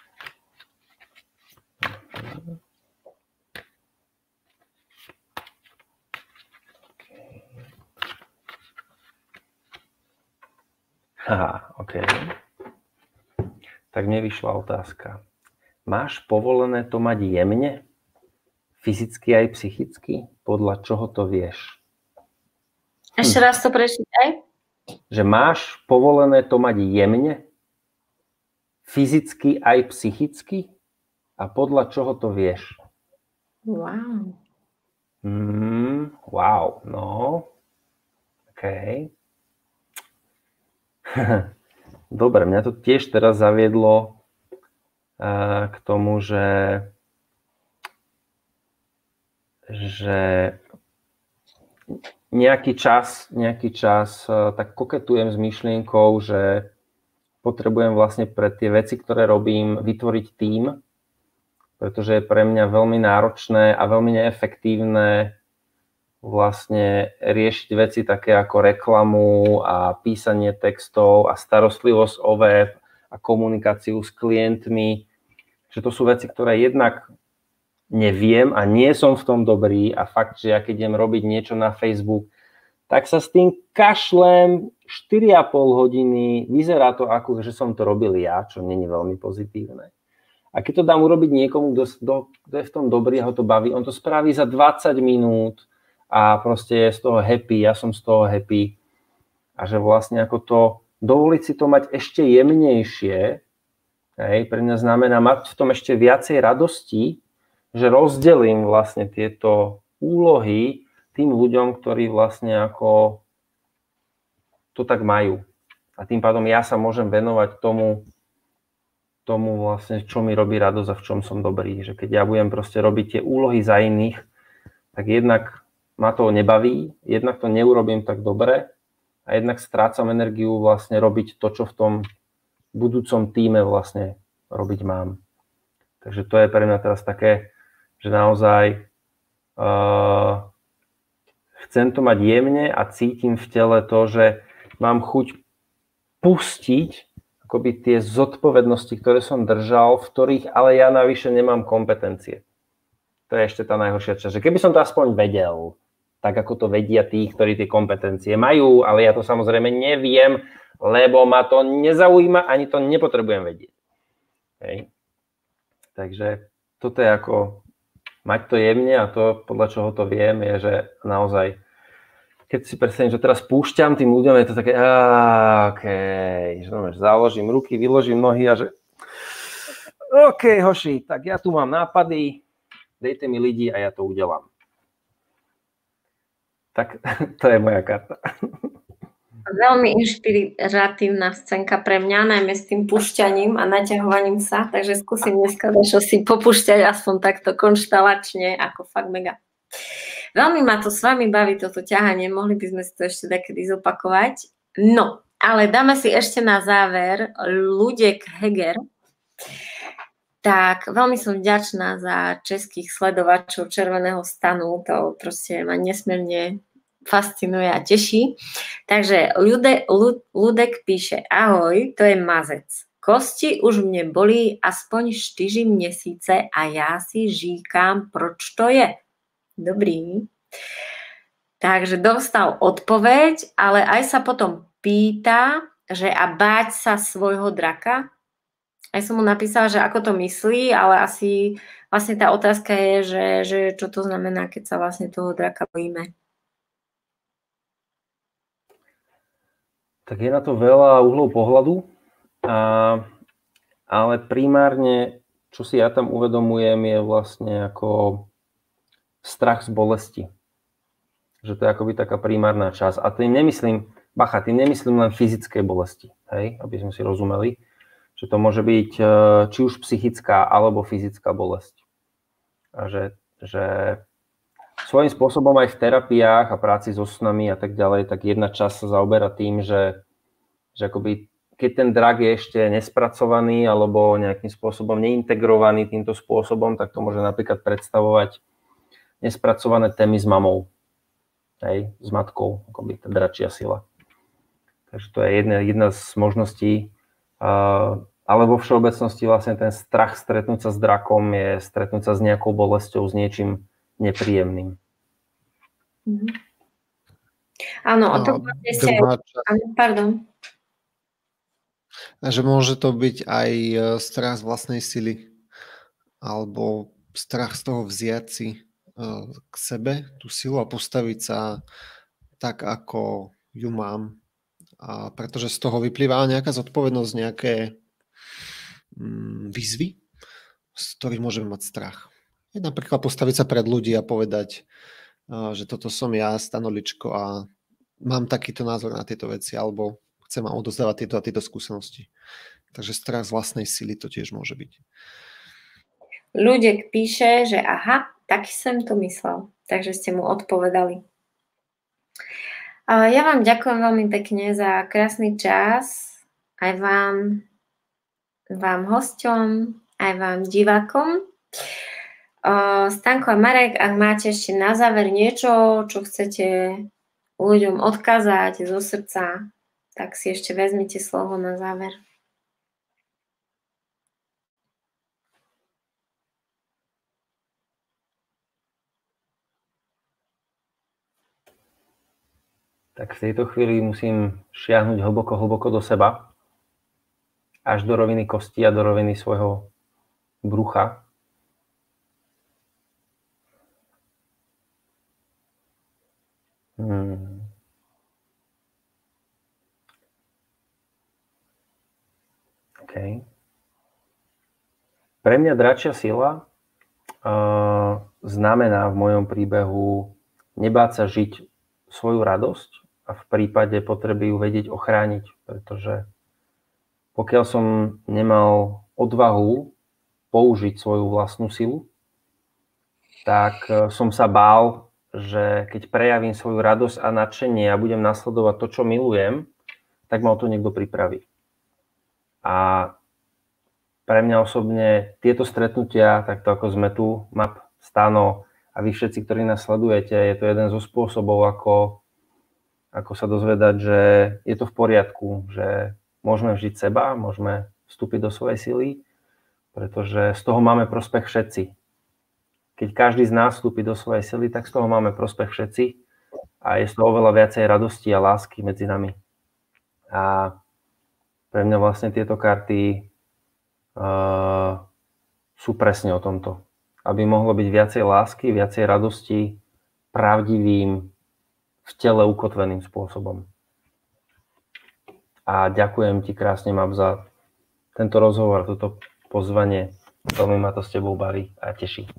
[SPEAKER 1] Haha, OK. Tak mne vyšla otázka. Máš povolené to mať jemne? Fyzicky aj psychicky? Podľa čoho to vieš?
[SPEAKER 2] Ešte raz to prečítaj.
[SPEAKER 1] Že máš povolené to mať jemne? Fyzicky aj psychicky? A podľa čoho to vieš?
[SPEAKER 2] Wow.
[SPEAKER 1] Mm, wow, no. OK. Dobre, mňa to tiež teraz zaviedlo uh, k tomu, že, že nejaký čas, nejaký čas uh, tak koketujem s myšlienkou, že potrebujem vlastne pre tie veci, ktoré robím, vytvoriť tím, pretože je pre mňa veľmi náročné a veľmi neefektívne vlastne riešiť veci také ako reklamu a písanie textov a starostlivosť o web a komunikáciu s klientmi. Že to sú veci, ktoré jednak neviem a nie som v tom dobrý a fakt, že ja keď idem robiť niečo na Facebook, tak sa s tým kašlem štyri a pol hodiny, vyzerá to ako, že som to robil ja, čo nie je veľmi pozitívne. A keď to dám urobiť niekomu, kto, kto je v tom dobrý a ho to baví, on to spraví za dvadsať minút a proste je z toho happy, ja som z toho happy. A že vlastne ako to, dovoliť si to mať ešte jemnejšie, hej, pre mňa znamená mať v tom ešte viacej radosti, že rozdelím vlastne tieto úlohy tým ľuďom, ktorí vlastne ako to tak majú. A tým pádom ja sa môžem venovať tomu tomu vlastne, čo mi robí radosť a v čom som dobrý. Že keď ja budem proste robiť tie úlohy za iných, tak jednak ma to nebaví, jednak to neurobím tak dobre a jednak strácam energiu vlastne robiť to, čo v tom budúcom tíme vlastne robiť mám. Takže to je pre mňa teraz také, že naozaj uh, chcem to mať jemne a cítim v tele to, že mám chuť pustiť akoby tie zodpovednosti, ktoré som držal, v ktorých ale ja navyše nemám kompetencie. To je ešte tá najhoršia časť. Že keby som to aspoň vedel, tak ako to vedia tí, ktorí tie kompetencie majú, ale ja to samozrejme neviem, lebo ma to nezaujíma, ani to nepotrebujem vedieť. Hej. Takže toto je ako mať to jemne a to, podľa čoho to viem, je, že naozaj, keď si predstavím, že teraz púšťam tým ľuďom, je to také, OK, že založím ruky, vyložím nohy a že OK, hoši, tak ja tu mám nápady, dejte mi lidi a ja to udelám. Tak to je moja karta.
[SPEAKER 2] Veľmi inšpiratívna scénka pre mňa, najmä s tým púšťaním a naťahovaním sa, takže skúsim dneska čo si popúšťať aspoň takto konštalačne, ako fakt mega. Veľmi ma to s vami baví, toto ťahanie, mohli by sme si to ešte takedy zopakovať. No, ale dáme si ešte na záver Ludek Heger. Tak veľmi som vďačná za českých sledovačov Červeného stanu, to proste ma nesmierne fascinuje a teší. Takže Lude, Ludek píše, ahoj, to je mazec. Kosti už mne bolí aspoň štyri měsíce a já si říkám, proč to je. Dobrý. Takže dostal odpoveď, ale aj sa potom pýta, že a báť sa svojho draka. Aj som mu napísala, že ako to myslí, ale asi vlastne tá otázka je, že, že čo to znamená, keď sa vlastne toho draka bojíme.
[SPEAKER 1] Tak je na to veľa uhlov pohľadu, a, ale primárne, čo si ja tam uvedomujem, je vlastne ako strach z bolesti. Že to je akoby taká primárna časť. A tým nemyslím, bacha, tým nemyslím len fyzické bolesti, hej, aby sme si rozumeli, že to môže byť či už psychická alebo fyzická bolesť. A že, že svojím spôsobom aj v terapiách a práci so snami a tak ďalej, tak jedna časť sa zaoberá tým, že, že akoby, keď ten drak je ešte nespracovaný alebo nejakým spôsobom neintegrovaný týmto spôsobom, tak to môže napríklad predstavovať nespracované témy s mamou, hej, s matkou, akoby tá dračia sila. Takže to je jedna, jedna z možností. Uh, ale vo všeobecnosti vlastne ten strach stretnúť sa s drakom je stretnúť sa s nejakou bolesťou, s niečím nepríjemným.
[SPEAKER 2] Mm-hmm. Áno, o tom vlastne ste... Pardon.
[SPEAKER 3] A že môže to byť aj strach z vlastnej sily, alebo strach z toho vziať si k sebe tú silu a postaviť sa tak, ako ju mám. A pretože z toho vyplýva nejaká zodpovednosť, nejaké mm, výzvy, z ktorých môžeme mať strach. Je napríklad postaviť sa pred ľudí a povedať, že toto som ja, Stanoličko, a mám takýto názor na tieto veci, alebo chcem vám odozdávať tieto a tieto skúsenosti. Takže strach z vlastnej sily to tiež môže byť.
[SPEAKER 2] Ľudek píše, že aha, tak som to myslel. Takže ste mu odpovedali. Ja vám ďakujem veľmi pekne za krásny čas. Aj vám, vám hosťom, aj vám divákom. Stanko a Marek, ak máte ešte na záver niečo, čo chcete ľuďom odkázať zo srdca, tak si ešte vezmite slovo na záver.
[SPEAKER 1] Tak v tejto chvíli musím šiahnuť hlboko, hlboko do seba, až do roviny kosti a do roviny svojho brucha. Hmm. Okay. Pre mňa dračia sila uh, znamená v mojom príbehu nebáť sa žiť svoju radosť a v prípade potreby ju vedieť ochrániť, pretože pokiaľ som nemal odvahu použiť svoju vlastnú silu, tak som sa bál, že keď prejavím svoju radosť a nadšenie a budem nasledovať to, čo milujem, tak ma o to niekto pripraví. A pre mňa osobne tieto stretnutia, takto ako sme tu, Map, Stano a vy všetci, ktorí nás sledujete, je to jeden zo spôsobov, ako, ako sa dozvedať, že je to v poriadku, že môžeme vžiť seba, môžeme vstúpiť do svojej sily, pretože z toho máme prospech všetci. Keď každý z nás vstúpi do svojej sily, tak z toho máme prospech všetci a je z toho oveľa viacej radosti a lásky medzi nami. A pre mňa vlastne tieto karty uh, sú presne o tomto. Aby mohlo byť viacej lásky, viacej radosti, pravdivým, v tele ukotveným spôsobom. A ďakujem ti krásne, Map, za tento rozhovor, toto pozvanie. Veľmi ma to s tebou baví a teší.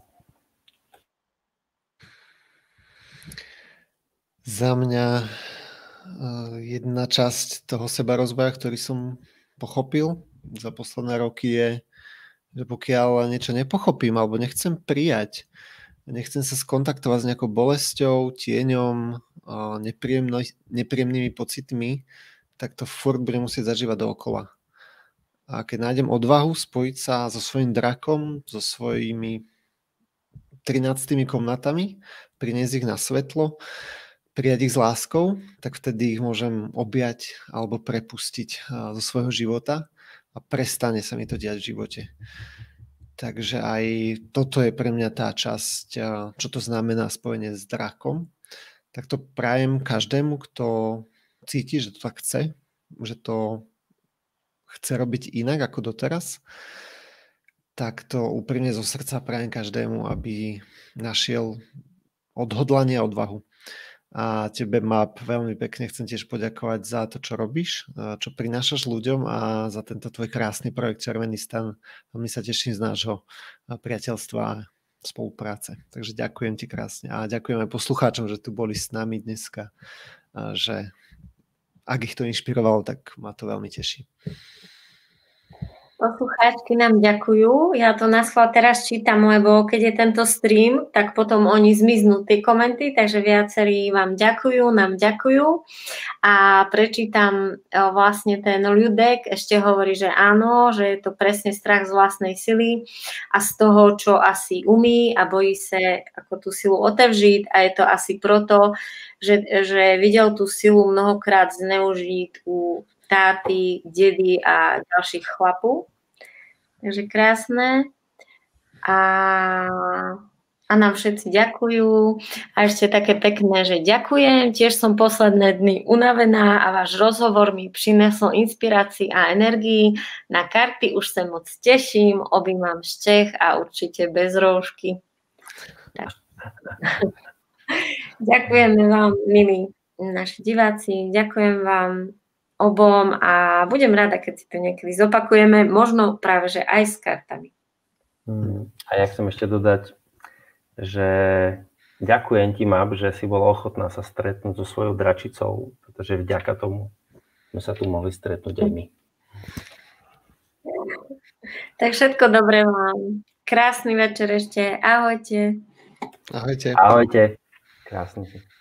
[SPEAKER 3] Za mňa jedna časť toho sebarozvoja, ktorý som pochopil za posledné roky je, že pokiaľ niečo nepochopím alebo nechcem prijať, nechcem sa skontaktovať s nejakou bolesťou, tieňom, nepríjemnými pocitmi, tak to furt budem musieť zažívať dookola. A keď nájdem odvahu spojiť sa so svojím drakom, so svojimi trináctými komnatami, priniesť ich na svetlo, prijať ich s láskou, tak vtedy ich môžem objať alebo prepustiť zo svojho života a prestane sa mi to diať v živote. Takže aj toto je pre mňa tá časť, čo to znamená spojenie s drakom. Tak to prajem každému, kto cíti, že to tak chce, že to chce robiť inak ako doteraz, tak to úprimne zo srdca prajem každému, aby našiel odhodlanie a odvahu. A tebe, Map, veľmi pekne chcem tiež poďakovať za to, čo robíš, čo prinášaš ľuďom a za tento tvoj krásny projekt Červený stan. Veľmi sa teším z nášho priateľstva a spolupráce. Takže ďakujem ti krásne a ďakujem aj poslucháčom, že tu boli s nami dneska, že ak ich to inšpirovalo, tak ma to veľmi teší.
[SPEAKER 2] Poslucháčky nám ďakujú. Ja to naschvál teraz čítam, lebo keď je tento stream, tak potom oni zmiznú tie komenty, takže viacerí vám ďakujú, nám ďakujú. A prečítam vlastne ten ľudek, ešte hovorí, že áno, že je to presne strach z vlastnej sily a z toho, čo asi umí a bojí sa ako tú silu otevřít a je to asi proto, že, že videl tú silu mnohokrát zneužiť u táty, dedi a ďalších chlapov. Takže krásne. A, a nám všetci ďakujú. A ešte také pekné, že ďakujem. Tiež som posledné dny unavená a váš rozhovor mi prinesol inspirácii a energii. Na karty už sa moc teším. Objímam z Čech a určite bez roušky. Tak. Ďakujeme vám, milí naši diváci. Ďakujem vám obom a budem rada, keď si to niekedy zopakujeme, možno práve, že aj s kartami.
[SPEAKER 1] Hmm. A ja chcem ešte dodať, že ďakujem ti, Map, že si bola ochotná sa stretnúť so svojou dračicou, pretože vďaka tomu sme sa tu mohli stretnúť aj my.
[SPEAKER 2] Tak všetko dobré vám. Krásny večer ešte. Ahojte.
[SPEAKER 3] Ahojte.
[SPEAKER 1] Ahojte. Krásny.